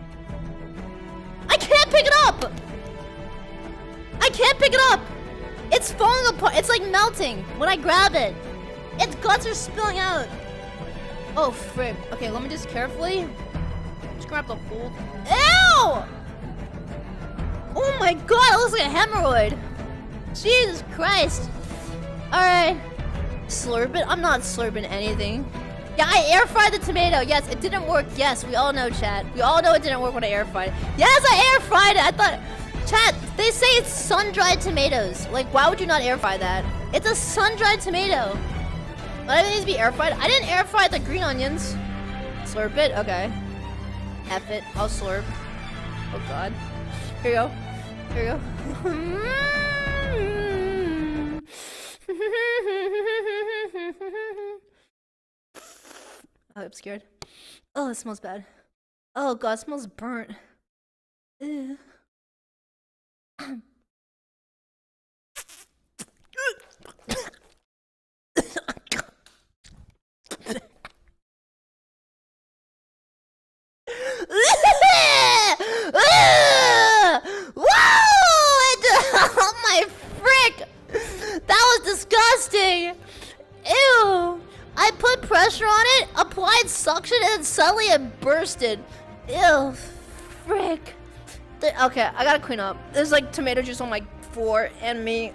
I can't pick it up! I can't pick it up! It's falling apart. It's like melting when I grab it. Its guts are spilling out. Oh, frick. Okay, let me just carefully just grab the whole. Ew! Oh my god, it looks like a hemorrhoid. Jesus Christ. Alright. Slurp it? I'm not slurping anything. Yeah, I air fried the tomato. Yes, it didn't work. Yes, we all know, chat. We all know it didn't work when I air fried it. Yes, I air fried it. I thought, chat, they say it's sun-dried tomatoes. Like, why would you not air fry that? It's a sun-dried tomato. But it needs to be air fried. I didn't air fry the green onions. Slurp it? Okay. F it. I'll slurp. Oh god. Here you go. Here you go. Oh, I'm scared. Oh, it smells bad. Oh god, it smells burnt. Ew. Oh my frick! That was disgusting! Ew! I put pressure on it, applied suction, and suddenly it bursted. Ew, frick. Okay, I gotta clean up. There's like tomato juice on my floor and me.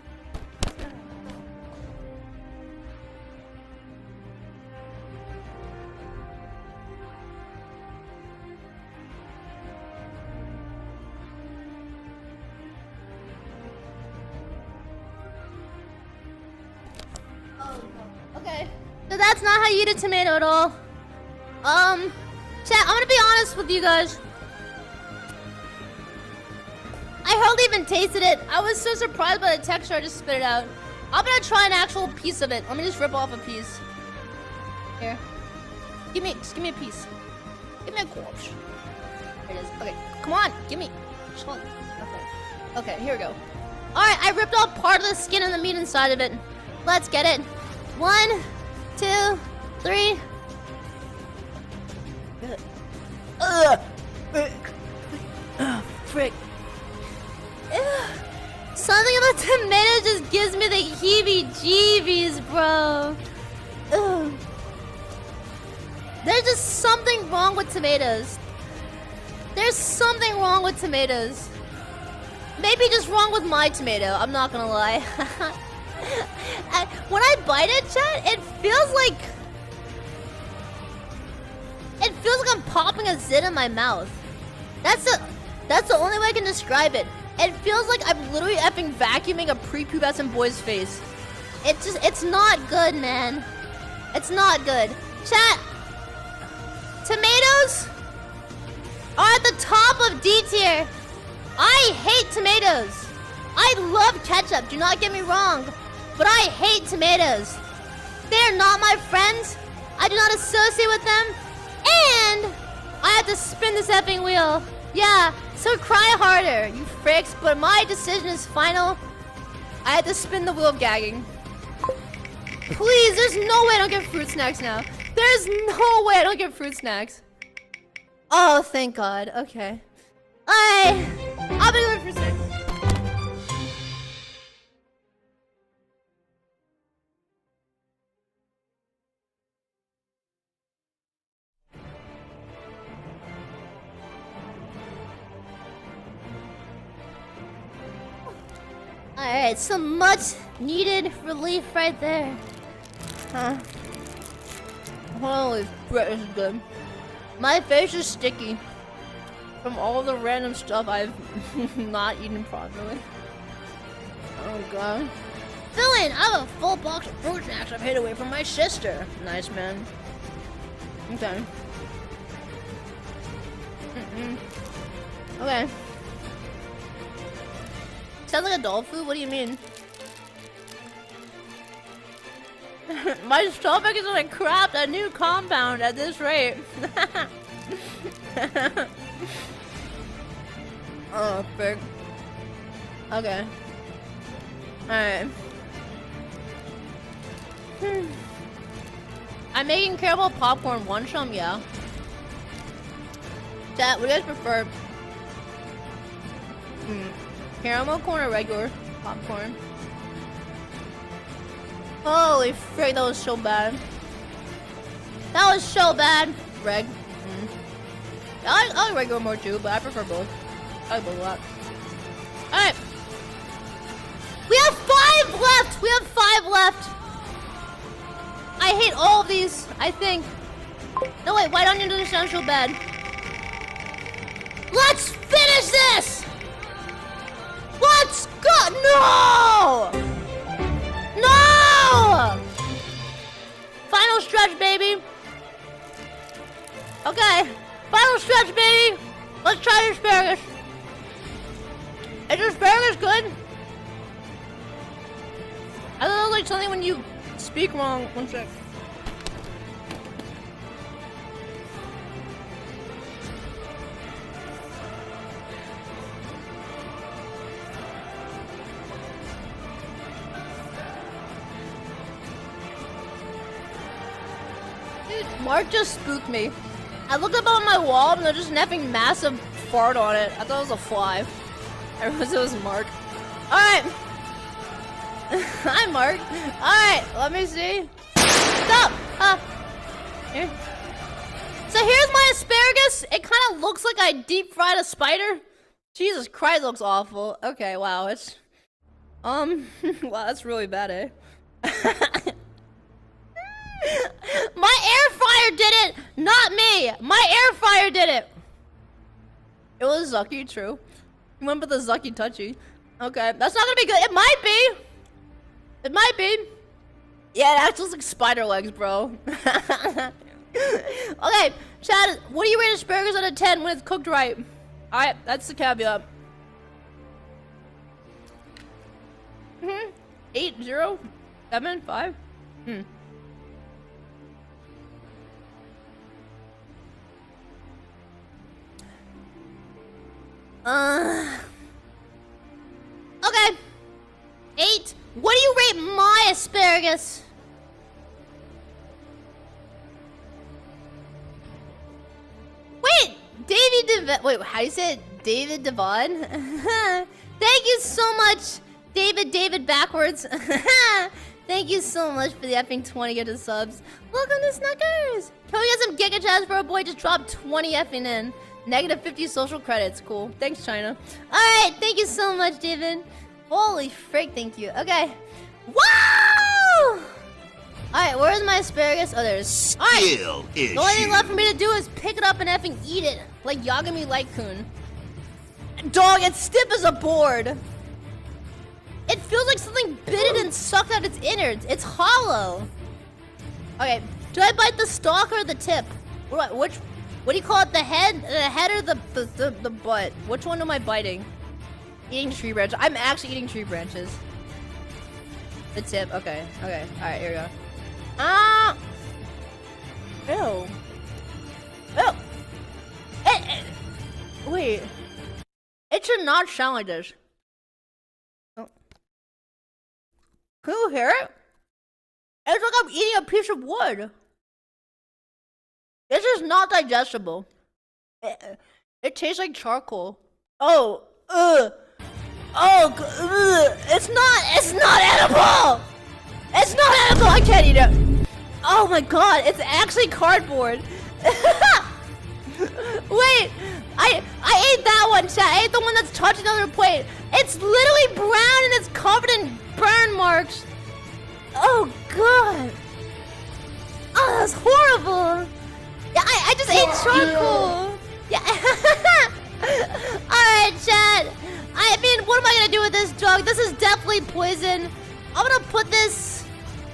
Okay, so that's not how you eat a tomato at all. Um, chat, I'm gonna be honest with you guys. I hardly even tasted it. I was so surprised by the texture, I just spit it out. I'm gonna try an actual piece of it. Let me just rip off a piece. Here. Give me, just give me a piece. Give me a corpse. There it is. Okay, come on, give me. Okay. Okay, here we go. Alright, I ripped off part of the skin and the meat inside of it. Let's get it. One, two, three. Ugh. Ugh. Frick. Ugh. Something about tomatoes just gives me the heebie-jeebies, bro. Ugh. There's just something wrong with tomatoes. There's something wrong with tomatoes. maybe just wrong with my tomato. I'm not gonna lie. I, when I bite it, chat, it feels like it feels like I'm popping a zit in my mouth. That's the that's the only way I can describe it. It feels like I'm literally effing vacuuming a prepubescent boy's face. It just it's not good, man. It's not good. Chat. Tomatoes are at the top of D tier. I hate tomatoes. I love ketchup, do not get me wrong. But I hate tomatoes. They are not my friends. I do not associate with them. And I have to spin this effing wheel. Yeah, so cry harder, you fricks. But my decision is final. I had to spin the wheel of gagging. Please, there's no way I don't get fruit snacks now. There's no way I don't get fruit snacks. Oh, thank God. Okay. I... I'll be doing fruit snacks. Alright, some much needed relief right there. Huh? Holy crap, this is good. My face is sticky from all the random stuff I've not eaten properly. Oh god. Filian, I have a full box of fruit snacks I've hid away from my sister. Nice, man. Okay. Mm-mm. Okay. Sounds like adult food? What do you mean? My stomach is gonna craft a new compound at this rate. Oh, frick. Okay. Alright. Hmm. I'm making caramel popcorn one chum, yeah. Chat, what do you guys prefer? Hmm. Caramel corn or regular popcorn? Holy frick, that was so bad. That was so bad. Reg. Mm. I, like, I like regular more too, but I prefer both. I like both a lot. Alright. We have five left! We have five left! I hate all of these, I think. No, wait, white onion doesn't sound so bad. Let's finish this! Let's go! No! No! Final stretch, baby. Okay. Final stretch, baby. Let's try the asparagus. Is the asparagus good? I don't know, like something when you speak wrong. One sec. Mark just spooked me. I looked up on my wall and there's just an effing massive fart on it. I thought it was a fly. I realized it was Mark. Alright. Hi, Mark. Alright, let me see. Stop! Uh, here. So here's my asparagus. It kind of looks like I deep fried a spider. Jesus Christ, it looks awful. Okay, wow, it's... Um, wow, that's really bad, eh? My air fryer did it, not me. My air fryer did it. It was Zucky, true. Remember the Zucky touchy? Okay, that's not gonna be good. It might be. It might be. Yeah, it actually looks like spider legs, bro. Okay, Chad, what do you rate asparagus out of ten when it's cooked right? All right, that's the caveat. Hmm. Eight, zero, seven, five. Hmm. Uh. Okay. Eight. What do you rate my asparagus? Wait, David Dev- Wait, how do you say it? David Devon? Thank you so much, David David backwards. Thank you so much for the effing twenty gifted subs. Welcome to Snuckers. Can we get some Giga Chats for a boy just dropped twenty effing in? Negative fifty social credits. Cool. Thanks, China. Alright, thank you so much, David. Holy frick, thank you. Okay. Wow! Alright, where's my asparagus? Oh, there's... Alright! The only thing left for me to do is pick it up and effing eat it. Like Yagami Light-kun. Dog, it's stiff as a board. It feels like something bit it and sucked out its innards. It's hollow. Okay, do I bite the stalk or the tip? What? Which? What do you call it? The head? The head or the the, the, the butt? Which one am I biting? Eating tree branches. I'm actually eating tree branches. The tip. Okay. Okay. All right. Here we go. Ah. Ew. Ew. It, it, wait. It should not sound like this. Oh. Can you hear it? It's like I'm eating a piece of wood. This is not digestible. It, it tastes like charcoal. Oh, ugh. Oh, ugh. It's not, it's not edible! It's not edible, I can't eat it. Oh my god, it's actually cardboard. Wait, I I ate that one, chat. I ate the one that's touching the other plate. It's literally brown and it's covered in burn marks. Oh god. Oh, that's horrible. Yeah, I, I just ate charcoal. Yeah. Alright, chat. I mean, what am I gonna do with this drug? This is definitely poison. I'm gonna put this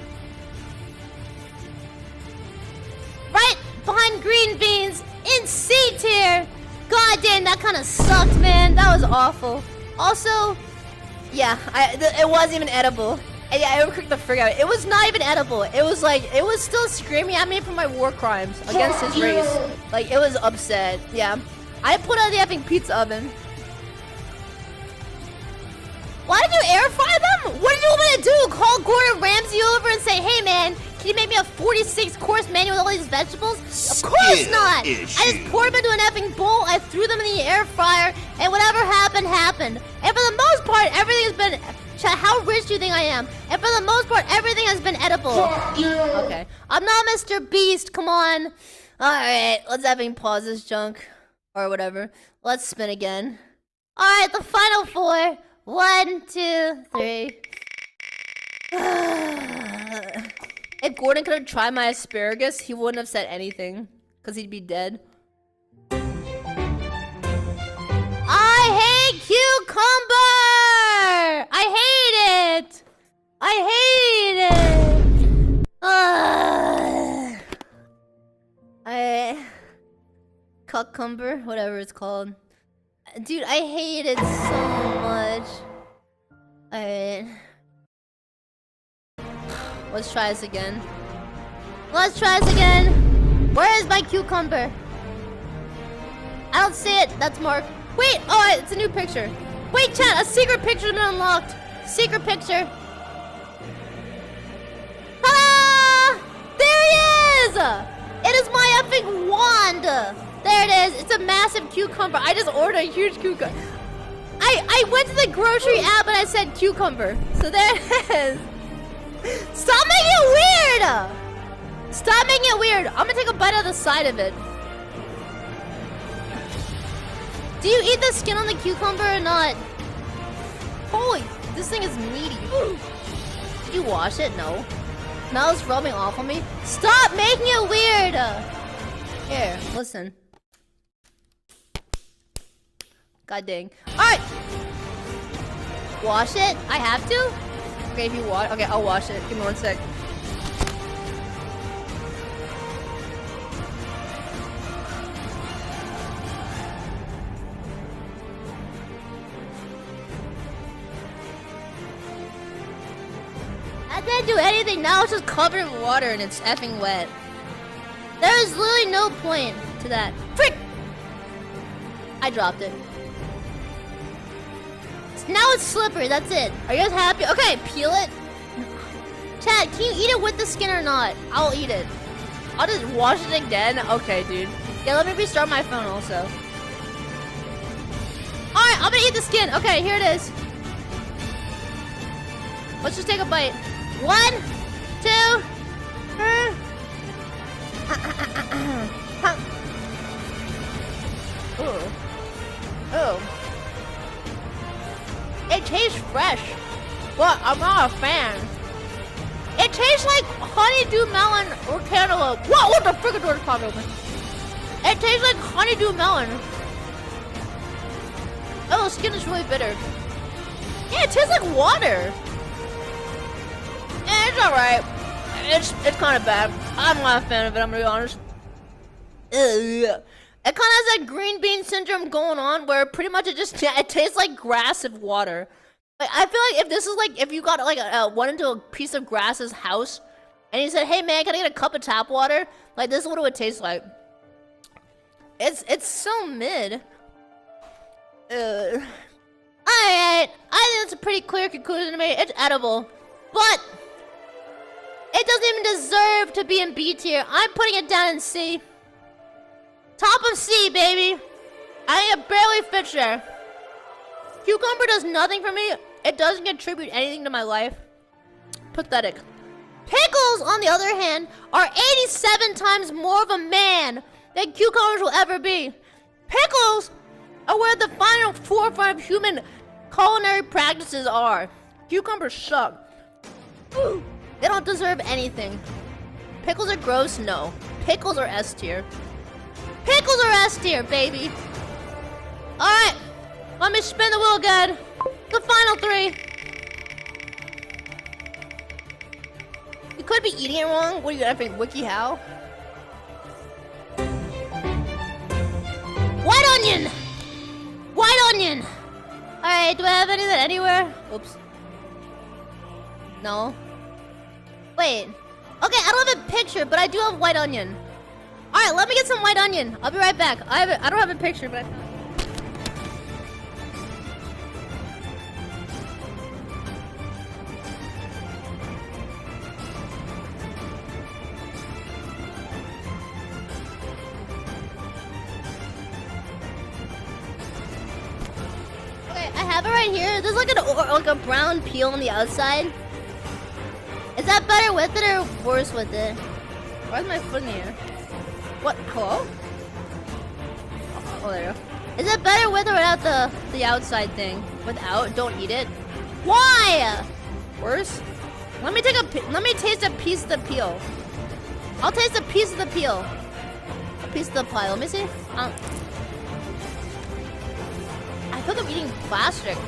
right behind green beans in C tier. God damn, that kind of sucked, man. That was awful. Also, yeah, I, th it wasn't even edible. And yeah, I overcooked the frig out. It was not even edible. It was like, it was still screaming at me for my war crimes against his race. Like, it was upset. Yeah. I put it in the effing pizza oven. Why did you air fry them? What did you want me to do? Call Gordon Ramsay over and say, hey man, can you make me a forty-six course menu with all these vegetables? Of course not! issue. I just poured them into an effing bowl, I threw them in the air fryer, and whatever happened, happened. And for the most part, everything has been... Chat, how rich do you think I am? And for the most part, everything has been edible. Okay. I'm not Mister Beast, come on. Alright, let's effing pause this junk. Or whatever. Let's spin again. Alright, the final four. One, two, three. If Gordon could have tried my asparagus, he wouldn't have said anything. Because he'd be dead. I hate cucumber! I hate it! I hate it! Ugh. I... Cucumber? Whatever it's called. Dude, I hate it so much. Alright. Let's try this again. Let's try this again! Where is my cucumber? I don't see it. That's Mark. Wait! Oh, it's a new picture. Wait, chat! A secret picture's been unlocked. Secret picture. Ah! There he is! It is my effing wand! There it is. It's a massive cucumber. I just ordered a huge cucumber. I, I went to the grocery app and I said cucumber. So there it is. Stop making it weird! Stop making it weird. I'm gonna take a bite out of the side of it. Do you eat the skin on the cucumber or not? Holy, this thing is meaty. Did you wash it? No. Now it's rubbing off on me. Stop making it weird! Here, listen. God dang. Alright! Wash it? I have to? Okay, if you wash... Okay, I'll wash it. Give me one sec. I didn't do anything. Now it's just covered in water and it's effing wet. There is literally no point to that. Frick! I dropped it. Now it's slippery, that's it. Are you guys happy? Okay, peel it. Chad, can you eat it with the skin or not? I'll eat it. I'll just wash it again. Okay, dude. Yeah, let me restart my phone also. Alright, I'm gonna eat the skin. Okay, here it is. Let's just take a bite. One, two, uh, Ooh. Ooh. It tastes fresh, but I'm not a fan. It tastes like honeydew melon or cantaloupe. Whoa, what the frick, door popped open. It tastes like honeydew melon. Oh, the skin is really bitter. Yeah, it tastes like water. Yeah, it's alright. It's it's kind of bad. I'm not a fan of it, I'm gonna be honest. Ugh. It kind of has that green bean syndrome going on where pretty much it just it tastes like grass and water. Like, I feel like if this is like if you got like a, a went into a piece of grass's house and he said, "Hey man, can I get a cup of tap water?" Like this is what it would taste like. It's it's so mid. Uh, Alright, I think that's a pretty clear conclusion to me. It's edible, but it doesn't even deserve to be in B tier. I'm putting it down in C. Top of C, baby. I think it barely fits there. Cucumber does nothing for me. It doesn't contribute anything to my life. Pathetic. Pickles, on the other hand, are eighty-seven times more of a man than cucumbers will ever be. Pickles are where the final forefront of human culinary practices are. Cucumbers suck. Ooh, they don't deserve anything. Pickles are gross? No. Pickles are S tier. Pickles are S tier, baby. Alright, let me spin the wheel again. The final three. You could be eating it wrong. What do you got? I think WikiHow. White onion! White onion! Alright, do I have any of that anywhere? Oops. No. Wait. Okay, I don't have a picture, but I do have white onion. Alright, let me get some white onion. I'll be right back. I have a, I don't have a picture, but I found it. Okay, I have it right here. There's like an like a brown peel on the outside. Is that better with it or worse with it? Where's my foot in the air? What? Hello? Oh, there you go. Is it better with or without the the outside thing? Without? Don't eat it. Why? Worse? Let me take a. Let me taste a piece of the peel. I'll taste a piece of the peel. A piece of the pie. Let me see. Um, I feel like I'm eating plastic.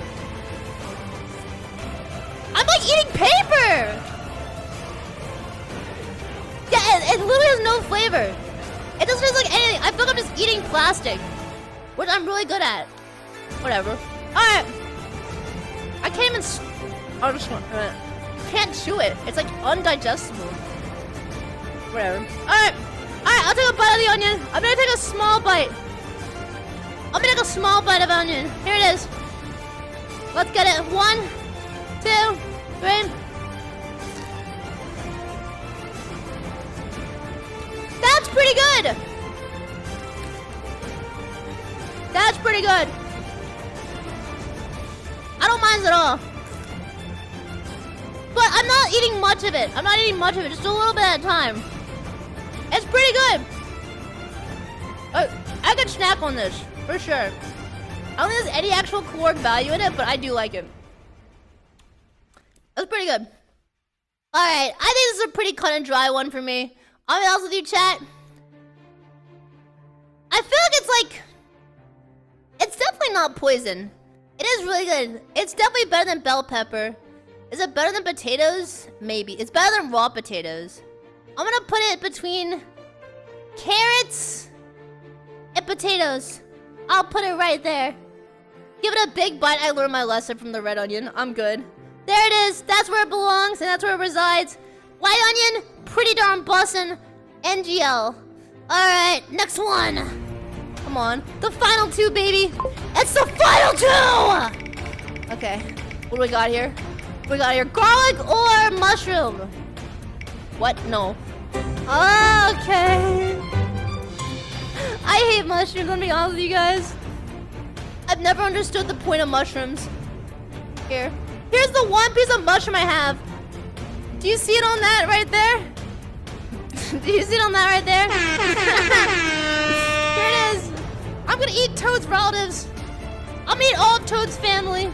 I'm like eating paper. Yeah, it, it literally has no flavor. It doesn't taste like anything. I feel like I'm just eating plastic, which I'm really good at. Whatever. Alright. I can't even... S I just want... Uh, can't chew it. It's like undigestible. Whatever. Alright. Alright, I'll take a bite of the onion. I'm gonna take a small bite. I'm gonna take a small bite of onion. Here it is. Let's get it. One, two, three. That's pretty good! That's pretty good. I don't mind it at all. But I'm not eating much of it. I'm not eating much of it, just a little bit at a time. It's pretty good. Uh, I could snack on this, for sure. I don't think there's any actual caloric value in it, but I do like it. That's pretty good. Alright, I think this is a pretty cut and dry one for me. I'll be honest with you, chat. I feel like it's like... It's definitely not poison. It is really good. It's definitely better than bell pepper. Is it better than potatoes? Maybe. It's better than raw potatoes. I'm gonna put it between carrots and potatoes. I'll put it right there. Give it a big bite. I learned my lesson from the red onion. I'm good. There it is. That's where it belongs and that's where it resides. White onion, pretty darn bussin'. N G L. Alright, next one. Come on. The final two, baby. It's the final two! Okay. What do we got here? What do we got here? Garlic or mushroom? What? No. Okay. I hate mushrooms, let me be honest with you guys. I've never understood the point of mushrooms. Here. Here's the one piece of mushroom I have. Do you see it on that right there? Do you see it on that right there? Here it is. I'm gonna eat toast relatives. I'll meet all of Toad's family.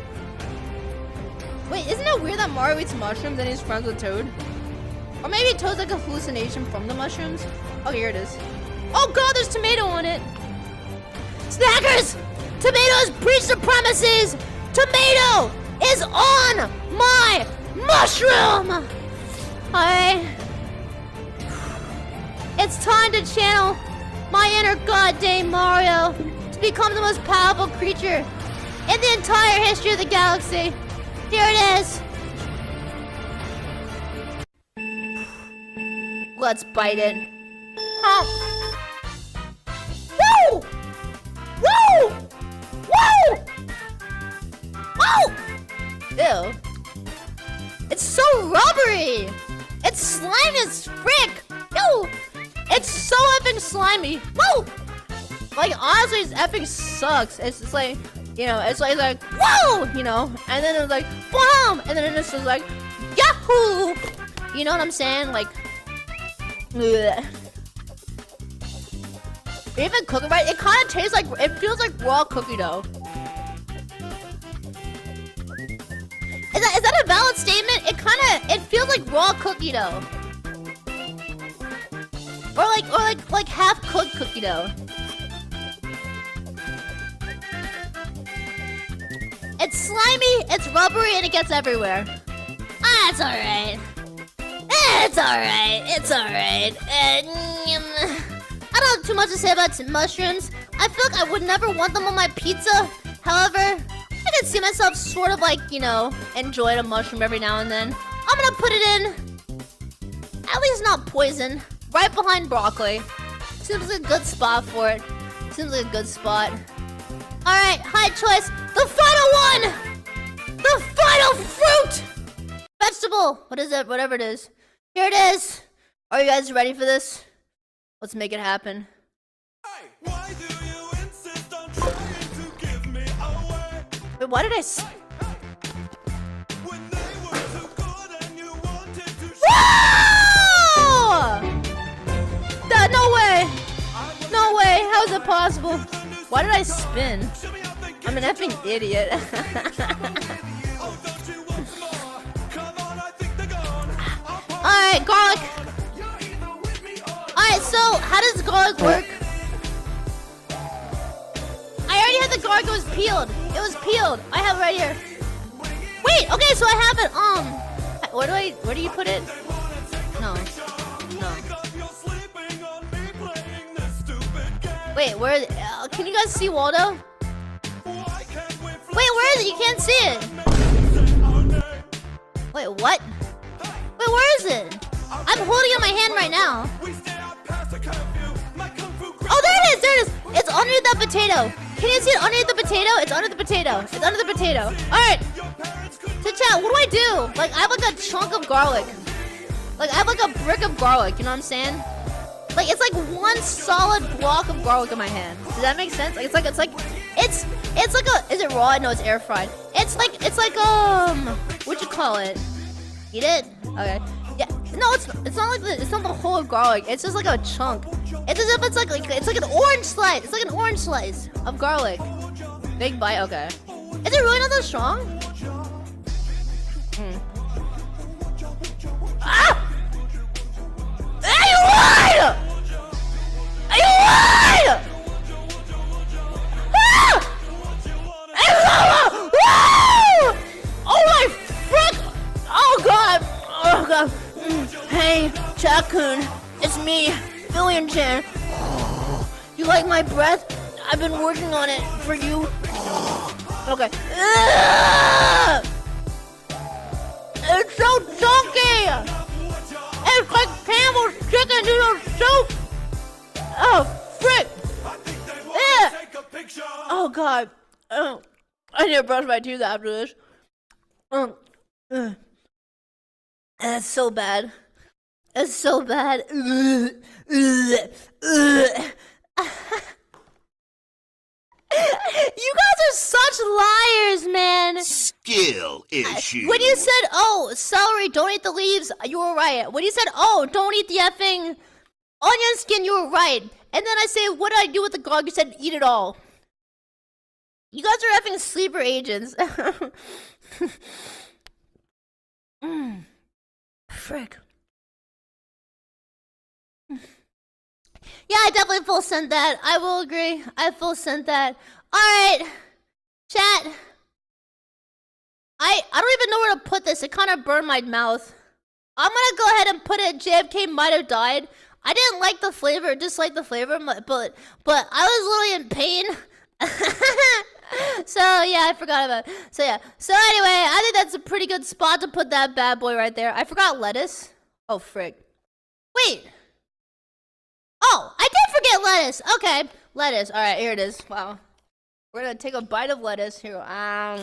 Wait, isn't it weird that Mario eats mushrooms and he's friends with Toad? Or maybe Toad's like a hallucination from the mushrooms? Oh, here it is. Oh god, there's tomato on it. Snackers! Tomatoes breach the premises! Tomato is on my mushroom! I... It's time to channel my inner goddamn Mario to become the most powerful creature in the entire history of the galaxy. Here it is. Let's bite it. Huh. Woo! Woo! Woo! Woo! Ew. It's so rubbery. It's slimy as frick. Ew. It's so effing slimy. Woo! Like honestly, it's effing sucks. It's just like, you know, it's like, it's like whoa, you know, and then it's like boom, and then it's just like yahoo. You know what I'm saying? Like, ugh. Even cooking right, it kind of tastes like, it feels like raw cookie dough. Is that is that a valid statement? It kind of, it feels like raw cookie dough, or like or like like half cooked cookie dough. It's slimy, it's rubbery, and it gets everywhere. Ah, it's alright. It's alright, it's alright. Uh, I don't have too much to say about mushrooms. I feel like I would never want them on my pizza. However, I can see myself sort of like, you know, enjoying a mushroom every now and then. I'm gonna put it in, at least not poison, right behind broccoli. Seems like a good spot for it. Seems like a good spot. Alright, high choice. The final one! The final fruit! Vegetable! What is it? Whatever it is. Here it is! Are you guys ready for this? Let's make it happen. Hey, why do you insist on trying to give me away? Wait, why did I s- When they were too good and you wanted to Whoa! That, no way! No way! How is it possible? Why did I spin? I'm an effing idiot. Alright, garlic. Alright, so how does garlic work? I already had the garlic, it was peeled. It was peeled. I have it right here. Wait, okay, so I have it, um, where do I, where do you put it? No, no. Wait, where, uh, can you guys see Waldo? Wait, where is it? You can't see it. Wait, what? Wait, where is it? I'm holding it in my hand right now. Oh, there it is, there it is. It's underneath that potato. Can you see it underneath the potato? It's under the potato. It's under the potato. All right. So chat, what do I do? Like, I have like a chunk of garlic. Like, I have like a brick of garlic, you know what I'm saying? Like, it's like one solid block of garlic in my hand. Does that make sense? Like, it's like, it's like, it's, it's like a, is it raw? No, it's air fried. It's like, it's like, um, what'd you call it? Eat it? Okay. Yeah. No, it's, it's not like the, it's not the whole garlic. It's just like a chunk. It's as if it's like, like, it's like an orange slice. It's like an orange slice of garlic. Big bite, okay. Is it really not that strong? Hmm. Ah! Are you lied? Are you lied? Ah! Ah! Oh my frick! Oh god! Oh god! Mm. Hey, Chakun, it's me, Filian Chan. You like my breath? I've been working on it for you. Okay. Ah! It's so chunky! It's like Campbell's chicken noodle soup! Oh, frick! Yeah. Oh, God. Oh, I need to brush my teeth after this. Oh, uh. That's so bad. That's so bad. Ugh. Ugh. Ugh. You guys are such liars, man. Skill issue. When you said, oh, celery, don't eat the leaves, you were right. When you said, oh, don't eat the effing onion skin, you were right. And then I say, what did I do with the garlic? You said, eat it all. You guys are effing sleeper agents. mm. Frick. Yeah, I definitely full sent that. I will agree. I full sent that. Alright. Chat. I I don't even know where to put this. It kind of burned my mouth. I'm gonna go ahead and put it. J F K might have died. I didn't like the flavor, disliked the flavor, but but but I was literally in pain. So yeah, I forgot about it. So yeah. So anyway, I think that's a pretty good spot to put that bad boy right there. I forgot lettuce. Oh frick. Wait. Oh, I did forget lettuce. Okay, lettuce. All right, here it is. Wow. We're gonna take a bite of lettuce here. Um.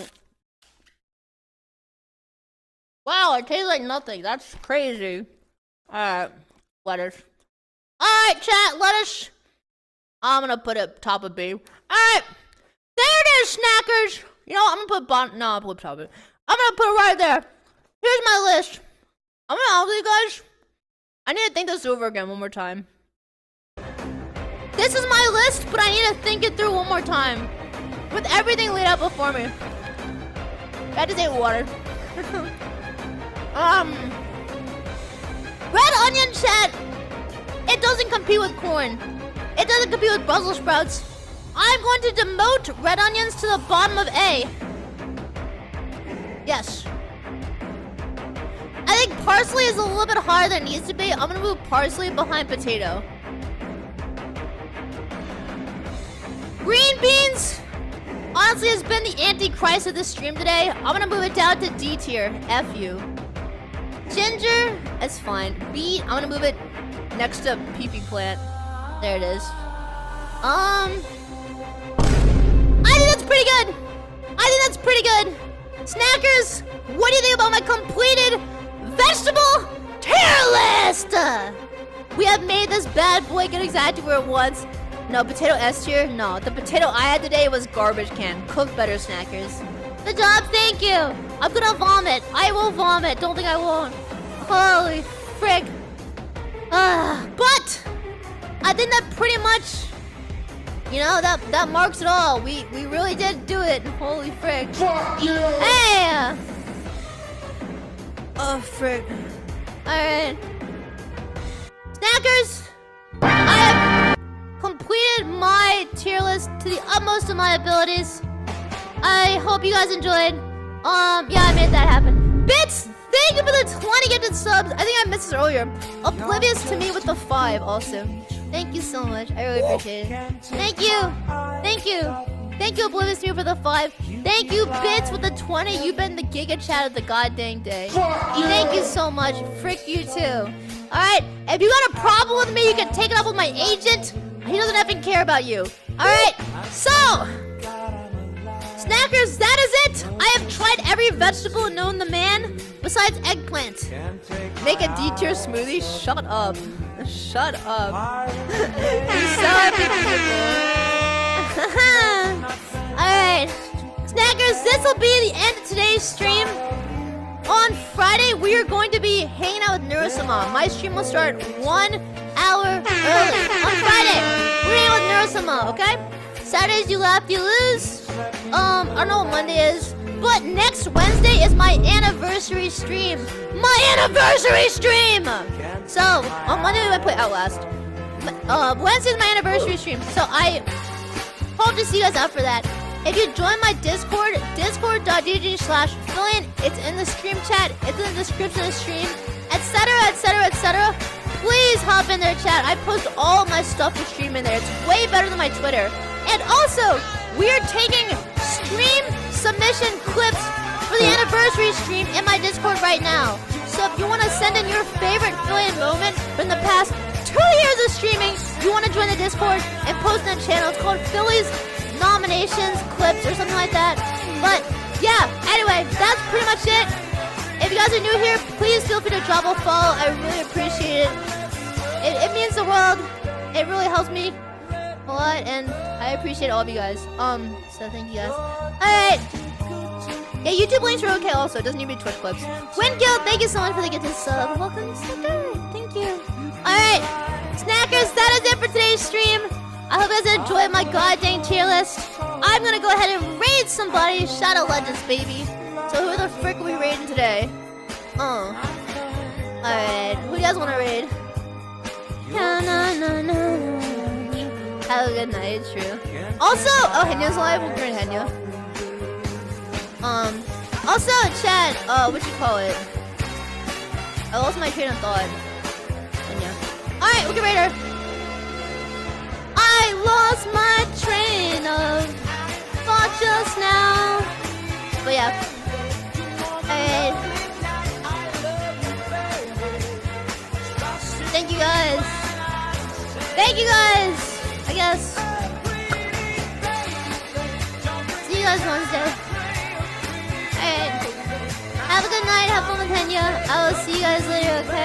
Wow, it tastes like nothing. That's crazy. Alright, lettuce. Alright, chat, lettuce. I'm gonna put it top of B. Alright, there it is, snackers. You know what, I'm gonna put bon- no, I'll put top of it. I'm gonna put it right there. Here's my list. I'm gonna help you guys. I need to think this over again one more time. This is my list, but I need to think it through one more time. With everything laid out before me. I just ate water. Um, red onion, chat. It doesn't compete with corn. It doesn't compete with Brussels sprouts. I'm going to demote red onions to the bottom of A. Yes. I think parsley is a little bit higher than it needs to be. I'm gonna move parsley behind potato. Green beans, honestly, has been the antichrist of this stream today. I'm gonna move it down to D tier. F you. Ginger, that's fine. Beet, I'm gonna move it next to pee-pee plant. There it is. Um, I think that's pretty good. I think that's pretty good. Snackers, what do you think about my completed vegetable tier list? We have made this bad boy get exactly where it wants. No, potato S tier? No, the potato I had today was garbage can. Cook better, snackers. Good job, thank you. I'm gonna vomit. I will vomit. Don't think I won't. Holy frick. Uh, but I think that pretty much, you know, that that marks it all. We we really did do it. Holy frick. Fuck you. Hey. Oh frick. All right. Snackers, I have completed my tier list to the utmost of my abilities. I hope you guys enjoyed. Um, yeah, I made that happen. Bits, thank you for the twenty gifted subs. I think I missed this earlier. Oblivious to me with the five also. Thank you so much. I really appreciate it. Thank you. Thank you. Thank you, Oblivious to me for the five. Thank you, Bits, with the twenty. You've been the Giga Chat of the goddamn day. Thank you so much. Frick you too. Alright, if you got a problem with me, you can take it up with my agent. He doesn't effing care about you. Alright, so snackers, that is it! I have tried every vegetable known to man, besides eggplant. Make a D-tier smoothie? Shut up. Shut up. You're so effing beautiful. Alright. Snackers, this will be the end of today's stream. On Friday, we are going to be hanging out with Neurosama. My stream will start one hour early. On Friday, we're hanging out with Neurosama, okay? Saturdays, you laugh, you lose. Um, I don't know what Monday is. But next Wednesday is my anniversary stream. My anniversary stream! So, on Monday we might play Outlast. Uh, Wednesday is my anniversary stream. So I hope to see you guys out for that. If you join my Discord, discord.gg slash Filian, it's in the stream chat, it's in the description of the stream, etc, etc, et cetera. Please hop in there, chat. I post all my stuff to stream in there. It's way better than my Twitter. And also, we are taking stream submission clips for the anniversary stream in my Discord right now. So if you want to send in your favorite Filian moment from the past two years of streaming, you want to join the Discord and post on the channel. It's called Philly's Nominations, Clips, or something like that. But yeah, anyway, that's pretty much it. If you guys are new here, please feel free to drop a follow. I really appreciate it. It, it means the world. It really helps me a lot, and I appreciate all of you guys. Um, so thank you guys. Alright. Yeah, YouTube links are okay also. It doesn't need to be Twitch clips. Windgill, thank you so much for the gifted sub. Welcome, Snacker. Thank you. Alright. Snackers, that is it for today's stream. I hope you guys enjoyed my goddamn tier list. I'm gonna go ahead and raid somebody. Shadow Legends, baby. So who the frick are we raiding today? Oh. Alright, who do you guys want to raid? Na, na, na, na, na. Have a good night, true. Also, oh, Henya's live. We'll raid Henya. Um, also, chat, uh, what you call it? I lost my train of thought. Henya. Alright, we can raid her. I lost my train of thought just now. But yeah. Alright. Thank you guys. Thank you guys. I guess. See you guys Wednesday. Alright. Have a good night. Have fun with Kenya. I will see you guys later, okay?